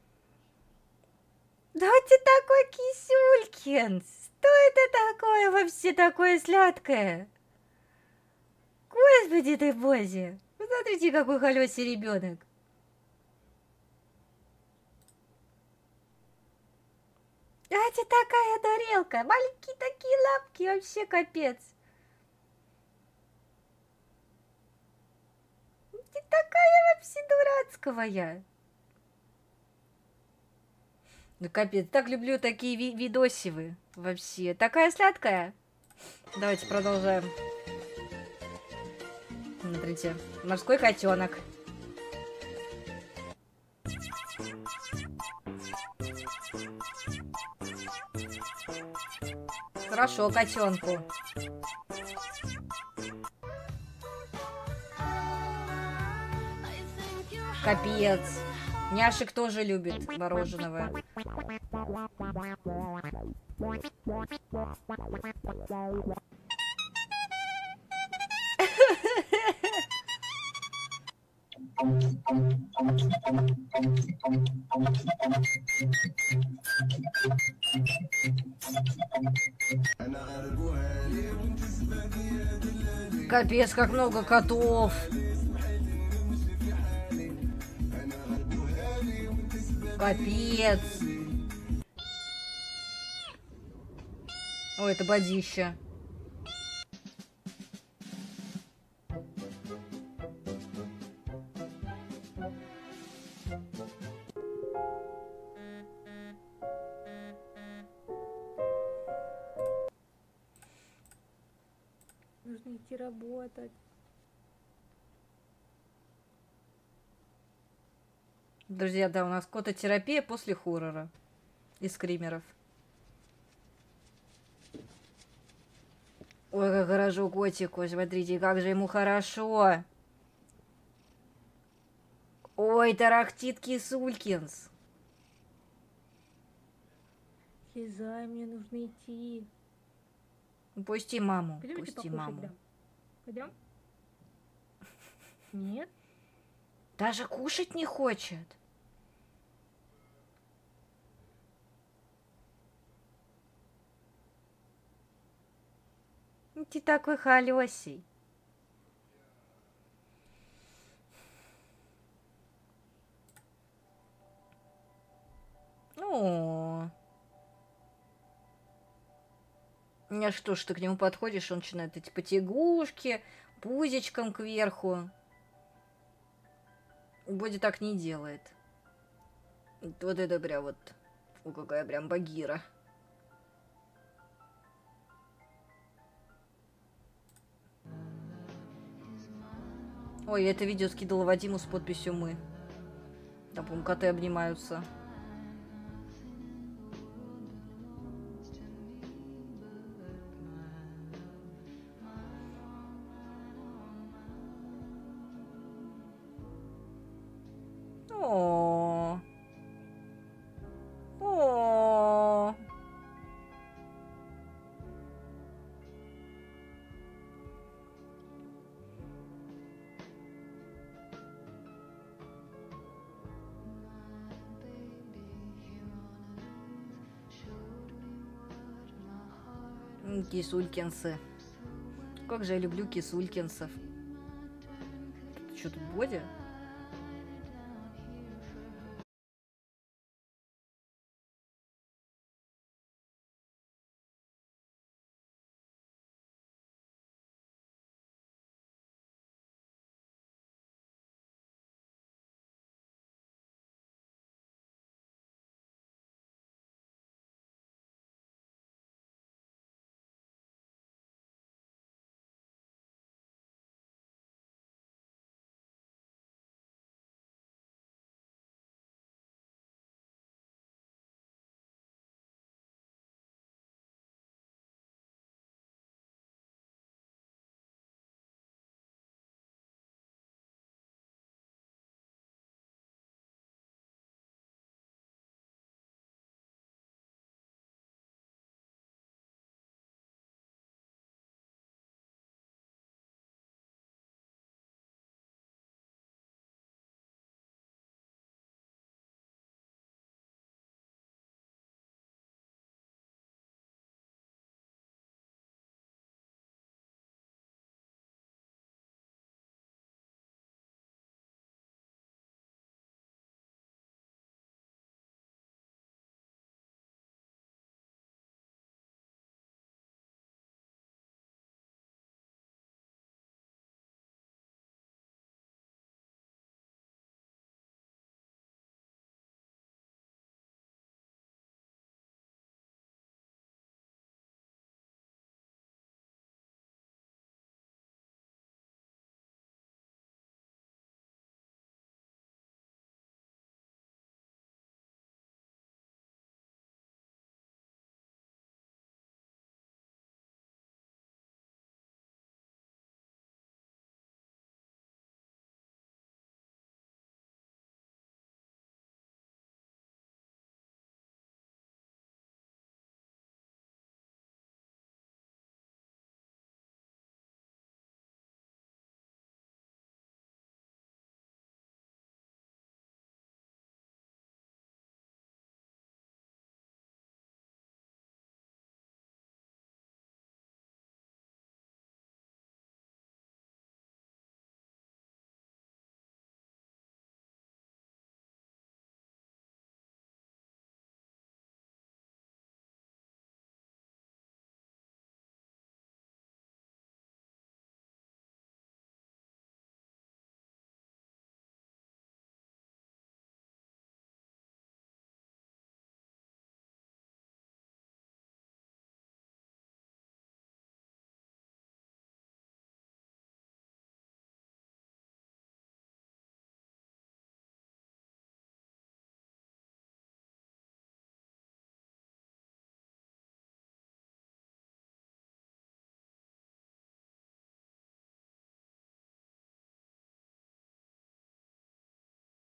Да ты такой кисюлькин. Что это такое вообще такое сладкое? Господи ты боже. Посмотрите, какой холёсый ребенок. А ты такая тарелка. Маленькие такие лапки. Вообще капец. Ты такая вообще дурацкая. Ну капец, так люблю такие ви видосивы. Вообще. Такая сладкая. Давайте продолжаем. Смотрите. Морской котенок. Хорошо, котенку. Капец. Няшек тоже любит мороженое. Капец, как много котов. Капец. Ой, это бодища. Нужно идти работать. Друзья, да, у нас кототерапия после хоррора и скримеров. Ой, как хорошо котику, смотрите, как же ему хорошо. Ой, тарахтит кисулькинс. Слезай, мне нужно идти. Пусти маму, Пойдемте пусти покушать, маму. да. Пойдем? Нет? Даже кушать не хочет. Ты такой холёсий. О. А что ж, ты к нему подходишь, он начинает эти потягушки, пузичком кверху. Боди так не делает. Вот это прям вот... О, какая прям багира. Ой, я это видео скидывала Вадиму с подписью «Мы». Там, по-моему, коты обнимаются. О. О. Кисулькинсы. Как же я люблю кисулькинсов. Что тут Бодя?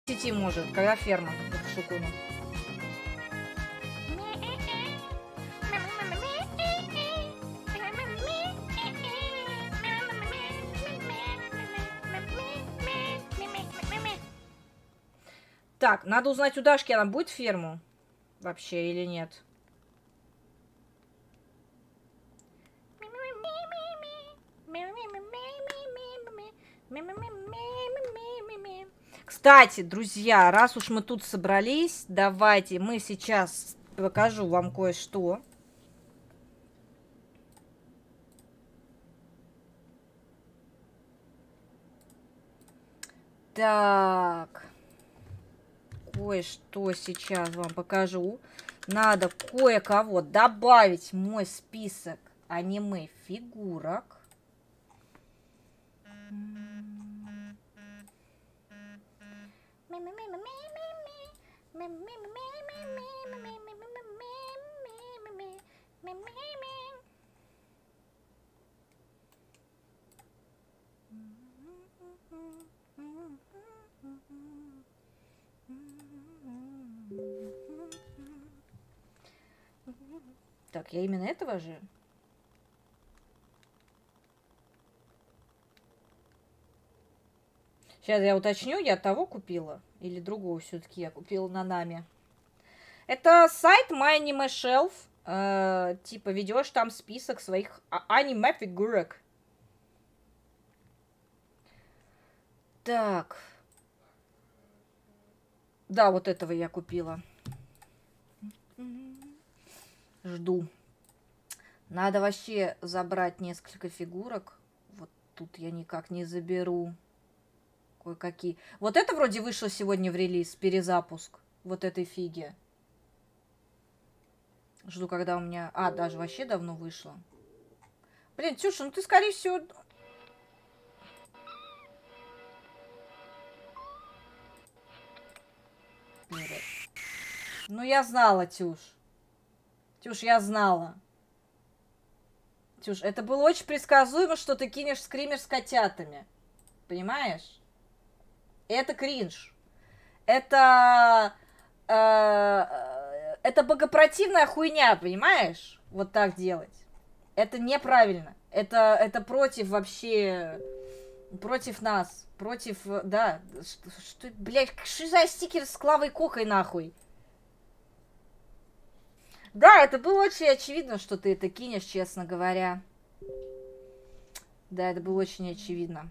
сети может, когда ферма Шукуна. Так, надо узнать у Дашки, она будет ферму вообще или нет. Кстати, друзья, раз уж мы тут собрались, давайте мы сейчас покажу вам кое-что. Так. Кое-что сейчас вам покажу. Надо кое-кого добавить в мой список аниме-фигурок. Так, я именно этого же? Сейчас я уточню, я того купила или другого все-таки я купила на Нами. Это сайт My Anime Shelf. Э, типа ведешь там список своих аниме-фигурок. Так. Да, вот этого я купила. Жду. Надо вообще забрать несколько фигурок. Вот тут я никак не заберу. Кое-какие. Вот это вроде вышло сегодня в релиз, перезапуск. Вот этой фиги. Жду, когда у меня... А, даже вообще давно вышло. Блин, Тюша, ну ты, скорее всего... Ну, я знала, Тюш. Тюш, я знала. Тюш, это было очень предсказуемо, что ты кинешь скример с котятами. Понимаешь? Это кринж. Это... Э, это богопротивная хуйня, понимаешь? Вот так делать. Это неправильно. Это, это против вообще... Против нас. Против... Да. Что, что блядь, что за стикер с Клавой Кокой, нахуй? Да, это было очень очевидно, что ты это кинешь, честно говоря. Да, это было очень очевидно.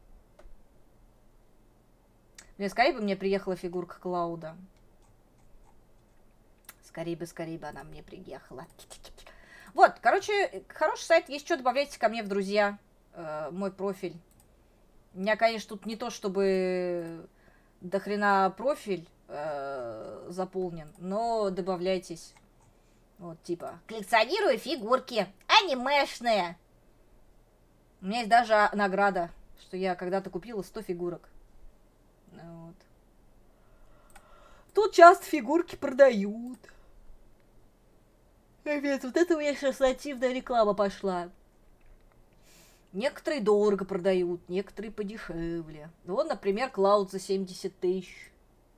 Блин, скорее бы мне приехала фигурка Клауда. Скорее бы, скорее бы она мне приехала. Вот, короче, хороший сайт. Есть что, добавляйте ко мне в друзья. Э, мой профиль. У меня, конечно, тут не то, чтобы до хрена профиль э, заполнен, но добавляйтесь. Вот, типа, коллекционирую фигурки анимешные. У меня есть даже награда, что я когда-то купила сто фигурок. Вот. Тут часто фигурки продают. Нет, вот это у меня сейчас нативная реклама пошла. Некоторые дорого продают, некоторые подешевле. Вот, например, Клауд за семьдесят тысяч.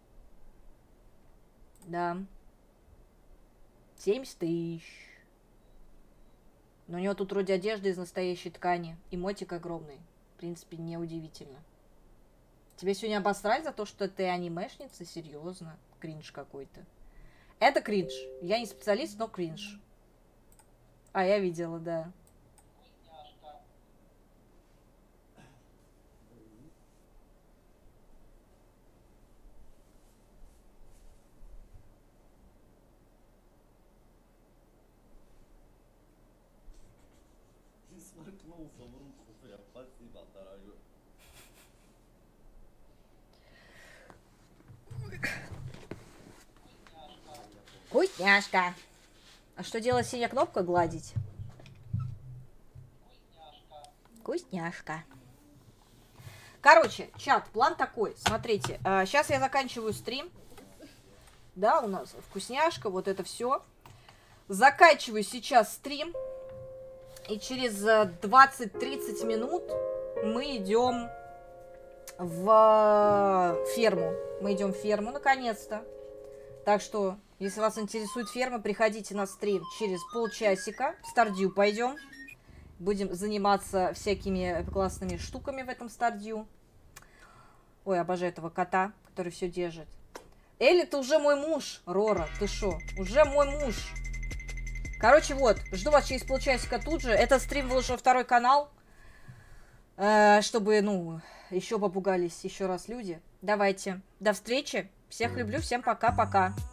Да. семьдесят тысяч. Но у него тут вроде одежда из настоящей ткани. И мотик огромный. В принципе, неудивительно. Тебя сегодня обосрали за то, что ты анимешница? Серьезно? Кринж какой-то. Это кринж. Я не специалист, но кринж. А, я видела, да. Вкусняшка. А что делать, синяя кнопка гладить? Вкусняшка. Короче, чат, план такой. Смотрите, а, сейчас я заканчиваю стрим. Да, у нас вкусняшка, вот это все. Заканчиваю сейчас стрим. И через двадцать-тридцать минут мы идем в ферму. Мы идем в ферму, наконец-то. Так что, если вас интересует ферма, приходите на стрим через полчасика. В Стардью пойдем. Будем заниматься всякими классными штуками в этом Стардью. Ой, обожаю этого кота, который все держит. Элли, ты уже мой муж. Рора, ты шо? Уже мой муж. Короче, вот, жду вас через полчасика тут же. Этот стрим выложил второй канал. Э, чтобы, ну, еще попугались еще раз люди. Давайте. До встречи. Всех люблю. Всем пока-пока.